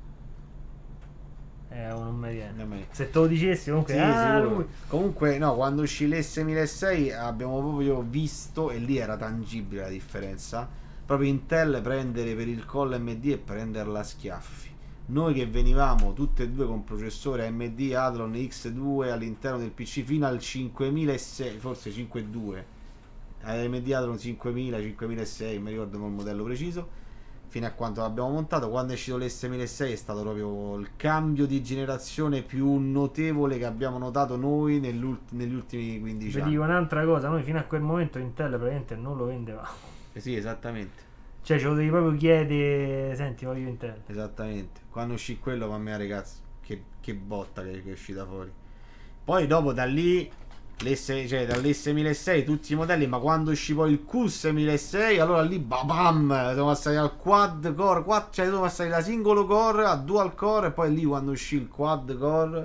Eh, non mi viene. Non mi- Se te lo dicessi comunque, Sì, ah, sicuro. lui. Comunque no, quando uscì l'S mille sei abbiamo proprio visto, e lì era tangibile la differenza, proprio Intel prendere per il collo A M D e prenderla a schiaffi. Noi che venivamo tutte e due con processore A M D Athlon X due all'interno del P C fino al cinquemilasei, forse cinquemiladue, A M D Athlon cinquemila, cinquemilasei, non mi ricordo il modello preciso, fino a quanto l'abbiamo montato. Quando è uscito l'S mille sei è stato proprio il cambio di generazione più notevole che abbiamo notato noi negli ultimi quindici Vi anni. dico un'altra cosa, noi fino a quel momento Intel praticamente non lo vendevamo. Eh sì, esattamente. Cioè ce lo devi proprio chiedere, senti voglio Intel. Esattamente. Quando uscì quello, mamma mia ragazzi, che, che botta che, che è uscita fuori. Poi dopo da lì, l'S, cioè dall'S mille sei tutti i modelli, ma quando uscì poi il Q sei mille sei, allora lì bam, siamo passati al quad core, quad, cioè siamo passati da singolo core a dual core, e poi lì quando uscì il quad core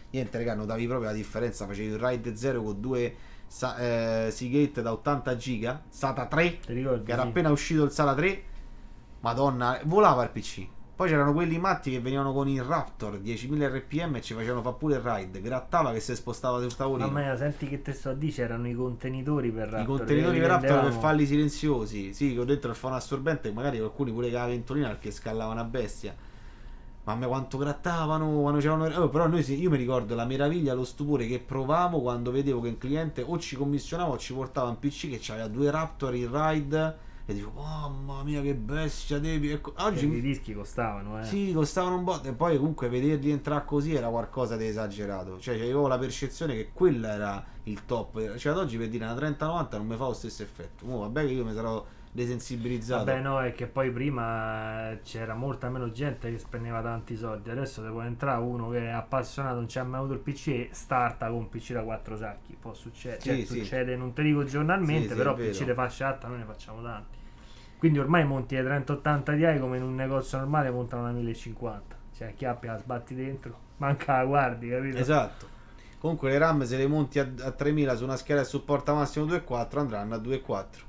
Niente, raga, notavi proprio la differenza. Facevi il RAID zero con due eh, Seagate da ottanta giga, SATA tre, Ti ricordi? che era Sì. appena uscito il SATA tre. Madonna, volava il P C. Poi c'erano quelli matti che venivano con il Raptor diecimila R P M e ci facevano fa pure il RAID. Grattava che si spostava sul tavolino. Mamma mia, senti che te sto a dire, c'erano i contenitori per Raptor. I contenitori che per Raptor per vendevamo. falli silenziosi. Sì, che ho detto il fono assorbente, magari alcuni pure con la ventolina perché scallavano a bestia. Mamma quanto grattavano quando c'erano. Oh, però noi sì, io mi ricordo la meraviglia, lo stupore che provavo quando vedevo che il cliente o ci commissionava o ci portava un P C che aveva due Raptor in RAID. E dico, mamma mia che bestia devi. Ecco, oggi Cioè, i dischi costavano, eh. sì, costavano un botto. E poi comunque vederli entrare così era qualcosa di esagerato. Cioè avevo la percezione che quella era il top. Cioè ad oggi per dire una trenta novanta non mi fa lo stesso effetto. Mo, vabbè che io mi sarò desensibilizzato. Vabbè no, è che poi prima c'era molta meno gente che spendeva tanti soldi. Adesso te può entrare uno che è appassionato, non ci ha mai avuto il P C e starta con un P C da quattro sacchi. Può succedere, Sì, cioè, sì. succede, non te dico giornalmente, Sì, sì, però è P C vero. di fascia alta noi ne facciamo tanti. Quindi ormai monti le trenta ottanta Ti come in un negozio normale montano una mille cinquanta. Cioè chiappi la sbatti dentro, manca la guardi, capito? Esatto. Comunque le RAM se le monti a, a tremila su una scheda che supporta massimo due virgola quattro andranno a due virgola quattro.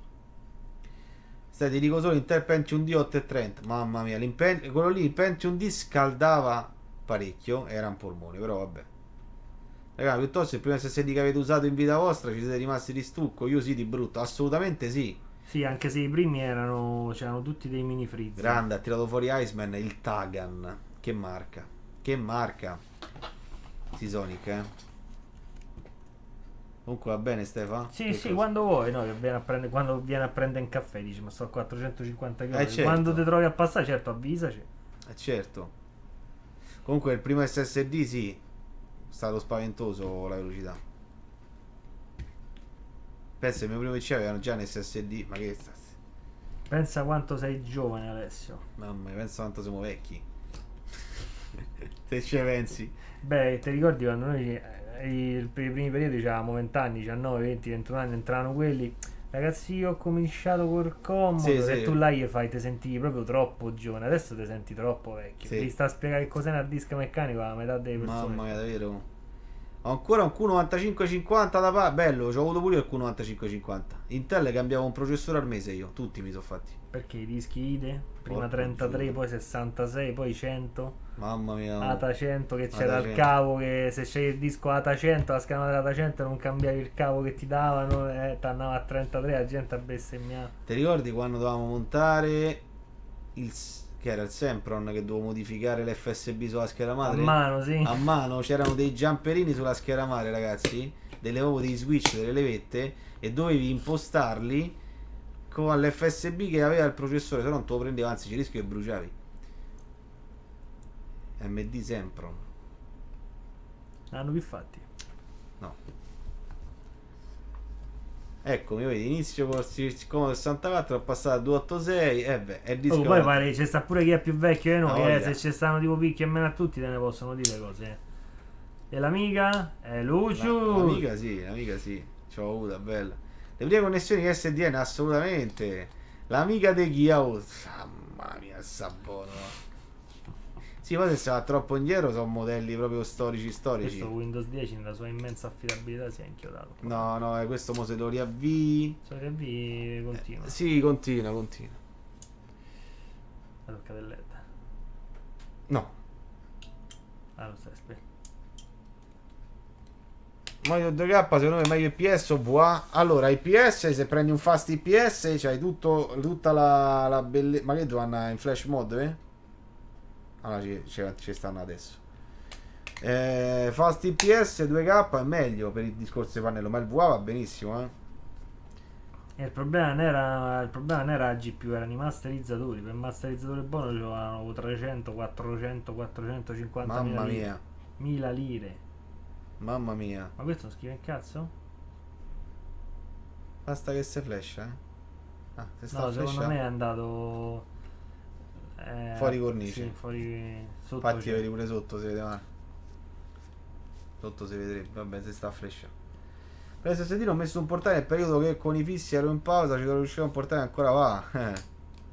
Stai, ti dico solo Intel Pentium D otto e trenta. Mamma mia, quello lì il Pentium D scaldava parecchio, era un polmone, però vabbè. Ragazzi, piuttosto il primo S S D che avete usato in vita vostra ci siete rimasti di stucco? Io sì, di brutto, assolutamente sì. Sì, anche se i primi erano, c'erano tutti dei mini freezer. Grande, ha tirato fuori Iceman, il Tagan. Che marca, che marca. Seasonic, eh. Comunque va bene, Stefano? Sì, Che sì, cosa? quando vuoi, no, che viene a prendere, quando viene a prendere un caffè, dici, ma sto a quattrocentocinquanta km. Eh, certo. Quando ti trovi a passare, certo, avvisaci. Eh certo. Comunque il primo S S D sì, è stato spaventoso la velocità. Pensa, il mio primo P C avevano già un S S D, ma che sta... Pensa quanto sei giovane, Alessio. Mamma mia, pensa quanto siamo vecchi. Se ci pensi. Beh, ti ricordi quando noi eh, per i primi periodi avevamo venti anni, diciannove, venti, ventuno anni, entravano quelli. Ragazzi, io ho cominciato col comodo. Sì, e sì. tu là gli fai, ti sentivi proprio troppo giovane. Adesso ti senti troppo vecchio. Sì. Devi stare a spiegare che cos'è un hard disk meccanico alla metà delle persone. Mamma mia, davvero. Ho ancora un Q novantacinque cinquanta da pa... Bello, c'ho avuto pure io il Q novantacinque cinquanta. Intel cambiava un processore al mese io, tutti mi sono fatti. Perché i dischi I D E, prima Porco trentatré, Giuda. poi sessantasei, poi cento. Mamma mia. A T A cento che c'era A T A il cento. cavo che se scegli il disco A T A cento, la scheda dell'A T A cento non cambiavi il cavo che ti davano e eh, ti andava a trentatré, la gente a bestemmiare. Ti ricordi quando dovevamo montare il s- che era il Sempron che dovevo modificare l'F S B sulla scheda A madre? mano, sì. A mano c'erano dei jumperini sulla scheda madre, ragazzi, delle proprio dei switch, delle levette, e dovevi impostarli con l'F S B che aveva il processore, se no non te lo prendevi, anzi ci rischio che bruciavi. M D Sempron. Hanno più fatti. No. Ecco, mi vedi, inizio con il Commodore sessantaquattro, ho passato a duecentottantasei, e beh, è il disco. Oh, poi pare c'è sta pure chi è più vecchio di noi, Ah, eh, voglia. se ci stanno tipo picchi e meno a tutti te ne possono dire cose. eh. E l'amica? È Luciu. L'amica sì, l'amica sì, ce l'ho avuta, bella. Le prime connessioni S D N assolutamente. L'amica di Kia, oh, mamma mia, sta buono. Sì, poi se si va troppo indietro sono modelli proprio storici storici. Questo Windows dieci nella sua immensa affidabilità si è inchiodato. No, no, eh, questo mo se lo riavvii. So che vi continua. Eh, sì, continua, continua. La tocca del L E D. No. Ah, lo stai aspettando. Mario due K secondo me è meglio I P S o V A. Allora, I P S, se prendi un fast I P S c'hai tutto, tutta la, la bellezza. Ma che tu vanno in flash mode, eh? Allora ci, ci, ci stanno adesso. Eh, fast I P S due K è meglio per il discorso di pannello, ma il V A va benissimo, eh? E il problema non era il problema non era la G P U, erano i masterizzatori. Per il masterizzatore buono c'erano trecento, quattrocento, quattrocentocinquanta Mamma mila lire. mia, mille lire. mamma mia. Ma questo non scrive in cazzo? Basta che se flash, eh? Ah, se sta No, secondo flashando. me è andato eh, Fuori cornice. sì, fuori sotto. Infatti c'è. vedi pure sotto, si vede male. Sotto si vedrebbe, vabbè, se sta flashando. Per S S D l'ho messo un portale nel periodo che con i fissi ero in pausa, ci devo riuscire a un portale ancora va. Eh.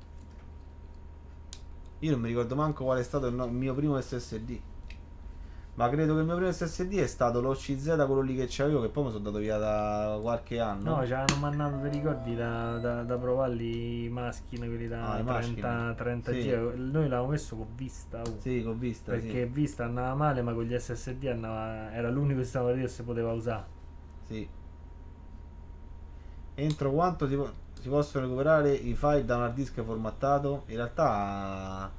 Io non mi ricordo manco qual è stato il, no- il mio primo S S D. Ma credo che il mio primo S S D è stato lo C Z, quello lì che c'avevo, che poi mi sono dato via da qualche anno. No, ci hanno mandato, ti ricordi, da, da, da provarli i maschi, quelli da Ah, i trenta, Maschine. trenta Sì. giga. Noi l'avevamo messo con Vista. oh. Sì, che ho visto. Perché Vista andava male, ma con gli S S D andava, era l'unico che stava lì e si poteva usare. Sì. Entro quanto si, po- si possono recuperare i file da un hard disk formattato? In realtà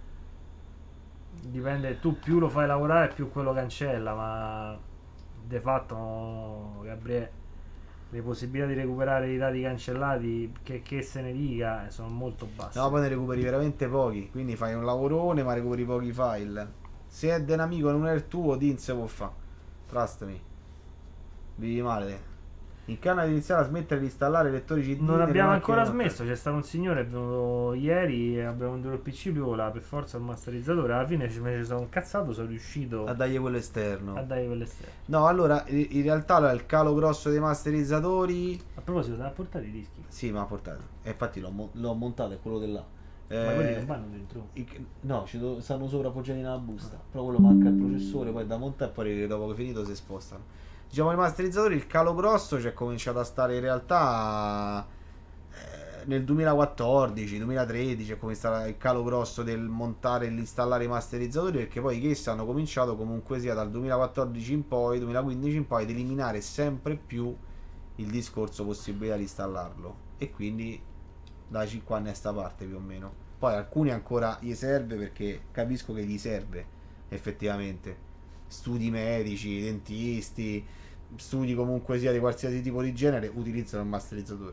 Dipende, tu più lo fai lavorare più quello cancella, ma de fatto, Gabriele, le possibilità di recuperare i dati cancellati, che, che se ne dica, sono molto basse. no, poi ne recuperi veramente pochi. Quindi fai un lavorone, ma recuperi pochi file. Se è un amico e non è il tuo, Din se può fa. Trust me. Vivi male. In Canada iniziare a smettere di installare lettori C D. Non nelle abbiamo macchine ancora non- smesso, c'è stato un signore, è venuto ieri e abbiamo venduto il P C viola, per forza il masterizzatore, alla fine ci me ci sono incazzato, sono riuscito A dargli quello esterno. a dargli quell'esterno. No, allora, in in realtà allora, il calo grosso dei masterizzatori. A proposito, te l'ha portato i dischi? Sì, ma ha portato. E infatti l'ho, mo- l'ho montato, è quello di là. Ma Eh, quelli non vanno dentro. i- no, ci do- stanno sopra appoggiati nella busta. Però quello manca il processore, poi da montare e poi dopo che è finito si spostano. Diciamo i masterizzatori, il calo grosso c'è cominciato a stare in realtà eh, nel duemilaquattordici, duemilatredici è cominciato il calo grosso del montare e installare i masterizzatori, perché poi i case hanno cominciato comunque sia dal duemilaquattordici in poi, duemilaquindici in poi, ad eliminare sempre più il discorso possibilità di installarlo, e quindi da cinque anni a sta parte più o meno. Poi alcuni ancora gli serve, perché capisco che gli serve effettivamente, studi medici, dentisti, studi comunque sia di qualsiasi tipo di genere utilizzano il masterizzatore,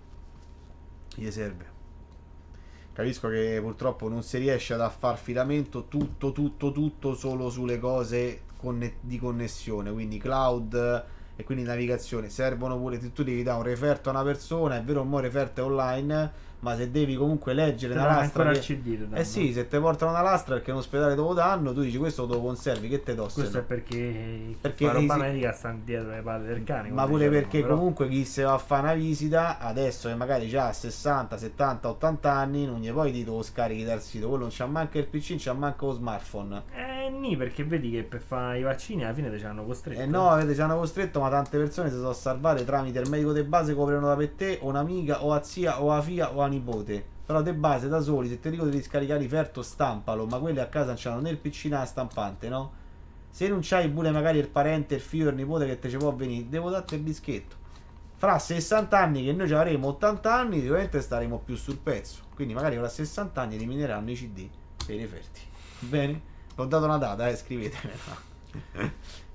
gli serve. Capisco che purtroppo non si riesce ad far affidamento tutto tutto tutto solo sulle cose conne- di connessione, quindi cloud e quindi navigazione. Servono pure, se tu devi dare un referto a una persona, è vero, mo referto è online, ma se devi comunque leggere una Però lastra ancora che- il C D, eh sì, se ti portano una lastra perché in ospedale te lo danno, tu dici questo te lo conservi, che te do? se questo no? è perché, Perché perché la roba sì. medica stanno dietro le palle del cane, Ma come pure dicevamo, perché però- comunque chi se va a fare una visita adesso che magari ha sessanta, settanta, ottanta anni, non gli puoi dire lo scarichi dal sito, quello non c'ha manca il P C, non c'ha manca lo smartphone. Eh nì, perché vedi che per fare i vaccini alla fine te ci hanno costretto. Eh no, avete ci hanno costretto, ma tante persone si sono salvate tramite il medico di base, coprono da per te, o un'amica, o a zia, o a figlia, o a nipote. Però de base da soli, se ti dico di scaricare Riferto, stampalo, ma quelli a casa non c'hanno né il P C né la stampante, no? Se non c'hai pure magari il parente, il figlio, il nipote che te ci può venire, devo darti il dischetto. Fra sessanta anni, che noi ci avremo ottanta anni, sicuramente staremo più sul pezzo. Quindi magari fra sessanta anni elimineranno i C D per i referti. Bene? Ho dato una data, eh, scrivetemela.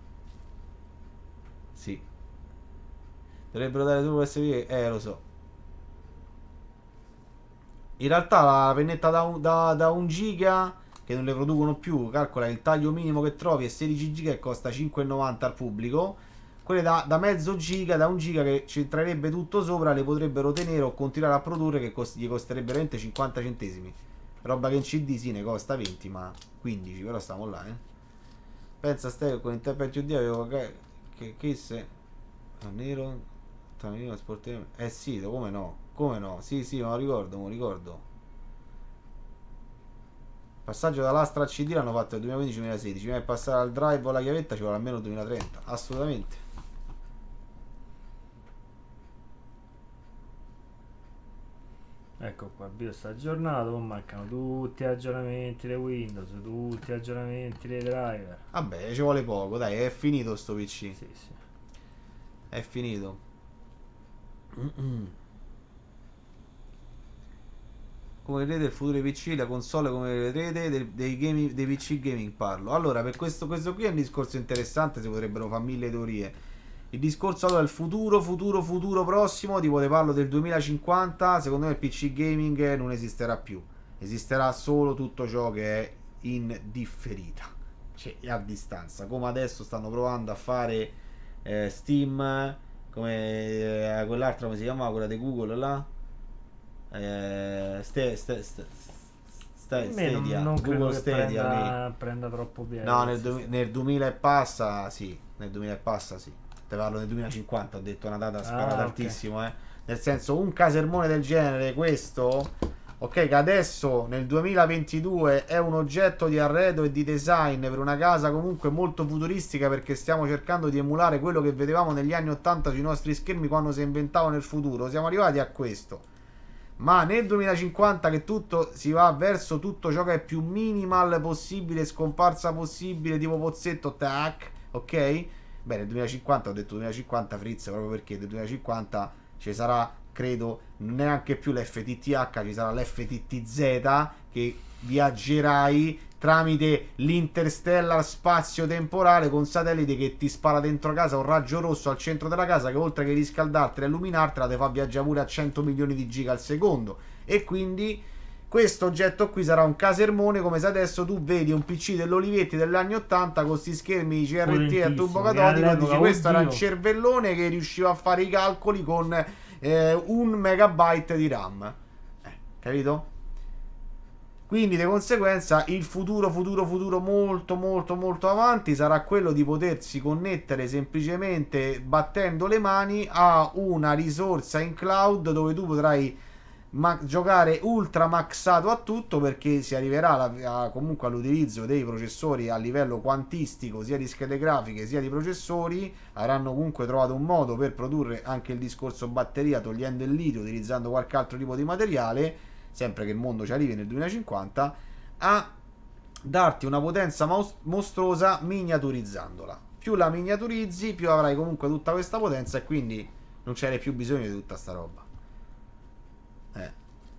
Sì. Dovrebbero dare solo U S B, eh lo so. In realtà la pennetta da un, da, da un giga, che non le producono più, calcola il taglio minimo che trovi è sedici giga e costa cinque e novanta al pubblico. Quelle da, da mezzo giga, da un giga che ci entrerebbe tutto sopra, le potrebbero tenere o continuare a produrre, che cost- gli costerebbe veramente cinquanta centesimi. Roba che in C D sì ne costa venti, ma quindici, però stiamo là, eh. Pensa Steve, con il interprete U D avevo che, che, che se a nero tamino sport, eh sì, come no, come no, sì sì, me lo ricordo, me lo ricordo. Passaggio da lastra a C D l'hanno fatto nel duemilaquindici duemilasedici, prima di passare al drive o alla chiavetta ci vuole almeno duemilatrenta, assolutamente. Ecco qua, BIOS sta aggiornato, poi mancano tutti gli aggiornamenti dei Windows, tutti gli aggiornamenti dei driver. Vabbè, ci vuole poco, dai, è finito sto P C. Sì, sì. È finito. Come vedete il futuro dei P C, la console come vedrete, dei, dei, gaming, dei P C gaming parlo. Allora, per questo, questo qui è un discorso interessante, si potrebbero fare mille teorie. Il discorso allora, il futuro, futuro, futuro prossimo, tipo te parlo del duemilacinquanta, secondo me il P C gaming non esisterà più. Esisterà solo tutto ciò che è in differita, cioè a distanza, come adesso stanno provando a fare eh, Steam, come eh, quell'altra, come si chiama, quella di Google là, eh, ste, ste, ste, ste, A me non, Stadia, non credo Google che Stadia lì. prenda, prenda troppo piede. No, nel, du- nel duemila e passa, sì, nel duemila e passa, sì. Te parlo nel duemilacinquanta, ho detto una data sparata Ah, ok. altissimo, eh. Nel senso, un casermone del genere, questo, ok, che adesso nel duemilaventidue è un oggetto di arredo e di design per una casa comunque molto futuristica, perché stiamo cercando di emulare quello che vedevamo negli anni ottanta sui nostri schermi quando si inventavano nel futuro. Siamo arrivati a questo, ma nel duemilacinquanta che tutto si va verso tutto ciò che è più minimal possibile, scomparsa possibile, tipo pozzetto, tac, ok? Beh, nel duemilacinquanta, ho detto duemilacinquanta Fritz proprio perché nel duemilacinquanta ci sarà, credo, neanche più l'F T T H, ci sarà l'F T T Z, che viaggerai tramite l'interstellar spazio-temporale con satellite che ti spara dentro casa un raggio rosso al centro della casa, che oltre che riscaldartela e illuminartela ti fa viaggiare pure a cento milioni di giga al secondo. E quindi questo oggetto qui sarà un casermone, come se adesso tu vedi un P C dell'Olivetti degli anni ottanta con questi schermi C R T a tubo catodico e dici questo era un cervellone che riusciva a fare i calcoli con eh, un megabyte di RAM, eh, capito? Quindi di conseguenza il futuro futuro futuro molto molto molto avanti sarà quello di potersi connettere semplicemente battendo le mani a una risorsa in cloud dove tu potrai ma giocare ultra maxato a tutto, perché si arriverà alla, a, comunque all'utilizzo dei processori a livello quantistico, sia di schede grafiche sia di processori. Avranno comunque trovato un modo per produrre anche il discorso batteria togliendo il litio, utilizzando qualche altro tipo di materiale, sempre che il mondo ci arrivi nel duemilacinquanta, a darti una potenza mostruosa miniaturizzandola. Più la miniaturizzi, più avrai comunque tutta questa potenza e quindi non c'era più bisogno di tutta sta roba. Eh.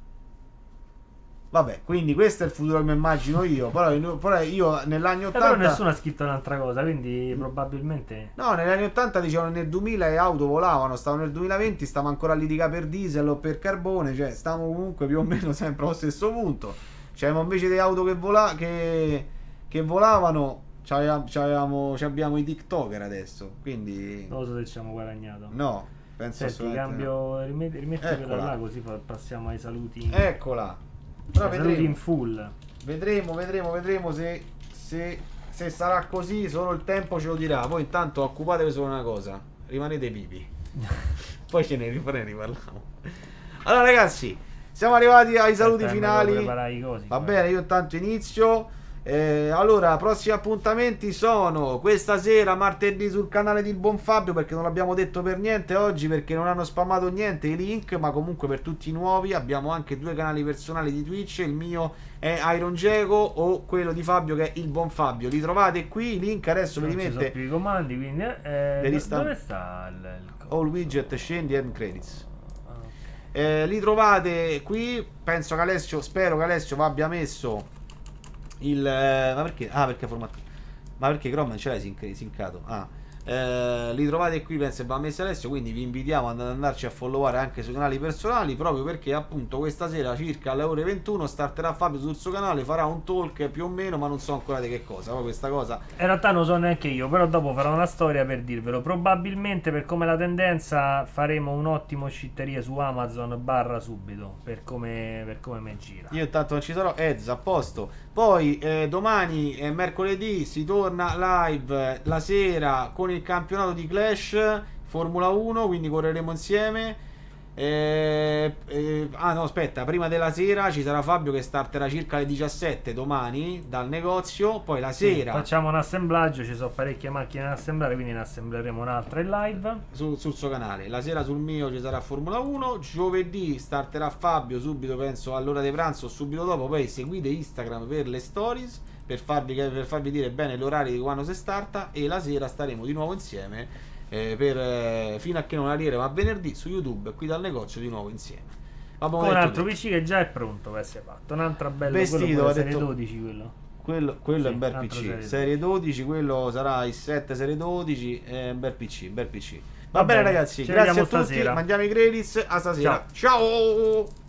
Vabbè, quindi questo è il futuro che mi immagino io. Però, però io negli anni ottanta. Però nessuno ha scritto un'altra cosa, quindi probabilmente. No, negli anni ottanta dicevano nel duemila le auto volavano, stavano nel duemilaventi, stavamo ancora a litigare per diesel o per carbone, cioè stavamo comunque più o meno sempre allo stesso punto. C'avevamo invece delle auto che, vola che, che volavano, c'avevamo, c'avevamo, c'abbiamo i TikToker adesso, quindi. Non so se ci abbiamo guadagnato. No. Penso Senti, cambio, rimetti, rimetti quella là così passiamo ai saluti. Eccola. Però ai saluti in full. Vedremo, vedremo, vedremo se, se, se sarà così, solo il tempo ce lo dirà. Voi intanto occupatevi solo una cosa, rimanete vivi. Poi ce ne riparliamo. Allora ragazzi, siamo arrivati ai saluti Aspetta, finali. I cosi, Va poi. bene, io intanto inizio. Eh, allora, prossimi appuntamenti sono questa sera, martedì, sul canale di Buon Fabio, perché non l'abbiamo detto per niente oggi, perché non hanno spammato niente i link, ma comunque per tutti i nuovi abbiamo anche due canali personali di Twitch. Il mio è Iron Geco o quello di Fabio che è il Buon Fabio. Li trovate qui, i link adesso ve li mette. Non ci sono più i comandi, quindi eh, Devi do- sta- dove sta il, il All widget, scendi and credits. Ah, ok. Eh, li trovate qui. Penso che Alessio, spero che Alessio vi abbia messo il eh, ma perché? Ah, perché formato. Ma perché Chrome non ce l'hai sin- sincato? Ah. Eh, li trovate qui, penso che va messo Alessio, quindi vi invitiamo ad andarci a followare anche sui canali personali, proprio perché appunto questa sera circa alle ore ventuno starterà Fabio sul suo canale, farà un talk più o meno, ma non so ancora di che cosa. Poi questa cosa in realtà non so neanche io, però dopo farò una storia per dirvelo. Probabilmente, per come la tendenza, faremo un'ottima scitteria su Amazon barra subito, per come per come me gira. io intanto non ci sarò. Ezza, a posto. Poi eh, domani è mercoledì, si torna live la sera con il campionato di Clash Formula uno, quindi correremo insieme. Eh, eh, ah no, aspetta, prima della sera ci sarà Fabio che starterà circa alle diciassette domani dal negozio. Poi la sera sì, facciamo un assemblaggio, ci sono parecchie macchine da assemblare, quindi ne assembleremo un'altra in live su, sul suo canale. La sera sul mio ci sarà Formula uno. Giovedì starterà Fabio subito, penso all'ora di pranzo o subito dopo. Poi seguite Instagram per le stories, per farvi, per farvi dire bene l'orario di quando si starta. E la sera staremo di nuovo insieme eh, per, eh, fino a che non arriveremo a venerdì su YouTube qui dal negozio di nuovo insieme. con un altro P C che già è pronto per essere fatto. Un'altra bella vestito, ha serie detto, dodici quello. Quello, quello sì, è un bel P C. Serie, serie dodici, quello sarà il sette serie dodici, è un bel P C, bel P C. Va, Va bene, bene ragazzi, grazie a tutti. Stasera. Mandiamo i credits, a stasera. Ciao. Ciao.